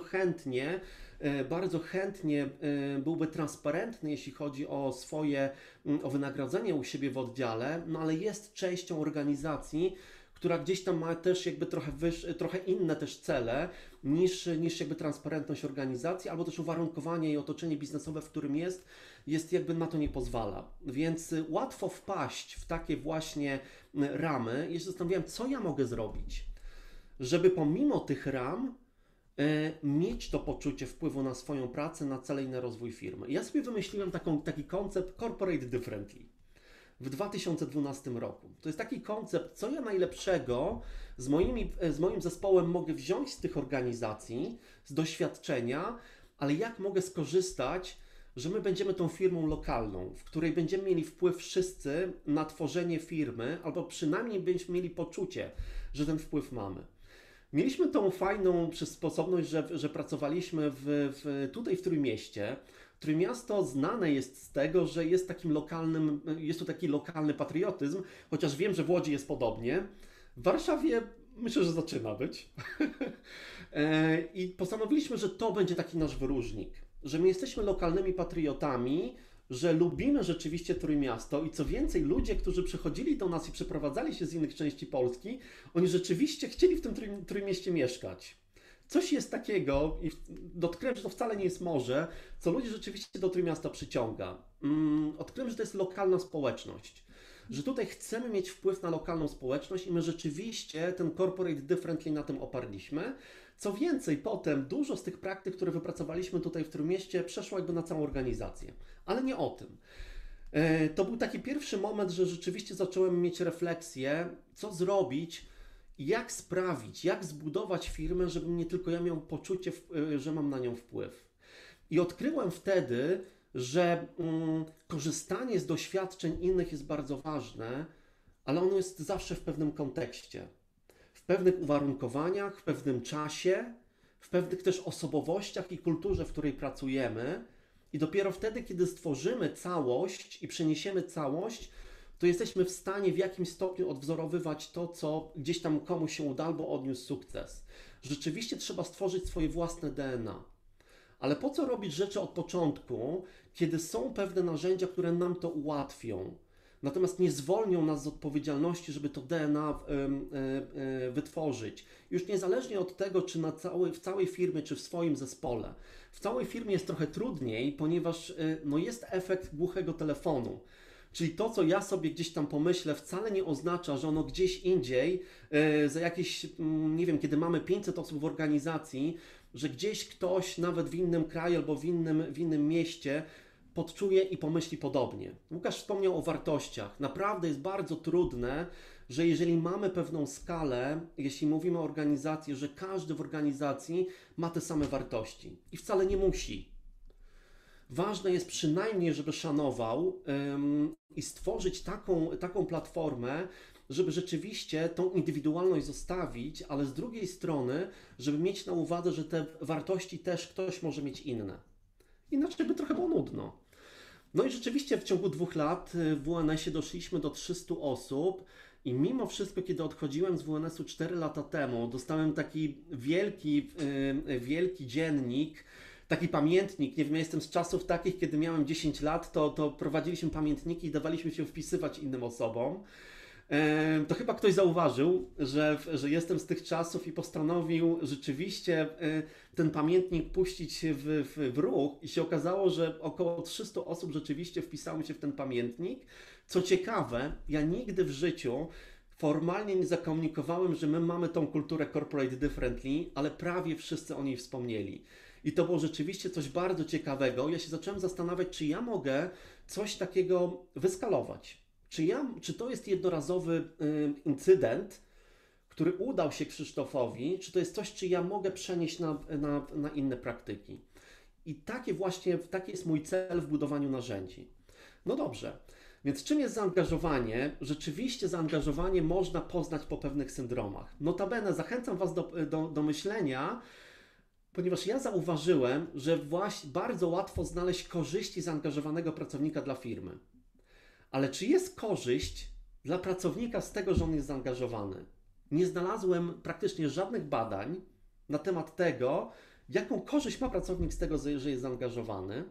Speaker 7: chętnie byłby transparentny, jeśli chodzi o wynagrodzenie u siebie w oddziale, ale jest częścią organizacji, która gdzieś tam ma też jakby trochę inne też cele niż jakby transparentność organizacji, albo też uwarunkowanie i otoczenie biznesowe, w którym jest jakby na to nie pozwala. Więc łatwo wpaść w takie właśnie ramy. Ja się zastanawiałem, co ja mogę zrobić, żeby pomimo tych ram mieć to poczucie wpływu na swoją pracę, na cele i na rozwój firmy. Ja sobie wymyśliłem taki koncept Corporate Differently w 2012 roku. To jest taki koncept, co ja najlepszego z moim zespołem mogę wziąć z tych organizacji, z doświadczenia, ale jak mogę skorzystać, że my będziemy tą firmą lokalną, w której będziemy mieli wpływ wszyscy na tworzenie firmy, albo przynajmniej będziemy mieli poczucie, że ten wpływ mamy. Mieliśmy tą fajną sposobność, że pracowaliśmy tutaj w Trójmieście. Trójmiasto znane jest z tego, że jest to taki lokalny patriotyzm, chociaż wiem, że w Łodzi jest podobnie. W Warszawie myślę, że zaczyna być. I postanowiliśmy, że to będzie taki nasz wyróżnik, że my jesteśmy lokalnymi patriotami, że lubimy rzeczywiście Trójmiasto i co więcej, ludzie, którzy przychodzili do nas i przeprowadzali się z innych części Polski, oni rzeczywiście chcieli w tym Trójmieście mieszkać. Coś jest takiego, i odkryłem, że to wcale nie jest morze, co ludzi rzeczywiście do Trójmiasta przyciąga. Odkryłem, że to jest lokalna społeczność, że tutaj chcemy mieć wpływ na lokalną społeczność i my rzeczywiście ten Corporate Differently na tym oparliśmy. Co więcej, potem dużo z tych praktyk, które wypracowaliśmy tutaj w Trójmieście, przeszło jakby na całą organizację. Ale nie o tym. To był taki pierwszy moment, że rzeczywiście zacząłem mieć refleksję, co zrobić, jak sprawić, jak zbudować firmę, żebym nie tylko ja miał poczucie, że mam na nią wpływ. I odkryłem wtedy, że korzystanie z doświadczeń innych jest bardzo ważne, ale ono jest zawsze w pewnym kontekście, w pewnych uwarunkowaniach, w pewnym czasie, w pewnych też osobowościach i kulturze, w której pracujemy. I dopiero wtedy, kiedy stworzymy całość i przeniesiemy całość, to jesteśmy w stanie w jakimś stopniu odwzorowywać to, co gdzieś tam komuś się uda albo odniósł sukces. Rzeczywiście trzeba stworzyć swoje własne DNA. Ale po co robić rzeczy od początku, kiedy są pewne narzędzia, które nam to ułatwią, natomiast nie zwolnią nas z odpowiedzialności, żeby to DNA wytworzyć. Już niezależnie od tego, czy w całej firmie, czy w swoim zespole. W całej firmie jest trochę trudniej, ponieważ jest efekt głuchego telefonu. Czyli to, co ja sobie gdzieś tam pomyślę, wcale nie oznacza, że ono gdzieś indziej, za jakieś, nie wiem, kiedy mamy 500 osób w organizacji, że gdzieś ktoś, nawet w innym kraju albo w innym mieście, podczuje i pomyśli podobnie. Łukasz wspomniał o wartościach. Naprawdę jest bardzo trudne, że jeżeli mamy pewną skalę, jeśli mówimy o organizacji, że każdy w organizacji ma te same wartości. I wcale nie musi. Ważne jest przynajmniej, żeby szanował i stworzyć taką platformę, żeby rzeczywiście tą indywidualność zostawić, ale z drugiej strony, żeby mieć na uwadze, że te wartości też ktoś może mieć inne. Inaczej by trochę było nudno. No i rzeczywiście w ciągu 2 lat w WNS-ie doszliśmy do 300 osób i mimo wszystko, kiedy odchodziłem z WNS-u 4 lata temu, dostałem taki wielki dziennik, taki pamiętnik. Nie wiem, ja jestem z czasów takich, kiedy miałem 10 lat, to prowadziliśmy pamiętniki i dawaliśmy się wpisywać innym osobom. To chyba ktoś zauważył, że jestem z tych czasów i postanowił rzeczywiście ten pamiętnik puścić w ruch i się okazało, że około 300 osób rzeczywiście wpisało się w ten pamiętnik. Co ciekawe, ja nigdy w życiu formalnie nie zakomunikowałem, że my mamy tą kulturę Corporate Differently, ale prawie wszyscy o niej wspomnieli. I to było rzeczywiście coś bardzo ciekawego. Ja się zacząłem zastanawiać, czy ja mogę coś takiego wyskalować. Czy to jest jednorazowy incydent, który udał się Krzysztofowi, czy to jest coś, czy ja mogę przenieść na inne praktyki. I taki jest mój cel w budowaniu narzędzi. No dobrze, więc czym jest zaangażowanie? Rzeczywiście zaangażowanie można poznać po pewnych syndromach. Notabene zachęcam Was do myślenia, ponieważ ja zauważyłem, że właśnie bardzo łatwo znaleźć korzyści zaangażowanego pracownika dla firmy. Ale czy jest korzyść dla pracownika z tego, że on jest zaangażowany? Nie znalazłem praktycznie żadnych badań na temat tego, jaką korzyść ma pracownik z tego, że jest zaangażowany.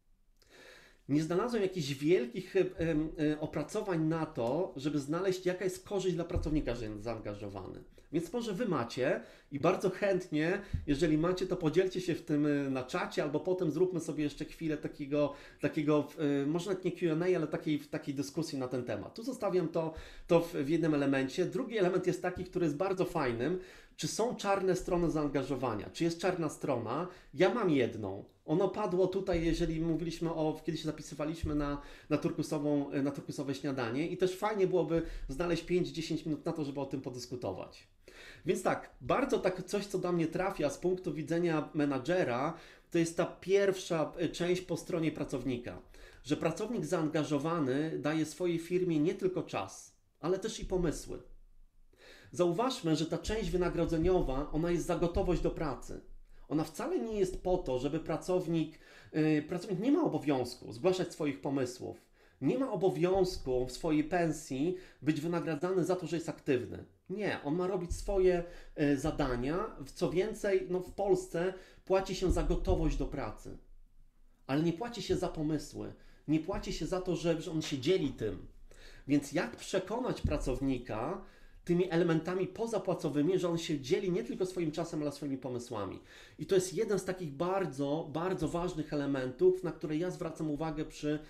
Speaker 7: Nie znalazłem jakichś wielkich opracowań na to, żeby znaleźć, jaka jest korzyść dla pracownika, że jest zaangażowany. Więc może Wy macie i bardzo chętnie, jeżeli macie, to podzielcie się w tym na czacie, albo potem zróbmy sobie jeszcze chwilę takiego może nawet nie Q&A, ale takiej dyskusji na ten temat. Tu zostawiam to w jednym elemencie. Drugi element jest taki, który jest bardzo fajnym. Czy są czarne strony zaangażowania? Czy jest czarna strona? Ja mam jedną. Ono padło tutaj, jeżeli mówiliśmy kiedy się zapisywaliśmy na turkusowe śniadanie i też fajnie byłoby znaleźć 5-10 minut na to, żeby o tym podyskutować. Więc tak, bardzo coś, co do mnie trafia z punktu widzenia menadżera, to jest ta pierwsza część po stronie pracownika. Że pracownik zaangażowany daje swojej firmie nie tylko czas, ale też i pomysły. Zauważmy, że ta część wynagrodzeniowa, ona jest za gotowość do pracy. Ona wcale nie jest po to, żeby pracownik nie ma obowiązku zgłaszać swoich pomysłów. Nie ma obowiązku w swojej pensji być wynagradzany za to, że jest aktywny. Nie, on ma robić swoje zadania. Co więcej, w Polsce płaci się za gotowość do pracy. Ale nie płaci się za pomysły. Nie płaci się za to, że on się dzieli tym. Więc jak przekonać pracownika tymi elementami pozapłacowymi, że on się dzieli nie tylko swoim czasem, ale swoimi pomysłami. I to jest jeden z takich bardzo, bardzo ważnych elementów, na które ja zwracam uwagę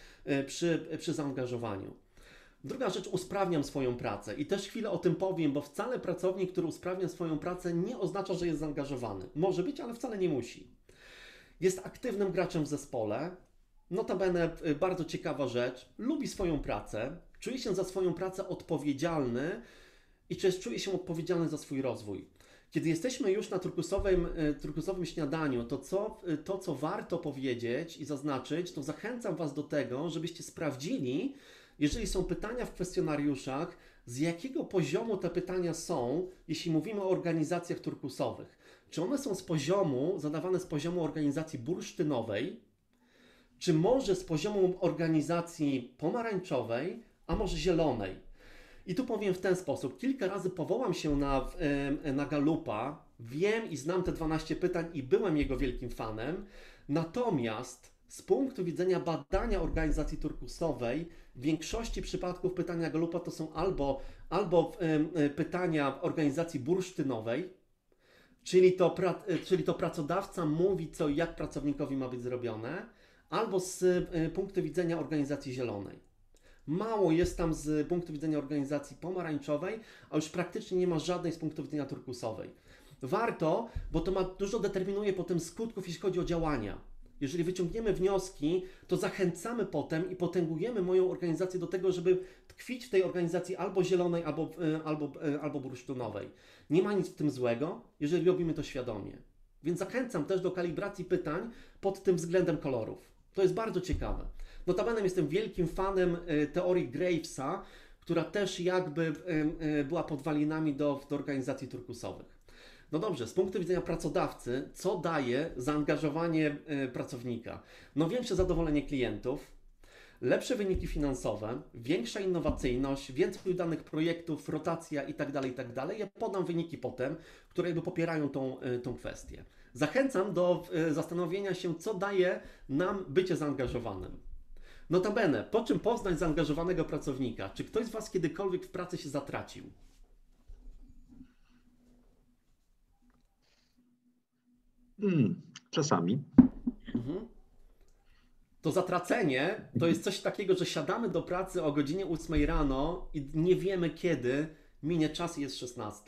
Speaker 7: przy zaangażowaniu. Druga rzecz, usprawniam swoją pracę. I też chwilę o tym powiem, bo wcale pracownik, który usprawnia swoją pracę, nie oznacza, że jest zaangażowany. Może być, ale wcale nie musi. Jest aktywnym graczem w zespole. Notabene bardzo ciekawa rzecz. Lubi swoją pracę. Czuje się za swoją pracę odpowiedzialny i czuje się odpowiedzialny za swój rozwój. Kiedy jesteśmy już na turkusowym śniadaniu, to co warto powiedzieć i zaznaczyć, to zachęcam Was do tego, żebyście sprawdzili, jeżeli są pytania w kwestionariuszach, z jakiego poziomu te pytania są, jeśli mówimy o organizacjach turkusowych. Czy one są zadawane z poziomu organizacji bursztynowej, czy może z poziomu organizacji pomarańczowej, a może zielonej. I tu powiem w ten sposób. Kilka razy powołam się na Gallupa, wiem i znam te 12 pytań i byłem jego wielkim fanem, natomiast z punktu widzenia badania organizacji turkusowej w większości przypadków pytania Gallupa to są albo pytania organizacji bursztynowej, czyli to pracodawca mówi, co i jak pracownikowi ma być zrobione, albo z punktu widzenia organizacji zielonej. Mało jest tam z punktu widzenia organizacji pomarańczowej, a już praktycznie nie ma żadnej z punktu widzenia turkusowej. warto, bo to dużo determinuje potem skutków, jeśli chodzi o działania. Jeżeli wyciągniemy wnioski, to zachęcamy potem i potęgujemy moją organizację do tego, żeby tkwić w tej organizacji albo zielonej, albo bursztynowej. Nie ma nic w tym złego, jeżeli robimy to świadomie. Więc zachęcam też do kalibracji pytań pod tym względem kolorów. To jest bardzo ciekawe. Notabene jestem wielkim fanem teorii Gravesa, która też jakby była podwalinami do organizacji turkusowych. No dobrze, z punktu widzenia pracodawcy, co daje zaangażowanie pracownika? No większe zadowolenie klientów, lepsze wyniki finansowe, większa innowacyjność, więcej udanych projektów, rotacja itd. Ja podam wyniki potem, które jakby popierają tą kwestię. Zachęcam do zastanowienia się, co daje nam bycie zaangażowanym. Notabene, po czym poznać zaangażowanego pracownika? Czy ktoś z Was kiedykolwiek w pracy się zatracił?
Speaker 1: Czasami.
Speaker 7: To zatracenie to jest coś takiego, że siadamy do pracy o godzinie 8 rano i nie wiemy kiedy minie czas i jest 16.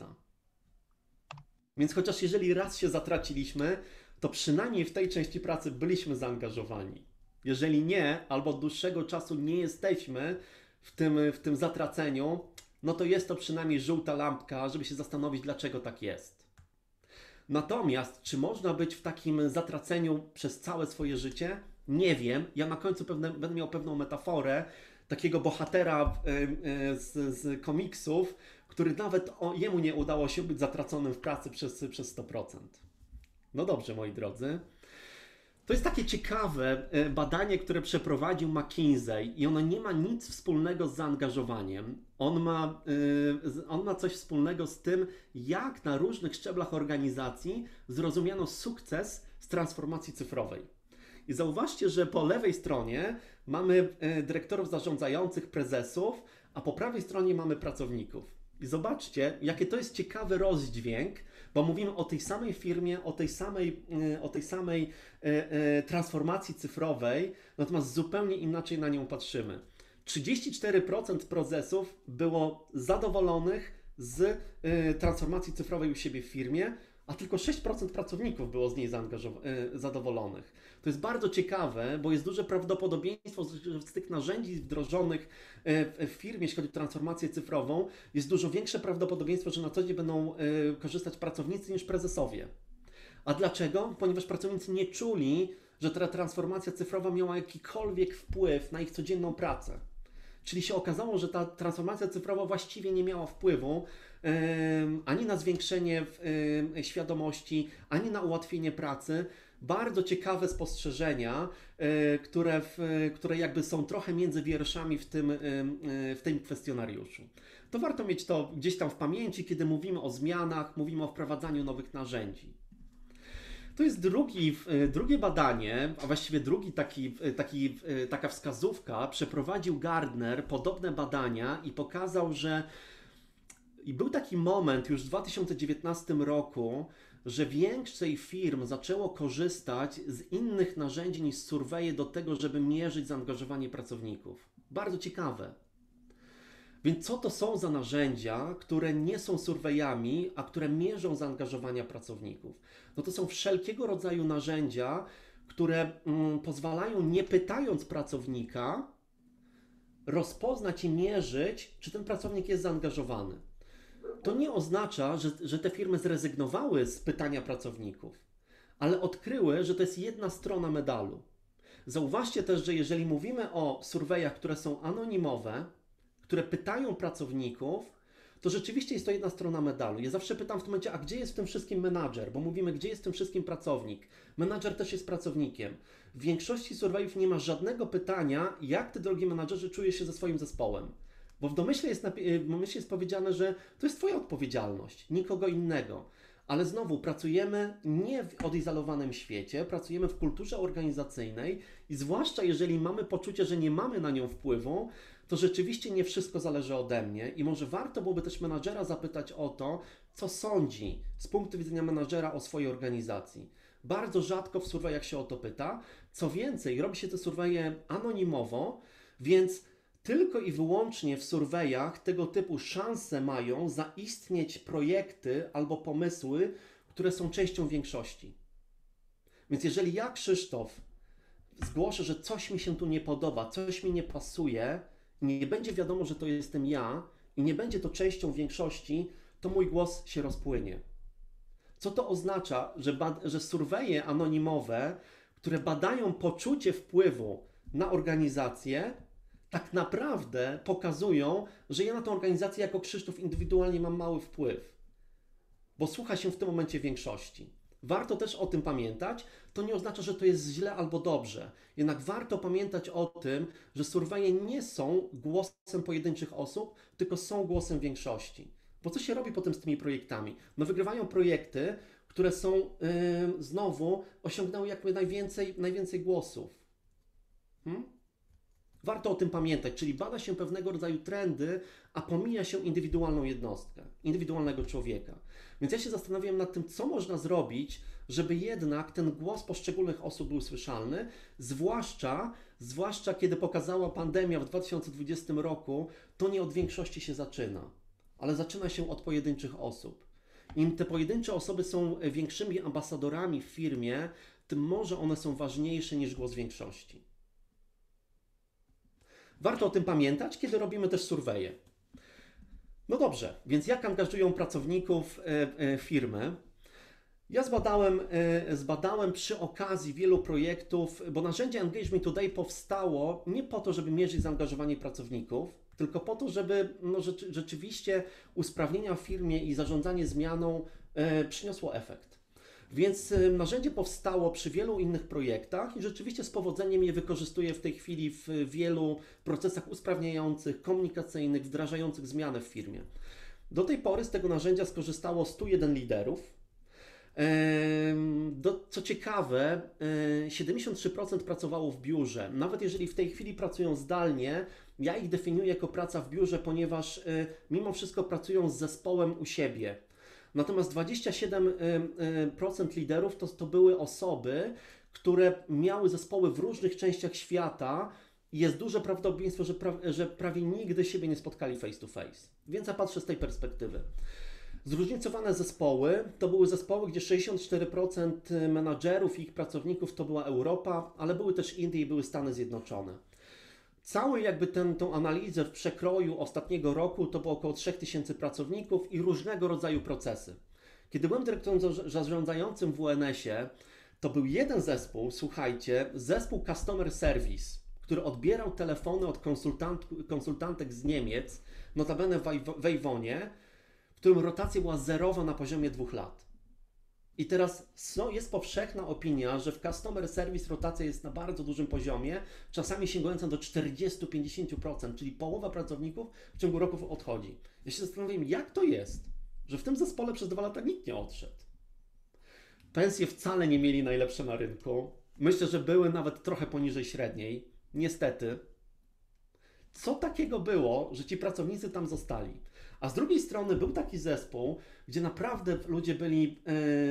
Speaker 7: Więc chociaż jeżeli raz się zatraciliśmy, to przynajmniej w tej części pracy byliśmy zaangażowani. Jeżeli nie, albo od dłuższego czasu nie jesteśmy w tym zatraceniu, no to jest to przynajmniej żółta lampka, żeby się zastanowić, dlaczego tak jest. Natomiast, czy można być w takim zatraceniu przez całe swoje życie? Nie wiem. Ja na końcu będę miał pewną metaforę takiego bohatera z komiksów, który nawet jemu nie udało się być zatraconym w pracy przez 100%. No dobrze, moi drodzy. To jest takie ciekawe badanie, które przeprowadził McKinsey i ono nie ma nic wspólnego z zaangażowaniem. On ma coś wspólnego z tym, jak na różnych szczeblach organizacji zrozumiano sukces z transformacji cyfrowej. I zauważcie, że po lewej stronie mamy dyrektorów zarządzających, prezesów, a po prawej stronie mamy pracowników. I zobaczcie, jakie to jest ciekawy rozdźwięk, bo mówimy o tej samej firmie, o tej samej transformacji cyfrowej, natomiast zupełnie inaczej na nią patrzymy. 34% prezesów było zadowolonych z transformacji cyfrowej u siebie w firmie, a tylko 6% pracowników było z niej zadowolonych. To jest bardzo ciekawe, bo jest duże prawdopodobieństwo, że z tych narzędzi wdrożonych w firmie, jeśli chodzi o transformację cyfrową, jest dużo większe prawdopodobieństwo, że na co dzień będą korzystać pracownicy niż prezesowie. A dlaczego? Ponieważ pracownicy nie czuli, że ta transformacja cyfrowa miała jakikolwiek wpływ na ich codzienną pracę. Czyli się okazało, że ta transformacja cyfrowa właściwie nie miała wpływu ani na zwiększenie świadomości, ani na ułatwienie pracy. Bardzo ciekawe spostrzeżenia, które jakby są trochę między wierszami w tym kwestionariuszu. To warto mieć to gdzieś tam w pamięci, kiedy mówimy o zmianach, mówimy o wprowadzaniu nowych narzędzi. To jest drugie badanie, a właściwie taka wskazówka. Przeprowadził Gardner podobne badania i pokazał, że był taki moment już w 2019 roku, że więcej firm zaczęło korzystać z innych narzędzi niż surveje do tego, żeby mierzyć zaangażowanie pracowników. Bardzo ciekawe. Więc co to są za narzędzia, które nie są surveyami, a które mierzą zaangażowania pracowników? No to są wszelkiego rodzaju narzędzia, które pozwalają, nie pytając pracownika, rozpoznać i mierzyć, czy ten pracownik jest zaangażowany. To nie oznacza, że te firmy zrezygnowały z pytania pracowników, ale odkryły, że to jest jedna strona medalu. Zauważcie też, że jeżeli mówimy o surveyach, które są anonimowe, które pytają pracowników, to rzeczywiście jest to jedna strona medalu. Ja zawsze pytam w tym momencie, a gdzie jest w tym wszystkim menadżer? Bo mówimy, gdzie jest w tym wszystkim pracownik? Menadżer też jest pracownikiem. W większości surveyów nie ma żadnego pytania, jak ty, drogi menadżerze, czujesz się ze swoim zespołem. Bo w domyśle jest powiedziane, że to jest twoja odpowiedzialność, nikogo innego. Ale znowu pracujemy nie w odizolowanym świecie, pracujemy w kulturze organizacyjnej i zwłaszcza jeżeli mamy poczucie, że nie mamy na nią wpływu, to rzeczywiście nie wszystko zależy ode mnie i może warto byłoby też menadżera zapytać o to, co sądzi z punktu widzenia menadżera o swojej organizacji. Bardzo rzadko w surveyach się o to pyta. Co więcej, robi się te surveje anonimowo, więc tylko i wyłącznie w surveyach tego typu szanse mają zaistnieć projekty albo pomysły, które są częścią większości. Więc jeżeli ja, Krzysztof, zgłoszę, że coś mi się tu nie podoba, coś mi nie pasuje, nie będzie wiadomo, że to jestem ja i nie będzie to częścią większości, to mój głos się rozpłynie. Co to oznacza? Że surveje anonimowe, które badają poczucie wpływu na organizację, tak naprawdę pokazują, że ja na tę organizację jako Krzysztof indywidualnie mam mały wpływ, bo słucha się w tym momencie większości. Warto też o tym pamiętać. To nie oznacza, że to jest źle albo dobrze. Jednak warto pamiętać o tym, że surveje nie są głosem pojedynczych osób, tylko są głosem większości. Bo co się robi potem z tymi projektami? No wygrywają projekty, które są znowu osiągnęły jakby najwięcej głosów. Warto o tym pamiętać, czyli bada się pewnego rodzaju trendy, a pomija się indywidualną jednostkę, indywidualnego człowieka. Więc ja się zastanawiam nad tym, co można zrobić, żeby jednak ten głos poszczególnych osób był słyszalny, zwłaszcza kiedy pokazała pandemia w 2020 roku, to nie od większości się zaczyna, ale zaczyna się od pojedynczych osób. Im te pojedyncze osoby są większymi ambasadorami w firmie, tym może one są ważniejsze niż głos większości. Warto o tym pamiętać, kiedy robimy też surveje. No dobrze, więc jak angażują pracowników firmy? Ja zbadałem przy okazji wielu projektów, bo narzędzie Engage Me Today powstało nie po to, żeby mierzyć zaangażowanie pracowników, tylko po to, żeby rzeczywiście usprawnienia w firmie i zarządzanie zmianą przyniosło efekt. Więc narzędzie powstało przy wielu innych projektach i rzeczywiście z powodzeniem je wykorzystuję w tej chwili w wielu procesach usprawniających, komunikacyjnych, wdrażających zmiany w firmie. Do tej pory z tego narzędzia skorzystało 101 liderów. Co ciekawe, 73% pracowało w biurze. Nawet jeżeli w tej chwili pracują zdalnie, ja ich definiuję jako praca w biurze, ponieważ mimo wszystko pracują z zespołem u siebie. Natomiast 27% liderów to były osoby, które miały zespoły w różnych częściach świata i jest duże prawdopodobieństwo, że prawie nigdy siebie nie spotkali face to face. Więc ja patrzę z tej perspektywy. Zróżnicowane zespoły to były zespoły, gdzie 64% menadżerów i ich pracowników to była Europa, ale były też Indie i były Stany Zjednoczone. Cały jakby tą analizę w przekroju ostatniego roku to było około 3000 pracowników i różnego rodzaju procesy. Kiedy byłem dyrektorem zarządzającym w WNS-ie, to był jeden zespół, słuchajcie, zespół Customer Service, który odbierał telefony od konsultantek z Niemiec, notabene w Avon, w którym rotacja była zerowa na poziomie 2 lat. I teraz jest powszechna opinia, że w Customer Service rotacja jest na bardzo dużym poziomie, czasami sięgająca do 40-50%, czyli połowa pracowników w ciągu roku odchodzi. Ja się zastanawiam, jak to jest, że w tym zespole przez 2 lata nikt nie odszedł. Pensje wcale nie mieli najlepsze na rynku. Myślę, że były nawet trochę poniżej średniej. Niestety. Co takiego było, że ci pracownicy tam zostali? A z drugiej strony był taki zespół, gdzie naprawdę ludzie byli,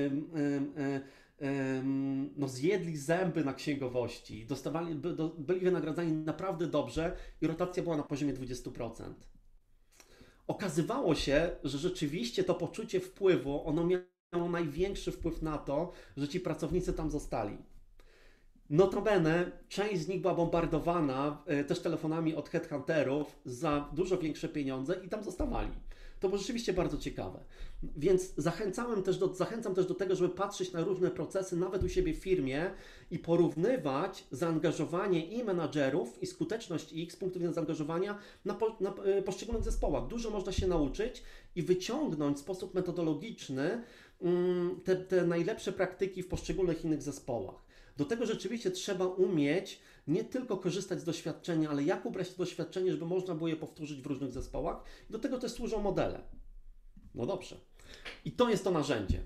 Speaker 7: zjedli zęby na księgowości, byli wynagradzani naprawdę dobrze i rotacja była na poziomie 20%. Okazywało się, że rzeczywiście to poczucie wpływu, ono miało największy wpływ na to, że ci pracownicy tam zostali. Notabene, część z nich była bombardowana też telefonami od headhunterów za dużo większe pieniądze i tam zostawali. To było rzeczywiście bardzo ciekawe. Więc zachęcam też do tego, żeby patrzeć na różne procesy, nawet u siebie w firmie i porównywać zaangażowanie i menadżerów i skuteczność ich z punktu widzenia zaangażowania na poszczególnych zespołach. Dużo można się nauczyć i wyciągnąć w sposób metodologiczny te najlepsze praktyki w poszczególnych innych zespołach. Do tego rzeczywiście trzeba umieć nie tylko korzystać z doświadczenia, ale jak ubrać to doświadczenie, żeby można było je powtórzyć w różnych zespołach. Do tego też służą modele. No dobrze. I to jest to narzędzie.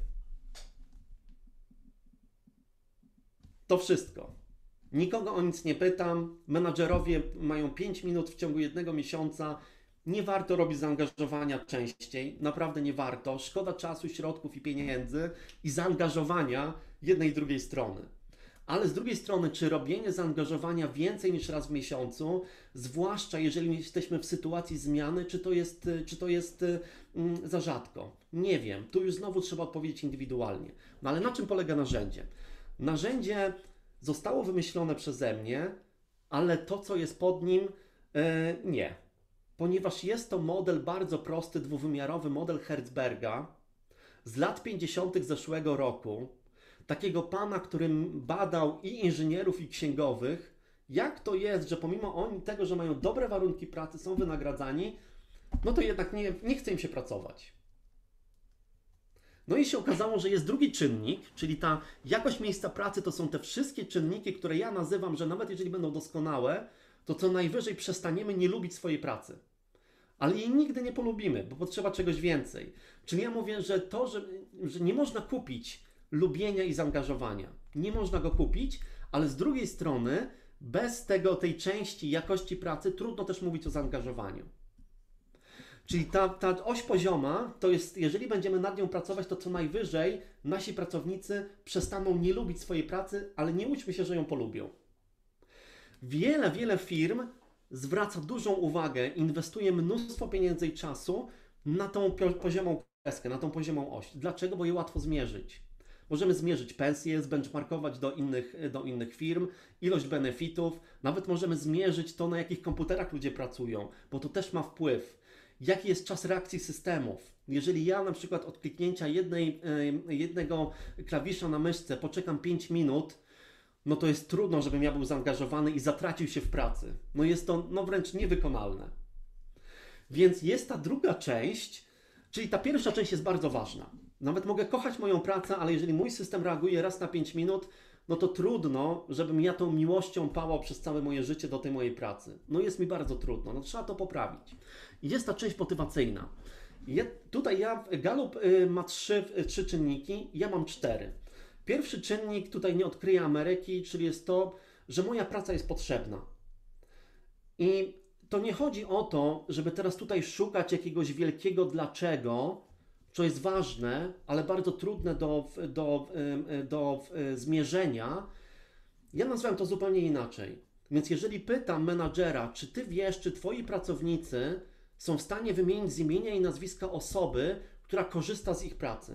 Speaker 7: To wszystko. Nikogo o nic nie pytam. Menadżerowie mają 5 minut w ciągu 1 miesiąca. Nie warto robić zaangażowania częściej. Naprawdę nie warto. Szkoda czasu, środków i pieniędzy i zaangażowania jednej i drugiej strony. Ale z drugiej strony, czy robienie zaangażowania więcej niż raz w miesiącu, zwłaszcza jeżeli jesteśmy w sytuacji zmiany, czy to jest za rzadko? Nie wiem. Tu już znowu trzeba odpowiedzieć indywidualnie. No ale na czym polega narzędzie? Narzędzie zostało wymyślone przeze mnie, ale to, co jest pod nim, nie. Ponieważ jest to model bardzo prosty, dwuwymiarowy model Herzberga z lat 50. zeszłego roku, takiego pana, którym badał i inżynierów, i księgowych, jak to jest, że pomimo tego, że mają dobre warunki pracy, są wynagradzani, no to jednak nie chce im się pracować. No i się okazało, że jest drugi czynnik, czyli ta jakość miejsca pracy to są te wszystkie czynniki, które ja nazywam, że nawet jeżeli będą doskonałe, to co najwyżej przestaniemy nie lubić swojej pracy. Ale jej nigdy nie polubimy, bo potrzeba czegoś więcej. Czyli ja mówię, że to, że nie można kupić lubienia i zaangażowania. Nie można go kupić, ale z drugiej strony bez tej części jakości pracy trudno też mówić o zaangażowaniu. Czyli ta oś pozioma to jest, jeżeli będziemy nad nią pracować, to co najwyżej nasi pracownicy przestaną nie lubić swojej pracy, ale nie łudźmy się, że ją polubią. Wiele firm zwraca dużą uwagę, inwestuje mnóstwo pieniędzy i czasu na tą poziomą kreskę, na tą poziomą oś. Dlaczego? Bo je łatwo zmierzyć. Możemy zmierzyć pensje, zbenchmarkować do innych firm, ilość benefitów, nawet możemy zmierzyć to, na jakich komputerach ludzie pracują, bo to też ma wpływ. Jaki jest czas reakcji systemów? Jeżeli ja na przykład od kliknięcia jednego klawisza na myszce poczekam 5 minut, no to jest trudno, żebym ja był zaangażowany i zatracił się w pracy. No jest to wręcz niewykonalne. Więc jest ta druga część, czyli ta pierwsza część jest bardzo ważna. Nawet mogę kochać moją pracę, ale jeżeli mój system reaguje raz na 5 minut, no to trudno, żebym ja tą miłością pałał przez całe moje życie do tej mojej pracy. No jest mi bardzo trudno, no trzeba to poprawić. I jest ta część motywacyjna. Gallup ma 3 czynniki, ja mam 4. Pierwszy czynnik, tutaj nie odkryję Ameryki, czyli jest to, że moja praca jest potrzebna. I to nie chodzi o to, żeby teraz tutaj szukać jakiegoś wielkiego dlaczego, co jest ważne, ale bardzo trudne do zmierzenia. Ja nazwałem to zupełnie inaczej. Więc jeżeli pytam menadżera, czy ty wiesz, czy twoi pracownicy są w stanie wymienić z imienia i nazwiska osoby, która korzysta z ich pracy.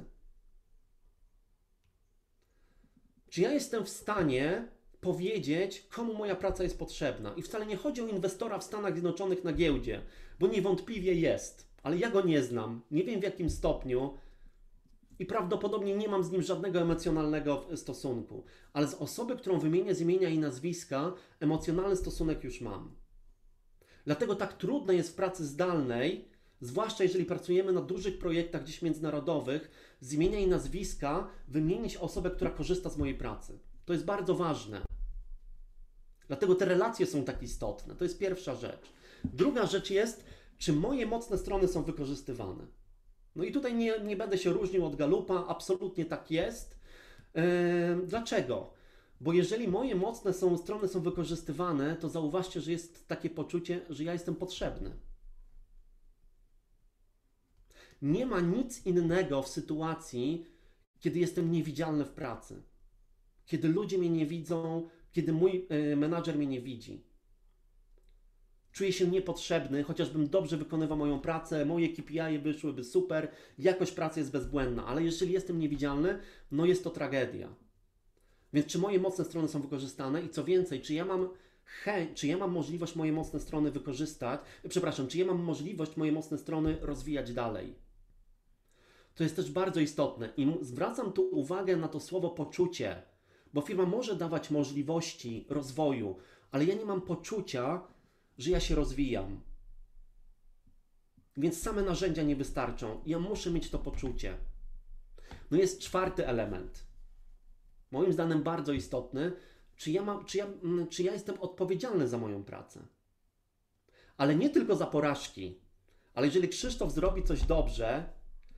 Speaker 7: Czy ja jestem w stanie powiedzieć, komu moja praca jest potrzebna? I wcale nie chodzi o inwestora w Stanach Zjednoczonych na giełdzie, bo niewątpliwie jest, ale ja go nie znam, nie wiem w jakim stopniu i prawdopodobnie nie mam z nim żadnego emocjonalnego stosunku, ale z osoby, którą wymienię z imienia i nazwiska, emocjonalny stosunek już mam. Dlatego tak trudno jest w pracy zdalnej, zwłaszcza jeżeli pracujemy na dużych projektach gdzieś międzynarodowych, z imienia i nazwiska wymienić osobę, która korzysta z mojej pracy. To jest bardzo ważne. Dlatego te relacje są tak istotne. To jest pierwsza rzecz. Druga rzecz jest, czy moje mocne strony są wykorzystywane. No i tutaj nie będę się różnił od Gallupa, absolutnie tak jest. Dlaczego? Bo jeżeli moje mocne strony są wykorzystywane, to zauważcie, że jest takie poczucie, że ja jestem potrzebny. Nie ma nic innego w sytuacji, kiedy jestem niewidzialny w pracy. Kiedy ludzie mnie nie widzą, kiedy mój menadżer mnie nie widzi. Czuję się niepotrzebny, chociażbym dobrze wykonywał moją pracę, moje KPI wyszłyby super, jakość pracy jest bezbłędna, ale jeżeli jestem niewidzialny, no jest to tragedia. Więc czy moje mocne strony są wykorzystane i co więcej, czy ja mam możliwość moje mocne strony wykorzystać, czy ja mam możliwość moje mocne strony rozwijać dalej. To jest też bardzo istotne i zwracam tu uwagę na to słowo poczucie, bo firma może dawać możliwości rozwoju, ale ja nie mam poczucia, że ja się rozwijam. Więc same narzędzia nie wystarczą. Ja muszę mieć to poczucie. No jest 4. element. Moim zdaniem bardzo istotny, czy ja jestem odpowiedzialny za moją pracę. Ale nie tylko za porażki, ale jeżeli Krzysztof zrobi coś dobrze,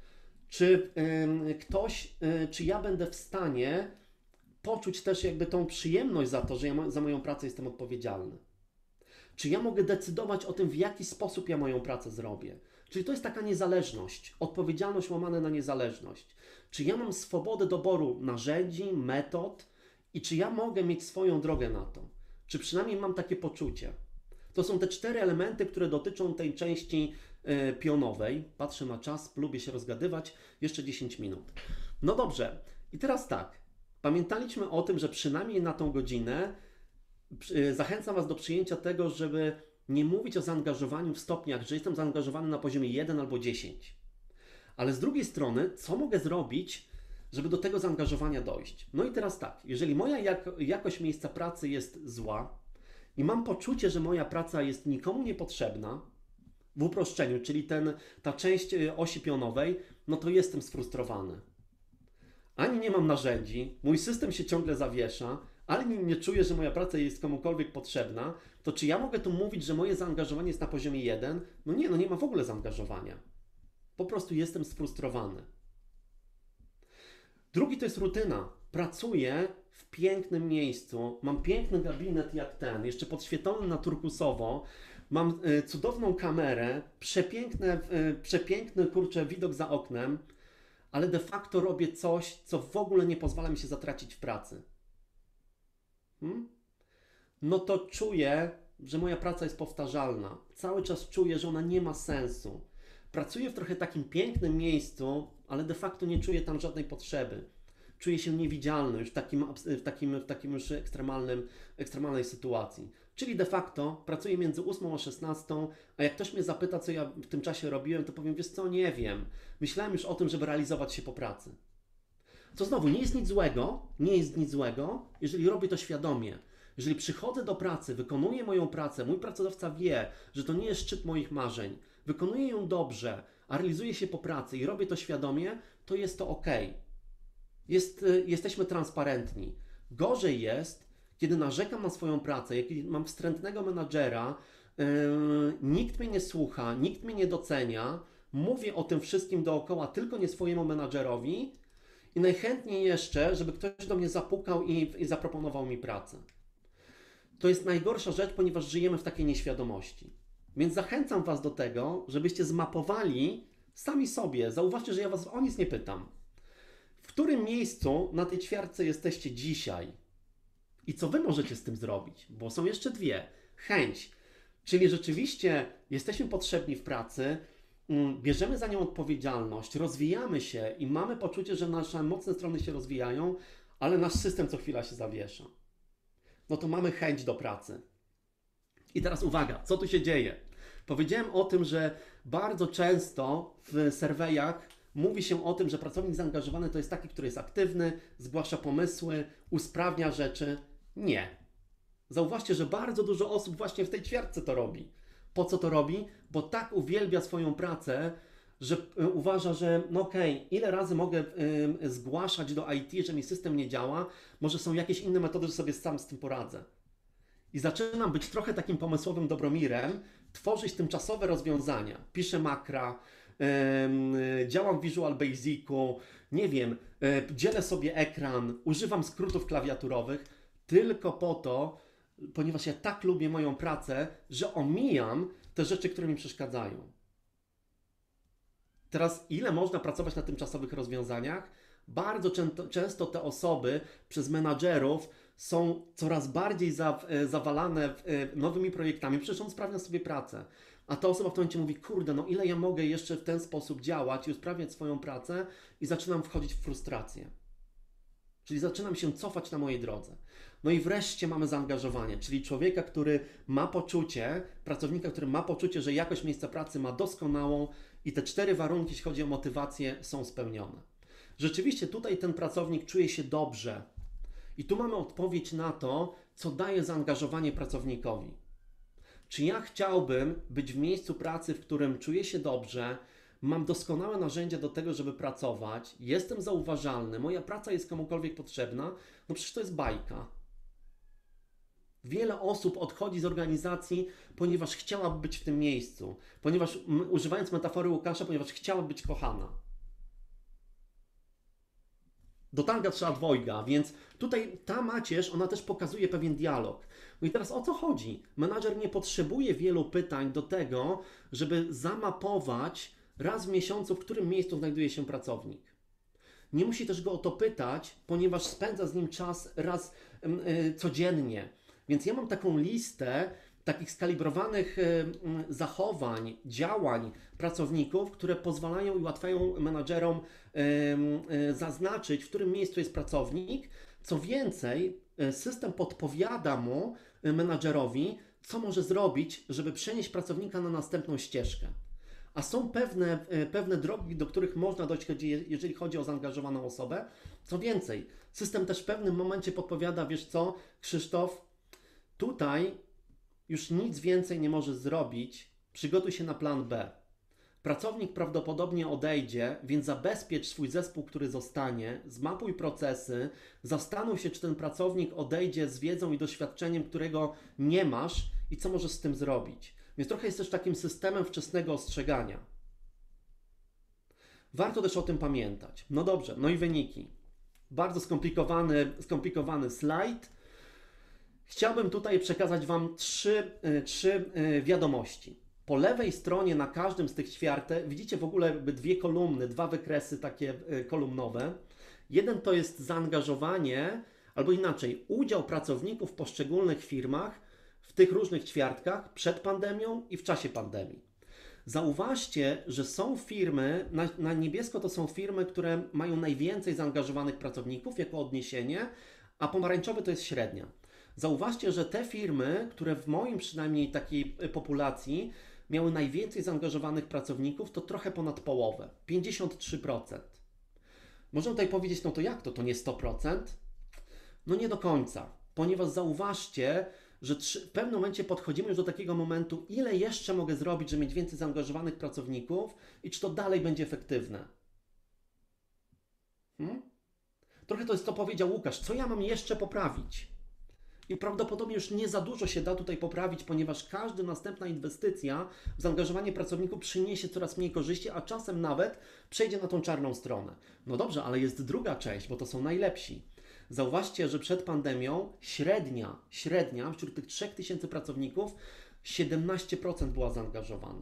Speaker 7: czy ja będę w stanie poczuć też jakby tą przyjemność za to, że ja za moją pracę jestem odpowiedzialny. Czy ja mogę decydować o tym, w jaki sposób ja moją pracę zrobię. Czyli to jest taka niezależność, odpowiedzialność łamane na niezależność. Czy ja mam swobodę doboru narzędzi, metod i czy ja mogę mieć swoją drogę na to, czy przynajmniej mam takie poczucie. To są te 4 elementy, które dotyczą tej części pionowej. Patrzę na czas, lubię się rozgadywać, jeszcze 10 minut. No dobrze, i teraz tak, pamiętaliśmy o tym, że przynajmniej na tą godzinę zachęcam Was do przyjęcia tego, żeby nie mówić o zaangażowaniu w stopniach, że jestem zaangażowany na poziomie 1 albo 10. Ale z drugiej strony, co mogę zrobić, żeby do tego zaangażowania dojść? No i teraz tak, jeżeli moja jakość miejsca pracy jest zła i mam poczucie, że moja praca jest nikomu niepotrzebna, w uproszczeniu, czyli ta część osi pionowej, no to jestem sfrustrowany. Ani nie mam narzędzi, mój system się ciągle zawiesza, ale nie czuję, że moja praca jest komukolwiek potrzebna, to czy ja mogę tu mówić, że moje zaangażowanie jest na poziomie 1? No nie ma w ogóle zaangażowania. Po prostu jestem sfrustrowany. Drugi to jest rutyna. Pracuję w pięknym miejscu, mam piękny gabinet jak ten, jeszcze podświetlony na turkusowo, mam cudowną kamerę, przepiękny kurczę widok za oknem, ale de facto robię coś, co w ogóle nie pozwala mi się zatracić w pracy. No to czuję, że moja praca jest powtarzalna. Cały czas czuję, że ona nie ma sensu. Pracuję w trochę takim pięknym miejscu, ale de facto nie czuję tam żadnej potrzeby. Czuję się niewidzialny już w takim już ekstremalnej sytuacji. Czyli de facto pracuję między 8 a 16, a jak ktoś mnie zapyta, co ja w tym czasie robiłem, to powiem, wiesz co, nie wiem. Myślałem już o tym, żeby realizować się po pracy. Co znowu, nie jest nic złego, jeżeli robię to świadomie. Jeżeli przychodzę do pracy, wykonuję moją pracę, mój pracodawca wie, że to nie jest szczyt moich marzeń, wykonuję ją dobrze, a realizuję się po pracy i robię to świadomie, to jest to ok. Jesteśmy transparentni. Gorzej jest, kiedy narzekam na swoją pracę, jak mam wstrętnego menadżera, nikt mnie nie słucha, nikt mnie nie docenia, mówię o tym wszystkim dookoła, tylko nie swojemu menadżerowi i najchętniej jeszcze, żeby ktoś do mnie zapukał i zaproponował mi pracę. To jest najgorsza rzecz, ponieważ żyjemy w takiej nieświadomości. Więc zachęcam Was do tego, żebyście zmapowali sami sobie. Zauważcie, że ja Was o nic nie pytam. W którym miejscu na tej ćwiartce jesteście dzisiaj? I co Wy możecie z tym zrobić? Bo są jeszcze 2. Chęć. Czyli rzeczywiście jesteśmy potrzebni w pracy, bierzemy za nią odpowiedzialność, rozwijamy się i mamy poczucie, że nasze mocne strony się rozwijają, ale nasz system co chwila się zawiesza. No to mamy chęć do pracy. I teraz uwaga, co tu się dzieje? Powiedziałem o tym, że bardzo często w surveyach mówi się o tym, że pracownik zaangażowany to jest taki, który jest aktywny, zgłasza pomysły, usprawnia rzeczy. Nie. Zauważcie, że bardzo dużo osób właśnie w tej ćwiartce to robi. Po co to robi? Bo tak uwielbia swoją pracę, że uważa, że no okej, ile razy mogę zgłaszać do IT, że mi system nie działa, może są jakieś inne metody, że sobie sam z tym poradzę. I zaczynam być trochę takim pomysłowym Dobromirem, tworzyć tymczasowe rozwiązania. Piszę makra, działam w Visual Basicu, nie wiem, dzielę sobie ekran, używam skrótów klawiaturowych, tylko po to, ponieważ ja tak lubię moją pracę, że omijam te rzeczy, które mi przeszkadzają. Teraz ile można pracować na tymczasowych rozwiązaniach? Bardzo często te osoby przez menadżerów są coraz bardziej zawalane nowymi projektami, przecież on sprawia sobie pracę. A ta osoba w tym momencie mówi, kurde, no ile ja mogę jeszcze w ten sposób działać i usprawniać swoją pracę i zaczynam wchodzić w frustrację. Czyli zaczynam się cofać na mojej drodze. No i wreszcie mamy zaangażowanie, czyli człowieka, który ma poczucie, pracownika, który ma poczucie, że jakość miejsca pracy ma doskonałą i te 4 warunki, jeśli chodzi o motywację, są spełnione. Rzeczywiście tutaj ten pracownik czuje się dobrze. I tu mamy odpowiedź na to, co daje zaangażowanie pracownikowi. Czy ja chciałbym być w miejscu pracy, w którym czuję się dobrze, mam doskonałe narzędzia do tego, żeby pracować, jestem zauważalny, moja praca jest komukolwiek potrzebna, no przecież to jest bajka. Wiele osób odchodzi z organizacji, ponieważ chciałaby być w tym miejscu, ponieważ, używając metafory Łukasza, ponieważ chciałaby być kochana. Do tanga trzeba dwojga, więc tutaj ta macierz, ona też pokazuje pewien dialog. No i teraz o co chodzi? Menadżer nie potrzebuje wielu pytań do tego, żeby zamapować raz w miesiącu, w którym miejscu znajduje się pracownik. Nie musi też go o to pytać, ponieważ spędza z nim czas raz codziennie. Więc ja mam taką listę takich skalibrowanych zachowań, działań pracowników, które pozwalają i ułatwiają menadżerom zaznaczyć, w którym miejscu jest pracownik. Co więcej, system podpowiada mu, menadżerowi, co może zrobić, żeby przenieść pracownika na następną ścieżkę. A są pewne drogi, do których można dojść, jeżeli chodzi o zaangażowaną osobę. Co więcej, system też w pewnym momencie podpowiada, wiesz co, Krzysztof, tutaj już nic więcej nie możesz zrobić, przygotuj się na plan B. Pracownik prawdopodobnie odejdzie, więc zabezpiecz swój zespół, który zostanie, zmapuj procesy, zastanów się, czy ten pracownik odejdzie z wiedzą i doświadczeniem, którego nie masz i co możesz z tym zrobić. Więc trochę jest też takim systemem wczesnego ostrzegania. Warto też o tym pamiętać. No dobrze, no i wyniki. Bardzo skomplikowany slajd. Chciałbym tutaj przekazać Wam trzy wiadomości. Po lewej stronie na każdym z tych ćwiartek widzicie w ogóle dwie kolumny, dwa wykresy takie kolumnowe. Jeden to jest zaangażowanie, albo inaczej, udział pracowników w poszczególnych firmach w tych różnych ćwiartkach przed pandemią i w czasie pandemii. Zauważcie, że są firmy, na niebiesko to są firmy, które mają najwięcej zaangażowanych pracowników jako odniesienie, a pomarańczowy to jest średnia. Zauważcie, że te firmy, które w moim przynajmniej takiej populacji miały najwięcej zaangażowanych pracowników, to trochę ponad połowę, 53%. Można tutaj powiedzieć, no to jak to nie 100%? No nie do końca, ponieważ zauważcie, że w pewnym momencie podchodzimy już do takiego momentu, ile jeszcze mogę zrobić, żeby mieć więcej zaangażowanych pracowników i czy to dalej będzie efektywne. Trochę to jest, co powiedział Łukasz, co ja mam jeszcze poprawić? I prawdopodobnie już nie za dużo się da tutaj poprawić, ponieważ każda następna inwestycja w zaangażowanie pracowników przyniesie coraz mniej korzyści, a czasem nawet przejdzie na tą czarną stronę. No dobrze, ale jest druga część, bo to są najlepsi. Zauważcie, że przed pandemią średnia wśród tych 3000 pracowników 17% była zaangażowana.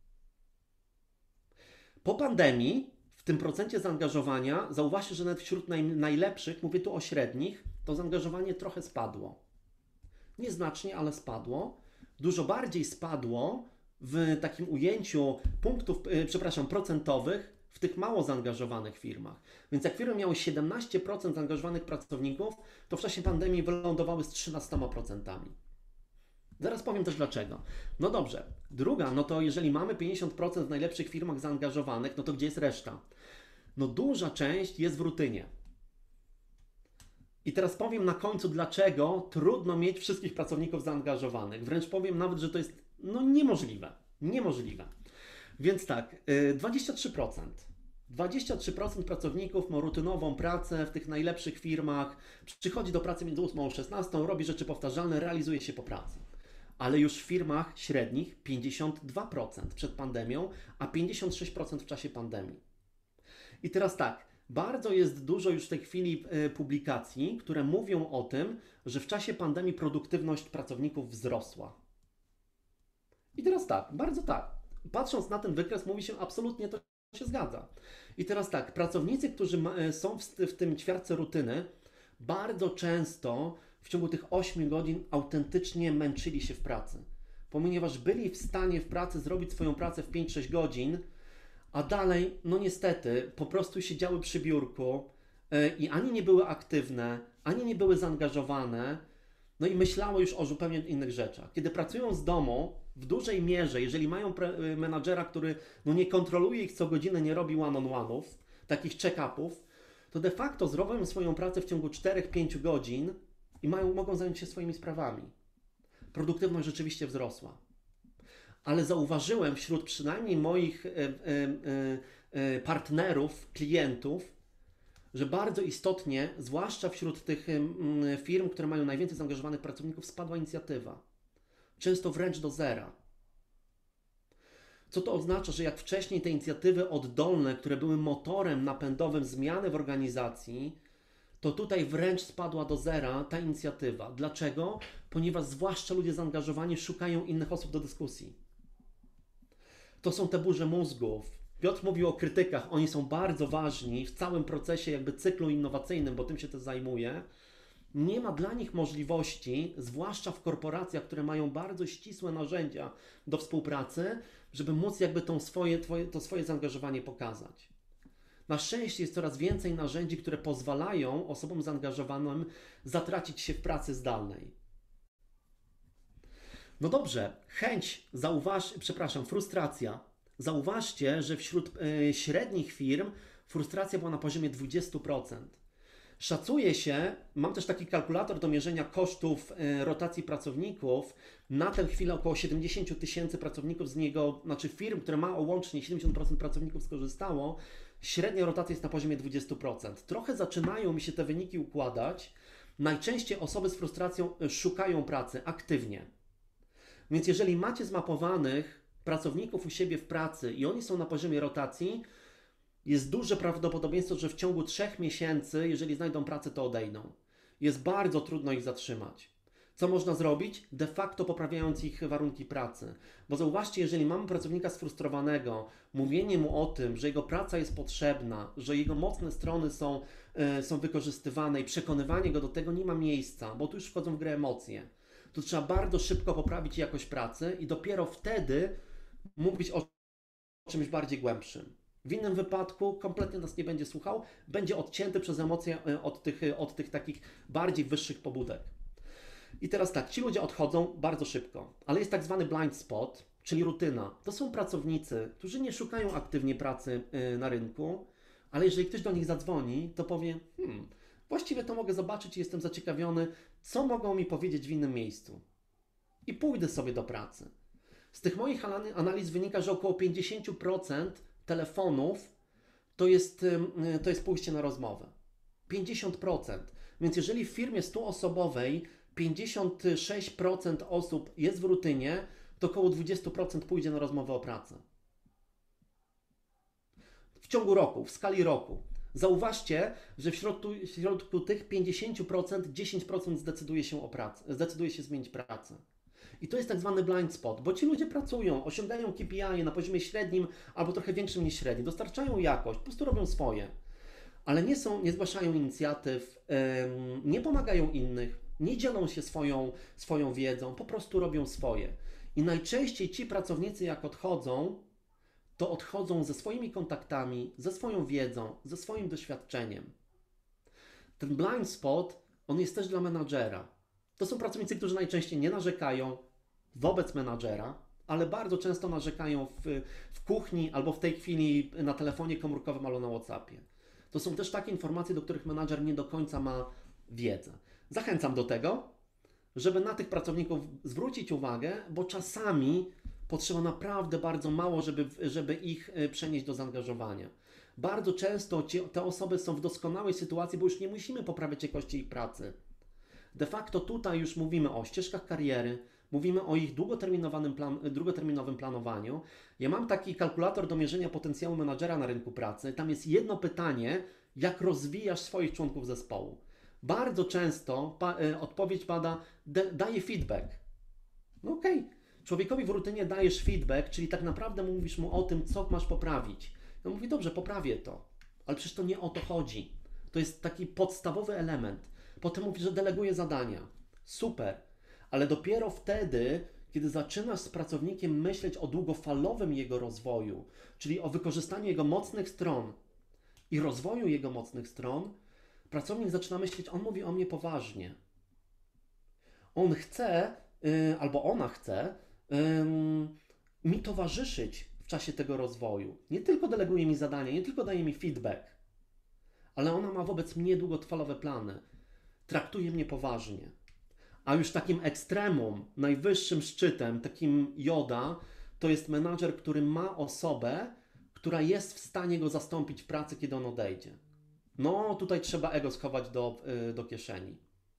Speaker 7: Po pandemii w tym procencie zaangażowania zauważcie, że nawet wśród najlepszych, mówię tu o średnich, to zaangażowanie trochę spadło. Nieznacznie, ale spadło. Dużo bardziej spadło w takim ujęciu punktów, procentowych w tych mało zaangażowanych firmach. Więc jak firmy miały 17% zaangażowanych pracowników, to w czasie pandemii wylądowały z 13%. Zaraz powiem też dlaczego. No dobrze, druga, no to jeżeli mamy 50% w najlepszych firmach zaangażowanych, no to gdzie jest reszta? No duża część jest w rutynie. I teraz powiem na końcu, dlaczego trudno mieć wszystkich pracowników zaangażowanych. Wręcz powiem nawet, że to jest niemożliwe. Niemożliwe. Więc tak, 23%. 23% pracowników ma rutynową pracę w tych najlepszych firmach, przychodzi do pracy między 8 a 16, robi rzeczy powtarzalne, realizuje się po pracy. Ale już w firmach średnich 52% przed pandemią, a 56% w czasie pandemii. I teraz tak, bardzo jest dużo już w tej chwili publikacji, które mówią o tym, że w czasie pandemii produktywność pracowników wzrosła. I teraz tak, bardzo tak. Patrząc na ten wykres, mówi się absolutnie, to się zgadza. I teraz tak, pracownicy, którzy są w tym ćwiartce rutyny, bardzo często w ciągu tych 8 godzin autentycznie męczyli się w pracy. Ponieważ byli w stanie w pracy zrobić swoją pracę w 5-6 godzin, a dalej, no niestety, po prostu siedziały przy biurku i ani nie były aktywne, ani nie były zaangażowane, no i myślały już o zupełnie innych rzeczach. Kiedy pracują z domu, w dużej mierze, jeżeli mają menadżera, który nie kontroluje ich co godzinę, nie robi one-on-one'ów, takich check-upów, to de facto zrobią swoją pracę w ciągu 4-5 godzin i mogą zająć się swoimi sprawami. Produktywność rzeczywiście wzrosła. Ale zauważyłem wśród przynajmniej moich partnerów, klientów, że bardzo istotnie, zwłaszcza wśród tych firm, które mają najwięcej zaangażowanych pracowników, spadła inicjatywa. Często wręcz do zera. Co to oznacza, że jak wcześniej te inicjatywy oddolne, które były motorem napędowym zmiany w organizacji, to tutaj wręcz spadła do zera ta inicjatywa. Dlaczego? Ponieważ zwłaszcza ludzie zaangażowani szukają innych osób do dyskusji. To są te burze mózgów, Piotr mówił o krytykach, oni są bardzo ważni w całym procesie jakby cyklu innowacyjnym, bo tym się też zajmuję. Nie ma dla nich możliwości, zwłaszcza w korporacjach, które mają bardzo ścisłe narzędzia do współpracy, żeby móc jakby to swoje zaangażowanie pokazać. Na szczęście jest coraz więcej narzędzi, które pozwalają osobom zaangażowanym zatracić się w pracy zdalnej. No dobrze, frustracja. Zauważcie, że wśród średnich firm frustracja była na poziomie 20%. Szacuje się, mam też taki kalkulator do mierzenia kosztów rotacji pracowników, na tę chwilę około 70 000 pracowników z niego, znaczy firm, które ma łącznie 70% pracowników skorzystało, średnia rotacja jest na poziomie 20%. Trochę zaczynają mi się te wyniki układać. Najczęściej osoby z frustracją szukają pracy aktywnie. Więc jeżeli macie zmapowanych pracowników u siebie w pracy i oni są na poziomie rotacji, jest duże prawdopodobieństwo, że w ciągu 3 miesięcy, jeżeli znajdą pracę, to odejdą. Jest bardzo trudno ich zatrzymać. Co można zrobić? De facto poprawiając ich warunki pracy. Bo zauważcie, jeżeli mamy pracownika sfrustrowanego, mówienie mu o tym, że jego praca jest potrzebna, że jego mocne strony są wykorzystywane i przekonywanie go do tego nie ma miejsca, bo tu już wchodzą w grę emocje. Tu trzeba bardzo szybko poprawić jakość pracy i dopiero wtedy mówić o czymś bardziej głębszym. W innym wypadku kompletnie nas nie będzie słuchał, będzie odcięty przez emocje od tych takich bardziej wyższych pobudek. I teraz tak, ci ludzie odchodzą bardzo szybko, ale jest tak zwany blind spot, czyli rutyna. To są pracownicy, którzy nie szukają aktywnie pracy na rynku, ale jeżeli ktoś do nich zadzwoni, to powie, właściwie to mogę zobaczyć i jestem zaciekawiony, co mogą mi powiedzieć w innym miejscu. I pójdę sobie do pracy. Z tych moich analiz wynika, że około 50% telefonów to jest pójście na rozmowę. 50%. Więc jeżeli w firmie 100-osobowej 56% osób jest w rutynie, to około 20% pójdzie na rozmowę o pracę. W ciągu roku, w skali roku. Zauważcie, że w środku tych 50% 10% zdecyduje się zmienić pracę. I to jest tak zwany blind spot, bo ci ludzie pracują, osiągają KPI na poziomie średnim albo trochę większym niż średnim, dostarczają jakość, po prostu robią swoje, ale nie zgłaszają inicjatyw, nie pomagają innych, nie dzielą się swoją wiedzą, po prostu robią swoje. I najczęściej ci pracownicy jak odchodzą, to odchodzą ze swoimi kontaktami, ze swoją wiedzą, ze swoim doświadczeniem. Ten blind spot, on jest też dla menadżera. To są pracownicy, którzy najczęściej nie narzekają wobec menadżera, ale bardzo często narzekają w kuchni albo w tej chwili na telefonie komórkowym albo na WhatsAppie. To są też takie informacje, do których menadżer nie do końca ma wiedzę. Zachęcam do tego, żeby na tych pracowników zwrócić uwagę, bo czasami potrzeba naprawdę bardzo mało, żeby ich przenieść do zaangażowania. Bardzo często te osoby są w doskonałej sytuacji, bo już nie musimy poprawiać jakości ich pracy. De facto tutaj już mówimy o ścieżkach kariery, mówimy o ich długoterminowym planowaniu. Ja mam taki kalkulator do mierzenia potencjału menadżera na rynku pracy. Tam jest jedno pytanie, jak rozwijasz swoich członków zespołu. Bardzo często odpowiedź pada, daję feedback. No okej. Człowiekowi w rutynie dajesz feedback, czyli tak naprawdę mówisz mu o tym, co masz poprawić. No mówi, dobrze, poprawię to, ale przecież to nie o to chodzi. To jest taki podstawowy element. Potem mówi, że deleguje zadania. Super, ale dopiero wtedy, kiedy zaczynasz z pracownikiem myśleć o długofalowym jego rozwoju, czyli o wykorzystaniu jego mocnych stron i rozwoju jego mocnych stron, pracownik zaczyna myśleć, on mówi o mnie poważnie. On chce, albo ona chce, mi towarzyszyć w czasie tego rozwoju. Nie tylko deleguje mi zadania, nie tylko daje mi feedback, ale ona ma wobec mnie długofalowe plany. Traktuje mnie poważnie. A już takim ekstremum, najwyższym szczytem, takim joda, to jest menadżer, który ma osobę, która jest w stanie go zastąpić w pracy, kiedy on odejdzie. No, tutaj trzeba ego schować do kieszeni.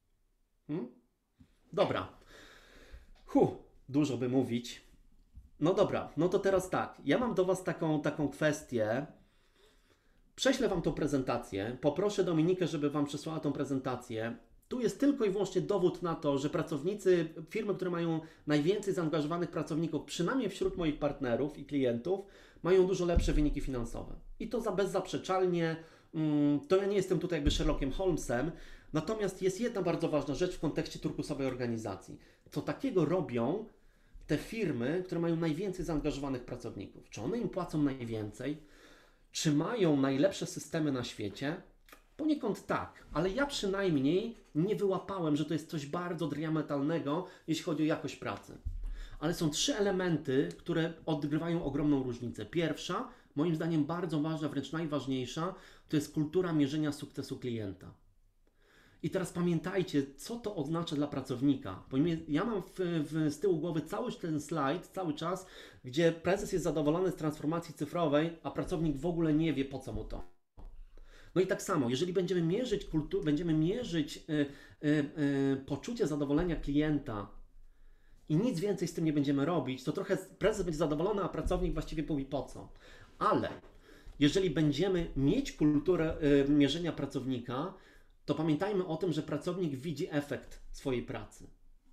Speaker 7: Dobra. Dużo by mówić. No dobra, no to teraz tak. Ja mam do Was taką kwestię. Prześlę Wam tą prezentację. Poproszę Dominikę, żeby Wam przesłała tą prezentację. Tu jest tylko i wyłącznie dowód na to, że firmy, które mają najwięcej zaangażowanych pracowników, przynajmniej wśród moich partnerów i klientów, mają dużo lepsze wyniki finansowe. I to bezzaprzeczalnie, to ja nie jestem tutaj jakby Sherlockiem Holmesem, natomiast jest jedna bardzo ważna rzecz w kontekście turkusowej organizacji. Co takiego robią te firmy, które mają najwięcej zaangażowanych pracowników? Czy one im płacą najwięcej? Czy mają najlepsze systemy na świecie? Poniekąd tak, ale ja przynajmniej nie wyłapałem, że to jest coś bardzo diametralnego, jeśli chodzi o jakość pracy. Ale są 3 elementy, które odgrywają ogromną różnicę. Pierwsza, moim zdaniem bardzo ważna, wręcz najważniejsza, to jest kultura mierzenia sukcesu klienta. I teraz pamiętajcie, co to oznacza dla pracownika. Bo ja mam z tyłu głowy cały ten slajd, cały czas, gdzie prezes jest zadowolony z transformacji cyfrowej, a pracownik w ogóle nie wie, po co mu to. No i tak samo, jeżeli będziemy mierzyć poczucie zadowolenia klienta i nic więcej z tym nie będziemy robić, to trochę prezes będzie zadowolony, a pracownik właściwie mówi po co. Ale jeżeli będziemy mieć kulturę mierzenia pracownika, to pamiętajmy o tym, że pracownik widzi efekt swojej pracy.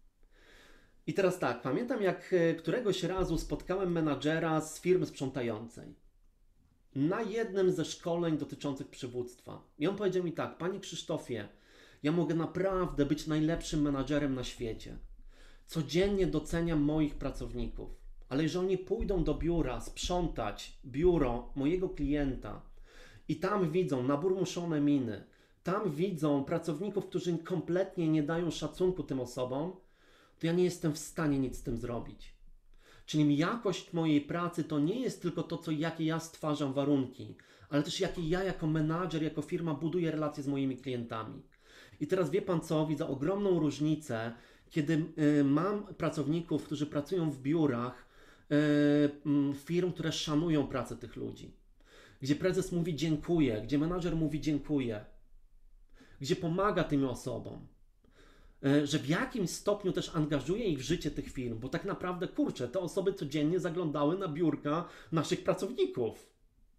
Speaker 7: I teraz tak, pamiętam jak któregoś razu spotkałem menadżera z firmy sprzątającej na jednym ze szkoleń dotyczących przywództwa. I on powiedział mi tak: Panie Krzysztofie, ja mogę naprawdę być najlepszym menadżerem na świecie. Codziennie doceniam moich pracowników, ale jeżeli oni pójdą do biura sprzątać biuro mojego klienta i tam widzą naburmuszone miny, tam widzą pracowników, którzy kompletnie nie dają szacunku tym osobom, to ja nie jestem w stanie nic z tym zrobić. Czyli jakość mojej pracy to nie jest tylko to, jakie ja stwarzam warunki, ale też jakie ja jako menadżer, jako firma buduję relacje z moimi klientami. I teraz wie Pan co? Widzę ogromną różnicę, kiedy mam pracowników, którzy pracują w biurach firm, które szanują pracę tych ludzi. Gdzie prezes mówi dziękuję, gdzie menadżer mówi dziękuję, gdzie pomaga tym osobom, że w jakimś stopniu też angażuje ich w życie tych firm, bo tak naprawdę, kurczę, te osoby codziennie zaglądały na biurka naszych pracowników.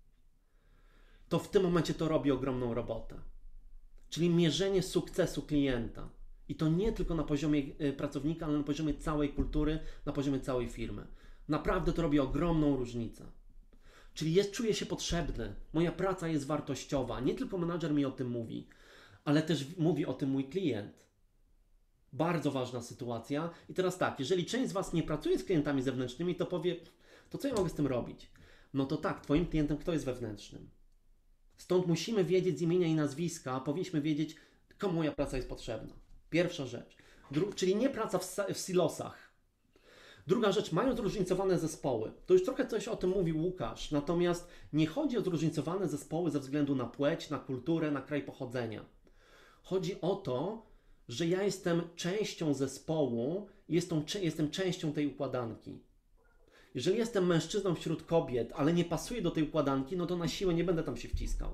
Speaker 7: To w tym momencie to robi ogromną robotę. Czyli mierzenie sukcesu klienta. I to nie tylko na poziomie pracownika, ale na poziomie całej kultury, na poziomie całej firmy. Naprawdę to robi ogromną różnicę. Czyli czuję się potrzebny, moja praca jest wartościowa. Nie tylko menadżer mi o tym mówi, ale też mówi o tym mój klient. Bardzo ważna sytuacja. I teraz tak, jeżeli część z Was nie pracuje z klientami zewnętrznymi, to powie, to co ja mogę z tym robić? No to tak, Twoim klientem kto jest wewnętrznym? Stąd musimy wiedzieć z imienia i nazwiska, powinniśmy wiedzieć, komu moja praca jest potrzebna. Pierwsza rzecz. Czyli nie praca w silosach. Druga rzecz, mają zróżnicowane zespoły. To już trochę coś o tym mówił Łukasz, natomiast nie chodzi o zróżnicowane zespoły ze względu na płeć, na kulturę, na kraj pochodzenia. Chodzi o to, że ja jestem częścią zespołu, jestem częścią tej układanki. Jeżeli jestem mężczyzną wśród kobiet, ale nie pasuję do tej układanki, no to na siłę nie będę tam się wciskał.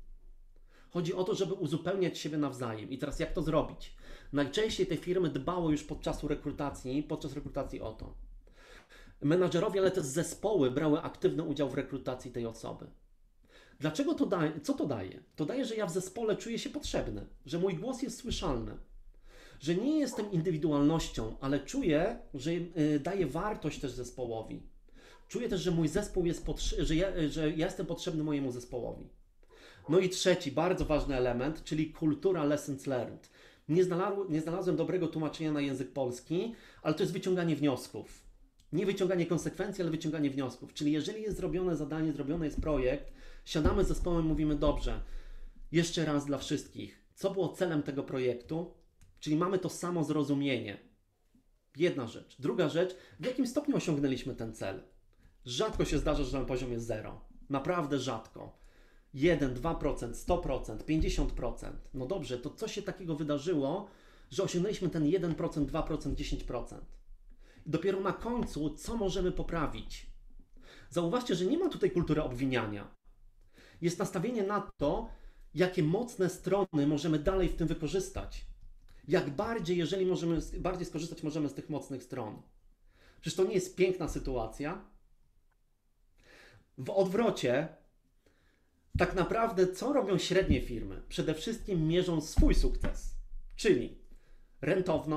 Speaker 7: Chodzi o to, żeby uzupełniać siebie nawzajem. I teraz jak to zrobić? Najczęściej te firmy dbały już podczas rekrutacji o to. Menadżerowie, ale też zespoły brały aktywny udział w rekrutacji tej osoby. Dlaczego to daje? Co to daje? To daje, że ja w zespole czuję się potrzebny, że mój głos jest słyszalny, że nie jestem indywidualnością, ale czuję, że daję wartość też zespołowi. Czuję też, że mój zespół jest że ja jestem potrzebny mojemu zespołowi. No i trzeci, bardzo ważny element, czyli kultura lessons learned. Nie znalazłem dobrego tłumaczenia na język polski, ale to jest wyciąganie wniosków. Nie wyciąganie konsekwencji, ale wyciąganie wniosków. Czyli jeżeli jest zrobione zadanie, zrobiony jest projekt, siadamy z zespołem i mówimy, dobrze, jeszcze raz dla wszystkich, co było celem tego projektu, czyli mamy to samo zrozumienie. Jedna rzecz. Druga rzecz, w jakim stopniu osiągnęliśmy ten cel. Rzadko się zdarza, że na poziomie 0. Naprawdę rzadko. 1, 2%, 100%, 50%. No dobrze, to co się takiego wydarzyło, że osiągnęliśmy ten 1%, 2%, 10%. I dopiero na końcu, co możemy poprawić? Zauważcie, że nie ma tutaj kultury obwiniania. Jest nastawienie na to, jakie mocne strony możemy dalej w tym wykorzystać. Jak bardziej, jeżeli możemy bardziej skorzystać możemy z tych mocnych stron. Przecież to nie jest piękna sytuacja. W odwrocie, tak naprawdę co robią średnie firmy? Przede wszystkim mierzą swój sukces, czyli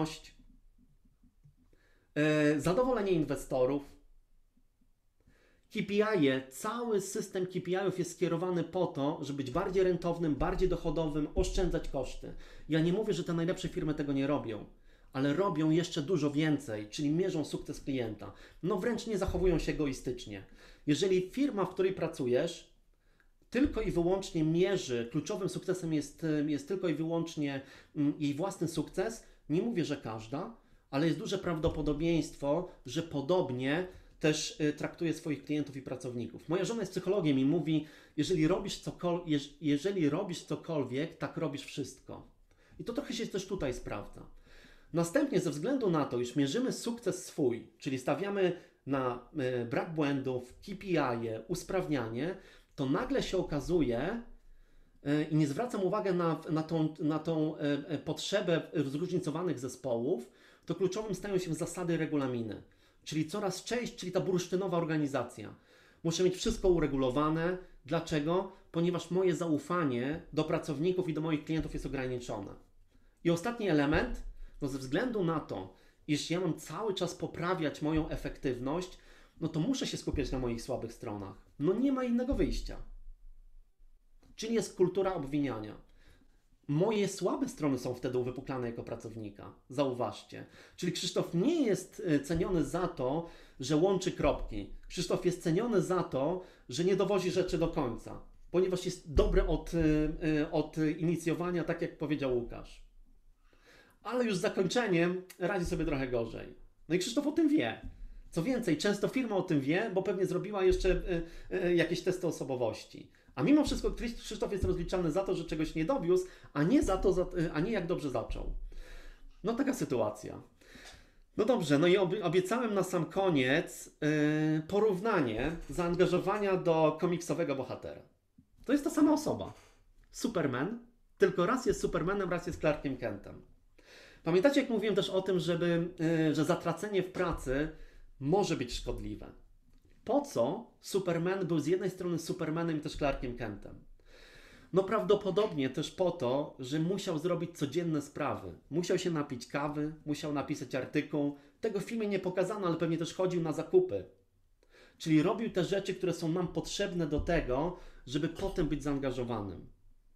Speaker 7: rentowność, zadowolenie inwestorów, KPI, cały system KPI-ów jest skierowany po to, żeby być bardziej rentownym, bardziej dochodowym, oszczędzać koszty. Ja nie mówię, że te najlepsze firmy tego nie robią, ale robią jeszcze dużo więcej, czyli mierzą sukces klienta. No wręcz nie zachowują się egoistycznie. Jeżeli firma, w której pracujesz, tylko i wyłącznie mierzy, kluczowym sukcesem jest tylko i wyłącznie jej własny sukces, nie mówię, że każda, ale jest duże prawdopodobieństwo, że podobnie też traktuje swoich klientów i pracowników. Moja żona jest psychologiem i mówi, jeżeli robisz cokolwiek, tak robisz wszystko. I to trochę się też tutaj sprawdza. Następnie ze względu na to, iż mierzymy sukces swój, czyli stawiamy na brak błędów, KPI, usprawnianie, to nagle się okazuje, i nie zwracam uwagi na tą potrzebę zróżnicowanych zespołów, to kluczowym stają się zasady, regulaminy. Czyli coraz częściej, czyli ta bursztynowa organizacja. Muszę mieć wszystko uregulowane. Dlaczego? Ponieważ moje zaufanie do pracowników i do moich klientów jest ograniczone. I ostatni element, no ze względu na to, iż ja mam cały czas poprawiać moją efektywność, no to muszę się skupiać na moich słabych stronach. No nie ma innego wyjścia. Czyli jest kultura obwiniania. Moje słabe strony są wtedy uwypuklane jako pracownika. Zauważcie. Czyli Krzysztof nie jest ceniony za to, że łączy kropki. Krzysztof jest ceniony za to, że nie dowozi rzeczy do końca. Ponieważ jest dobry od inicjowania, tak jak powiedział Łukasz. Ale już z zakończeniem radzi sobie trochę gorzej. No i Krzysztof o tym wie. Co więcej, często firma o tym wie, bo pewnie zrobiła jeszcze jakieś testy osobowości. A mimo wszystko Krzysztof jest rozliczany za to, że czegoś nie dowiózł, a nie jak dobrze zaczął. No taka sytuacja. No dobrze, no i obiecałem na sam koniec porównanie zaangażowania do komiksowego bohatera. To jest ta sama osoba. Superman, tylko raz jest Supermanem, raz jest Clarkiem Kentem. Pamiętacie, jak mówiłem też o tym, że zatracenie w pracy może być szkodliwe. Po co Superman był z jednej strony Supermanem i też Clarkiem Kentem? No prawdopodobnie też po to, że musiał zrobić codzienne sprawy. Musiał się napić kawy, musiał napisać artykuł. Tego w filmie nie pokazano, ale pewnie też chodził na zakupy. Czyli robił te rzeczy, które są nam potrzebne do tego, żeby potem być zaangażowanym.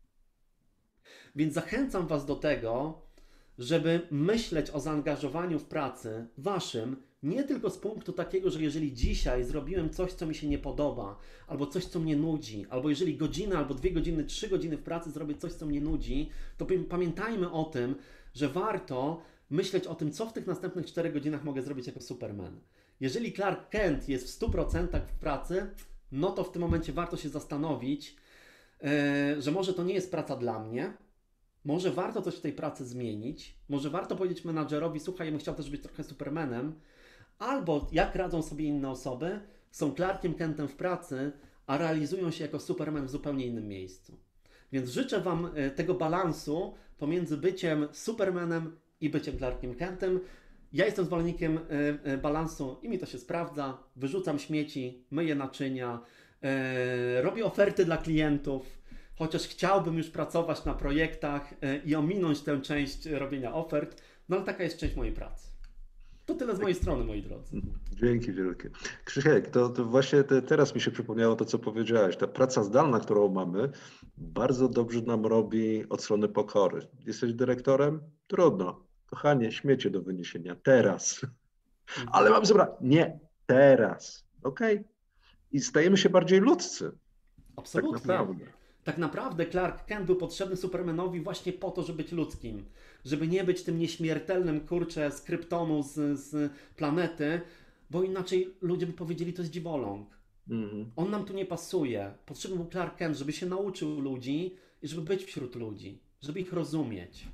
Speaker 7: Więc zachęcam Was do tego, żeby myśleć o zaangażowaniu w pracy waszym, nie tylko z punktu takiego, że jeżeli dzisiaj zrobiłem coś, co mi się nie podoba, albo coś, co mnie nudzi, albo jeżeli godzinę, albo 2 godziny, 3 godziny w pracy zrobię coś, co mnie nudzi, to pamiętajmy o tym, że warto myśleć o tym, co w tych następnych 4 godzinach mogę zrobić jako Superman. Jeżeli Clark Kent jest w 100% w pracy, no to w tym momencie warto się zastanowić, że może to nie jest praca dla mnie, może warto coś w tej pracy zmienić, może warto powiedzieć menadżerowi, słuchaj, ja bym chciał też być trochę Supermanem, albo jak radzą sobie inne osoby, są Clarkiem Kentem w pracy, a realizują się jako Superman w zupełnie innym miejscu. Więc życzę Wam tego balansu pomiędzy byciem Supermanem i byciem Clarkiem Kentem. Ja jestem zwolennikiem balansu i mi to się sprawdza. Wyrzucam śmieci, myję naczynia, robię oferty dla klientów, chociaż chciałbym już pracować na projektach i ominąć tę część robienia ofert, no ale taka jest część mojej pracy. To tyle z mojej strony, moi drodzy.
Speaker 1: Dzięki wielkie. Krzysiek, to właśnie teraz mi się przypomniało to, co powiedziałeś. Ta praca zdalna, którą mamy, bardzo dobrze nam robi od strony pokory. Jesteś dyrektorem? Trudno. Kochanie, śmiecie do wyniesienia. Teraz. Ale mam zebrać. Nie, teraz. Okej? I stajemy się bardziej ludzcy.
Speaker 7: Absolutnie.
Speaker 1: Tak naprawdę.
Speaker 7: Tak naprawdę Clark Kent był potrzebny Supermanowi właśnie po to, żeby być ludzkim. Żeby nie być tym nieśmiertelnym, kurczę, z Kryptonu, z planety, bo inaczej ludzie by powiedzieli, to jest dziwoląg. On nam tu nie pasuje. Potrzebny był Clark Kent, żeby się nauczył ludzi i żeby być wśród ludzi, żeby ich rozumieć.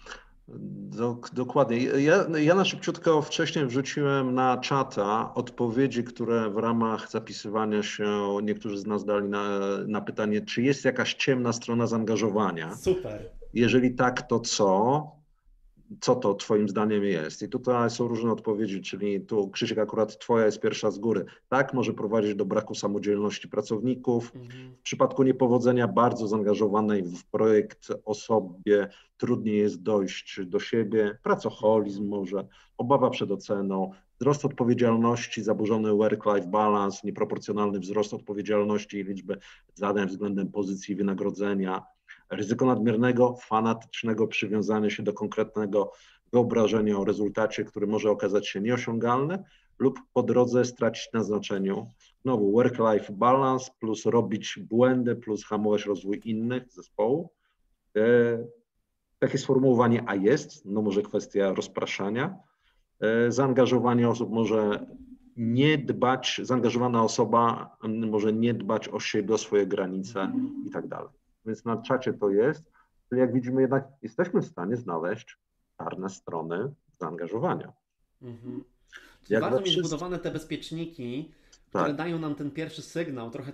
Speaker 1: Dokładnie. Ja na szybciutko wcześniej wrzuciłem na czata odpowiedzi, które w ramach zapisywania się niektórzy z nas dali na pytanie, czy jest jakaś ciemna strona zaangażowania.
Speaker 7: Super.
Speaker 1: Jeżeli tak, to co? co to twoim zdaniem jest. I tutaj są różne odpowiedzi, czyli tu Krzysiek akurat twoja jest pierwsza z góry. Tak, może prowadzić do braku samodzielności pracowników. W przypadku niepowodzenia bardzo zaangażowanej w projekt osobie trudniej jest dojść do siebie, pracoholizm może, obawa przed oceną, wzrost odpowiedzialności, zaburzony work-life balance, nieproporcjonalny wzrost odpowiedzialności i liczby zadań względem pozycji wynagrodzenia, ryzyko nadmiernego, fanatycznego przywiązania się do konkretnego wyobrażenia o rezultacie, który może okazać się nieosiągalny lub po drodze stracić na znaczeniu. Znowu work-life balance plus robić błędy plus hamować rozwój innych zespołu. Takie sformułowanie a jest, no może kwestia rozpraszania. Zaangażowanie osób może nie dbać, zaangażowana osoba może nie dbać o siebie, o swoje granice i tak dalej. Więc na czacie to jest, czyli jak widzimy jednak jesteśmy w stanie znaleźć czarne strony zaangażowania.
Speaker 7: Czyli warto mieć zbudowane te bezpieczniki, które dają nam ten pierwszy sygnał, trochę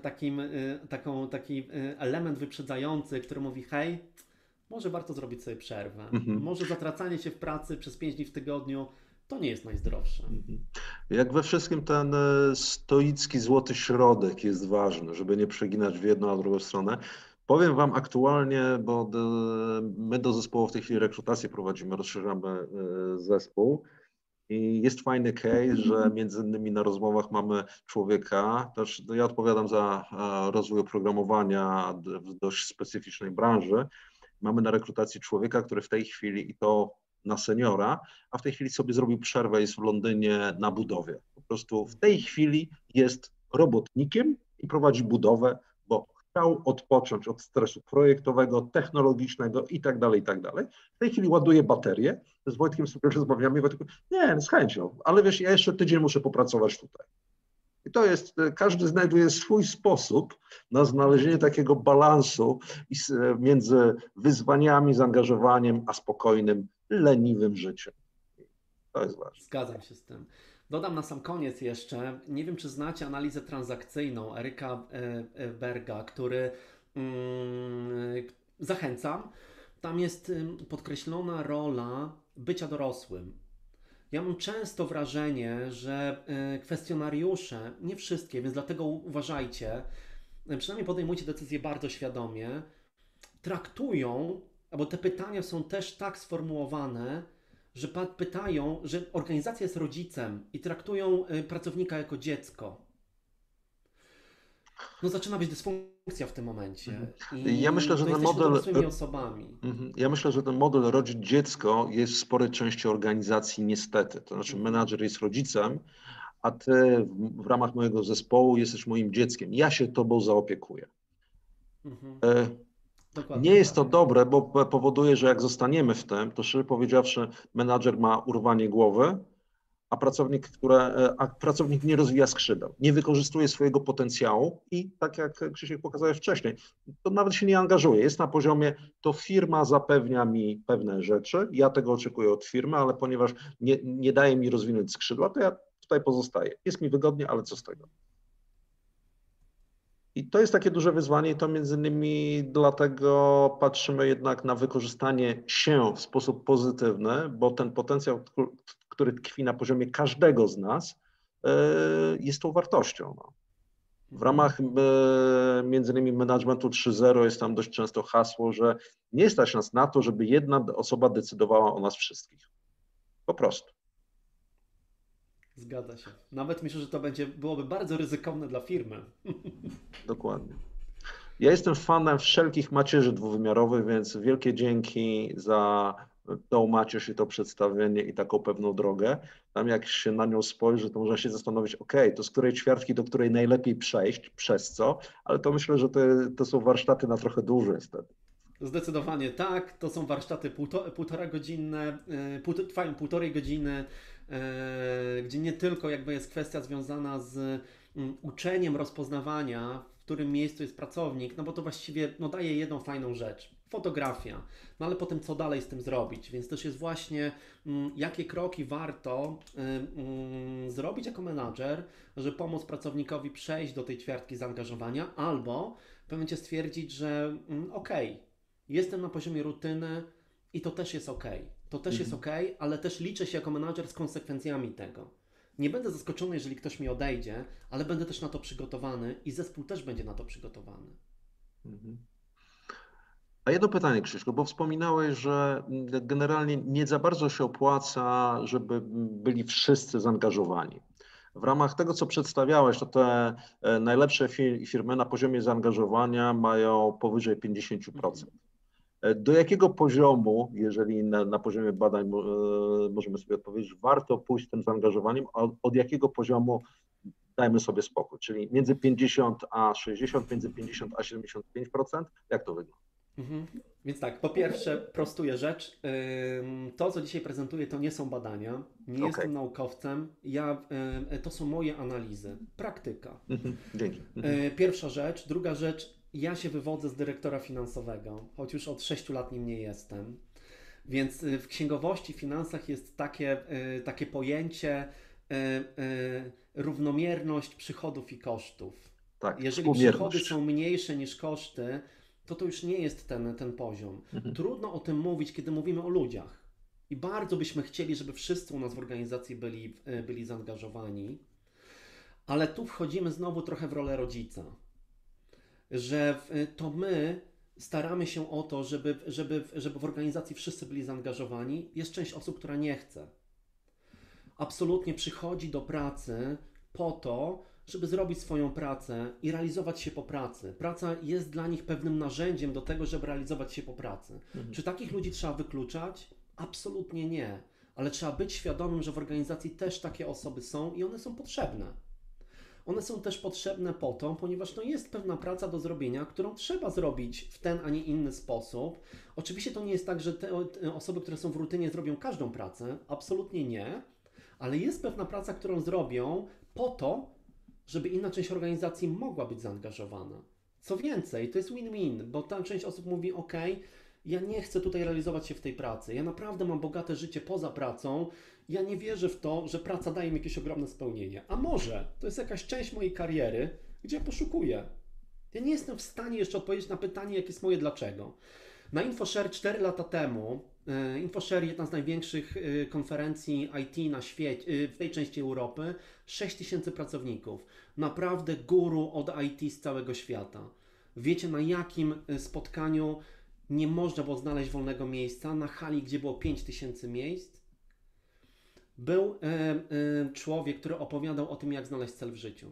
Speaker 7: taki element wyprzedzający, który mówi hej, może warto zrobić sobie przerwę, może zatracanie się w pracy przez 5 dni w tygodniu to nie jest najzdrowsze.
Speaker 1: Jak we wszystkim ten stoicki złoty środek jest ważny, żeby nie przeginać w jedną, a drugą stronę. Powiem wam aktualnie, bo my do zespołu w tej chwili rekrutację prowadzimy, rozszerzamy zespół i jest fajny case, że między innymi na rozmowach mamy człowieka, też ja odpowiadam za rozwój oprogramowania w dość specyficznej branży. Mamy na rekrutacji człowieka, który w tej chwili, i to na seniora, a w tej chwili sobie zrobił przerwę, jest w Londynie na budowie. Po prostu w tej chwili jest robotnikiem i prowadzi budowę, bo chciał odpocząć od stresu projektowego, technologicznego i tak dalej, i tak dalej. W tej chwili ładuje baterię, z Wojtkiem sobie rozmawiamy i Wojtek mówi, nie, z chęcią, ale wiesz, ja jeszcze tydzień muszę popracować tutaj. I to jest, każdy znajduje swój sposób na znalezienie takiego balansu między wyzwaniami, zaangażowaniem, a spokojnym, leniwym życiem. To jest ważne.
Speaker 7: Zgadzam się z tym. Dodam na sam koniec jeszcze, nie wiem czy znacie analizę transakcyjną Eryka Berga, który zachęcam. Tam jest podkreślona rola bycia dorosłym. Ja mam często wrażenie, że kwestionariusze, nie wszystkie, więc dlatego uważajcie, przynajmniej podejmujcie decyzje bardzo świadomie, traktują, albo te pytania są też tak sformułowane, że pytają, że organizacja jest rodzicem i traktują pracownika jako dziecko. No zaczyna być dysfunkcja w tym momencie.
Speaker 1: Ja myślę, że ten model,
Speaker 7: osobami.
Speaker 1: Ja myślę, że ten model rodzić dziecko jest w sporej części organizacji niestety. To znaczy menadżer jest rodzicem, a ty w ramach mojego zespołu jesteś moim dzieckiem. Ja się tobą zaopiekuję.
Speaker 7: Dokładnie,
Speaker 1: nie jest to dobre, bo powoduje, że jak zostaniemy w tym, to szczerze powiedziawszy, menadżer ma urwanie głowy, a pracownik nie rozwija skrzydeł, nie wykorzystuje swojego potencjału i tak jak Krzysiek pokazałeś wcześniej, to nawet się nie angażuje. Jest na poziomie, to firma zapewnia mi pewne rzeczy, ja tego oczekuję od firmy, ale ponieważ nie daje mi rozwinąć skrzydła, to ja tutaj pozostaję. Jest mi wygodnie, ale co z tego? I to jest takie duże wyzwanie i to między innymi dlatego patrzymy jednak na wykorzystanie się w sposób pozytywny, bo ten potencjał, który tkwi na poziomie każdego z nas, jest tą wartością. No. W ramach między innymi managementu 3.0 jest tam dość często hasło, że nie stać nas na to, żeby jedna osoba decydowała o nas wszystkich. Po prostu.
Speaker 7: Zgadza się. Nawet myślę, że to byłoby bardzo ryzykowne dla firmy.
Speaker 1: Dokładnie. Ja jestem fanem wszelkich macierzy dwuwymiarowych, więc wielkie dzięki za tą macierz i to przedstawienie i taką pewną drogę. Tam jak się na nią spojrzy, to można się zastanowić, to z której ćwiartki do której najlepiej przejść, przez co, ale to myślę, że to są warsztaty na trochę dłużej wtedy.
Speaker 7: Zdecydowanie tak, to są warsztaty trwają półtorej godziny, gdzie nie tylko jakby jest kwestia związana z uczeniem rozpoznawania, w którym miejscu jest pracownik, no bo to właściwie daje jedną fajną rzecz, fotografia, no ale potem co dalej z tym zrobić, więc też jest właśnie jakie kroki warto zrobić jako menadżer, żeby pomóc pracownikowi przejść do tej ćwiartki zaangażowania, albo w pewnym momencie stwierdzić, że jestem na poziomie rutyny, i to też jest ok. To też jest ok, ale też liczę się jako menadżer z konsekwencjami tego. Nie będę zaskoczony, jeżeli ktoś mi odejdzie, ale będę też na to przygotowany i zespół też będzie na to przygotowany.
Speaker 1: A jedno pytanie, Krzyśku, bo wspominałeś, że generalnie nie za bardzo się opłaca, żeby byli wszyscy zaangażowani. W ramach tego, co przedstawiałeś, to te najlepsze firmy na poziomie zaangażowania mają powyżej 50%. Do jakiego poziomu, jeżeli na poziomie badań możemy sobie odpowiedzieć, warto pójść z tym zaangażowaniem, a od jakiego poziomu dajmy sobie spokój, czyli między 50 a 60, między 50 a 75%? Jak to wygląda?
Speaker 7: Więc tak, po pierwsze prostuję rzecz. To, co dzisiaj prezentuję, to nie są badania. Nie jestem naukowcem. To są moje analizy. Praktyka.
Speaker 1: Dzięki.
Speaker 7: Pierwsza rzecz. Druga rzecz. Ja się wywodzę z dyrektora finansowego, choć już od 6 lat nim nie jestem. Więc w księgowości, finansach jest takie pojęcie równomierność przychodów i kosztów.
Speaker 1: Tak,
Speaker 7: jeżeli przychody są mniejsze niż koszty, to już nie jest ten poziom. Trudno o tym mówić, kiedy mówimy o ludziach. I bardzo byśmy chcieli, żeby wszyscy u nas w organizacji byli zaangażowani. Ale tu wchodzimy znowu trochę w rolę rodzica. Że to my staramy się o to, żeby w organizacji wszyscy byli zaangażowani. Jest część osób, która nie chce. Absolutnie przychodzi do pracy po to, żeby zrobić swoją pracę i realizować się po pracy. Praca jest dla nich pewnym narzędziem do tego, żeby realizować się po pracy. Czy takich ludzi trzeba wykluczać? Absolutnie nie. Ale trzeba być świadomym, że w organizacji też takie osoby są i one są potrzebne. One są też potrzebne po to, ponieważ to jest pewna praca do zrobienia, którą trzeba zrobić w ten, a nie inny sposób. Oczywiście to nie jest tak, że te osoby, które są w rutynie, zrobią każdą pracę. Absolutnie nie. Ale jest pewna praca, którą zrobią po to, żeby inna część organizacji mogła być zaangażowana. Co więcej, to jest win-win, bo ta część osób mówi, ok, ja nie chcę tutaj realizować się w tej pracy, ja naprawdę mam bogate życie poza pracą, ja nie wierzę w to, że praca daje mi jakieś ogromne spełnienie. A może to jest jakaś część mojej kariery, gdzie ja poszukuję. Ja nie jestem w stanie jeszcze odpowiedzieć na pytanie, jakie jest moje dlaczego. Na InfoShare 4 lata temu, InfoShare, jedna z największych konferencji IT na świecie, w tej części Europy, 6000 pracowników. Naprawdę guru od IT z całego świata. Wiecie, na jakim spotkaniu nie można było znaleźć wolnego miejsca? Na hali, gdzie było 5000 miejsc. Był człowiek, który opowiadał o tym, jak znaleźć cel w życiu.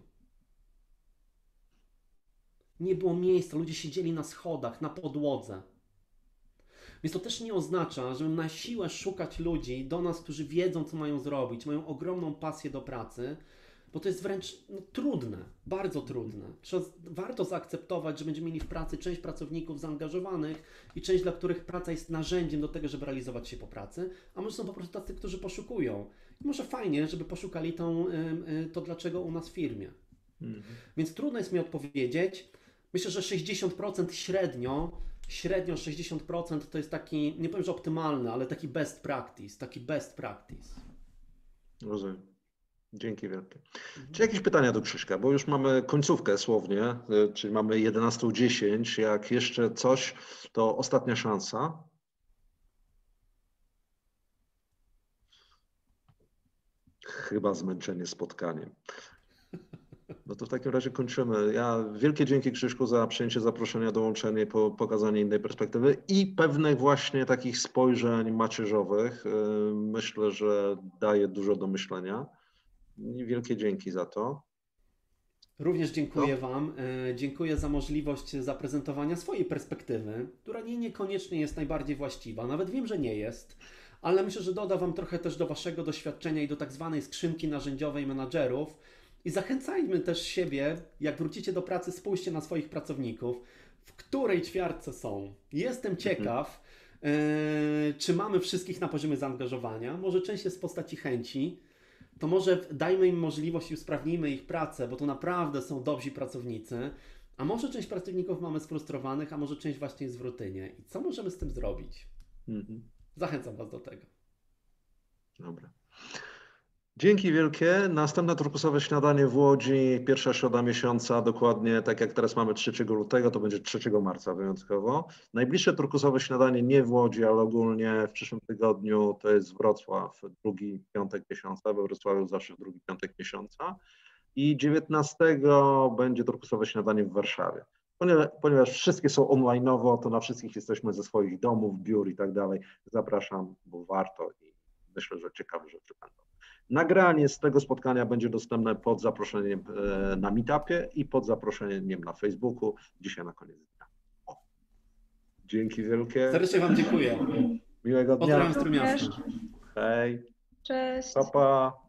Speaker 7: Nie było miejsca, ludzie siedzieli na schodach, na podłodze. Więc to też nie oznacza, żeby na siłę szukać ludzi do nas, którzy wiedzą, co mają zrobić, mają ogromną pasję do pracy, bo to jest wręcz trudne, bardzo trudne. Warto zaakceptować, że będziemy mieli w pracy część pracowników zaangażowanych i część, dla których praca jest narzędziem do tego, żeby realizować się po pracy, a może są po prostu tacy, którzy poszukują. I może fajnie, żeby poszukali to dlaczego u nas w firmie. Więc trudno jest mi odpowiedzieć. Myślę, że 60% średnio 60% to jest taki, nie powiem, że optymalny, ale taki best practice.
Speaker 1: Rozumiem. Dzięki wielkie. Czy jakieś pytania do Krzyśka? Bo już mamy końcówkę słownie, czyli mamy 11:10. Jak jeszcze coś, to ostatnia szansa. Chyba zmęczenie spotkaniem. No to w takim razie kończymy. Wielkie dzięki, Krzyśku, za przyjęcie zaproszenia, dołączenie, pokazanie innej perspektywy i pewnych właśnie takich spojrzeń macierzowych. Myślę, że daje dużo do myślenia. I wielkie dzięki za to.
Speaker 7: Również dziękuję Wam. Dziękuję za możliwość zaprezentowania swojej perspektywy, która niekoniecznie jest najbardziej właściwa. Nawet wiem, że nie jest, ale myślę, że doda Wam trochę też do Waszego doświadczenia i do tak zwanej skrzynki narzędziowej menadżerów. I zachęcajmy też siebie, jak wrócicie do pracy, spójrzcie na swoich pracowników, w której ćwiartce są. Jestem ciekaw, czy mamy wszystkich na poziomie zaangażowania. Może część jest w postaci chęci, to może dajmy im możliwość i usprawnijmy ich pracę, bo to naprawdę są dobrzy pracownicy. A może część pracowników mamy sfrustrowanych, a może część właśnie jest w rutynie. I co możemy z tym zrobić? Zachęcam Was do tego.
Speaker 1: Dobra. Dzięki wielkie. Następne turkusowe śniadanie w Łodzi, pierwsza środa miesiąca, dokładnie tak jak teraz mamy 3 lutego, to będzie 3 marca wyjątkowo. Najbliższe turkusowe śniadanie nie w Łodzi, ale ogólnie w przyszłym tygodniu to jest Wrocław, drugi piątek miesiąca, we Wrocławiu zawsze drugi piątek miesiąca. I 19 będzie turkusowe śniadanie w Warszawie. Ponieważ wszystkie są online'owo, to na wszystkich jesteśmy ze swoich domów, biur i tak dalej. Zapraszam, bo warto i myślę, że ciekawe rzeczy będą. Nagranie z tego spotkania będzie dostępne pod zaproszeniem na Meetupie i pod zaproszeniem na Facebooku dzisiaj na koniec dnia. O. Dzięki wielkie.
Speaker 7: Serdecznie Wam dziękuję.
Speaker 1: Miłego dnia.
Speaker 7: Pozdrawiam z Trójmiasta.
Speaker 1: Hej.
Speaker 3: Cześć.
Speaker 1: Pa, pa.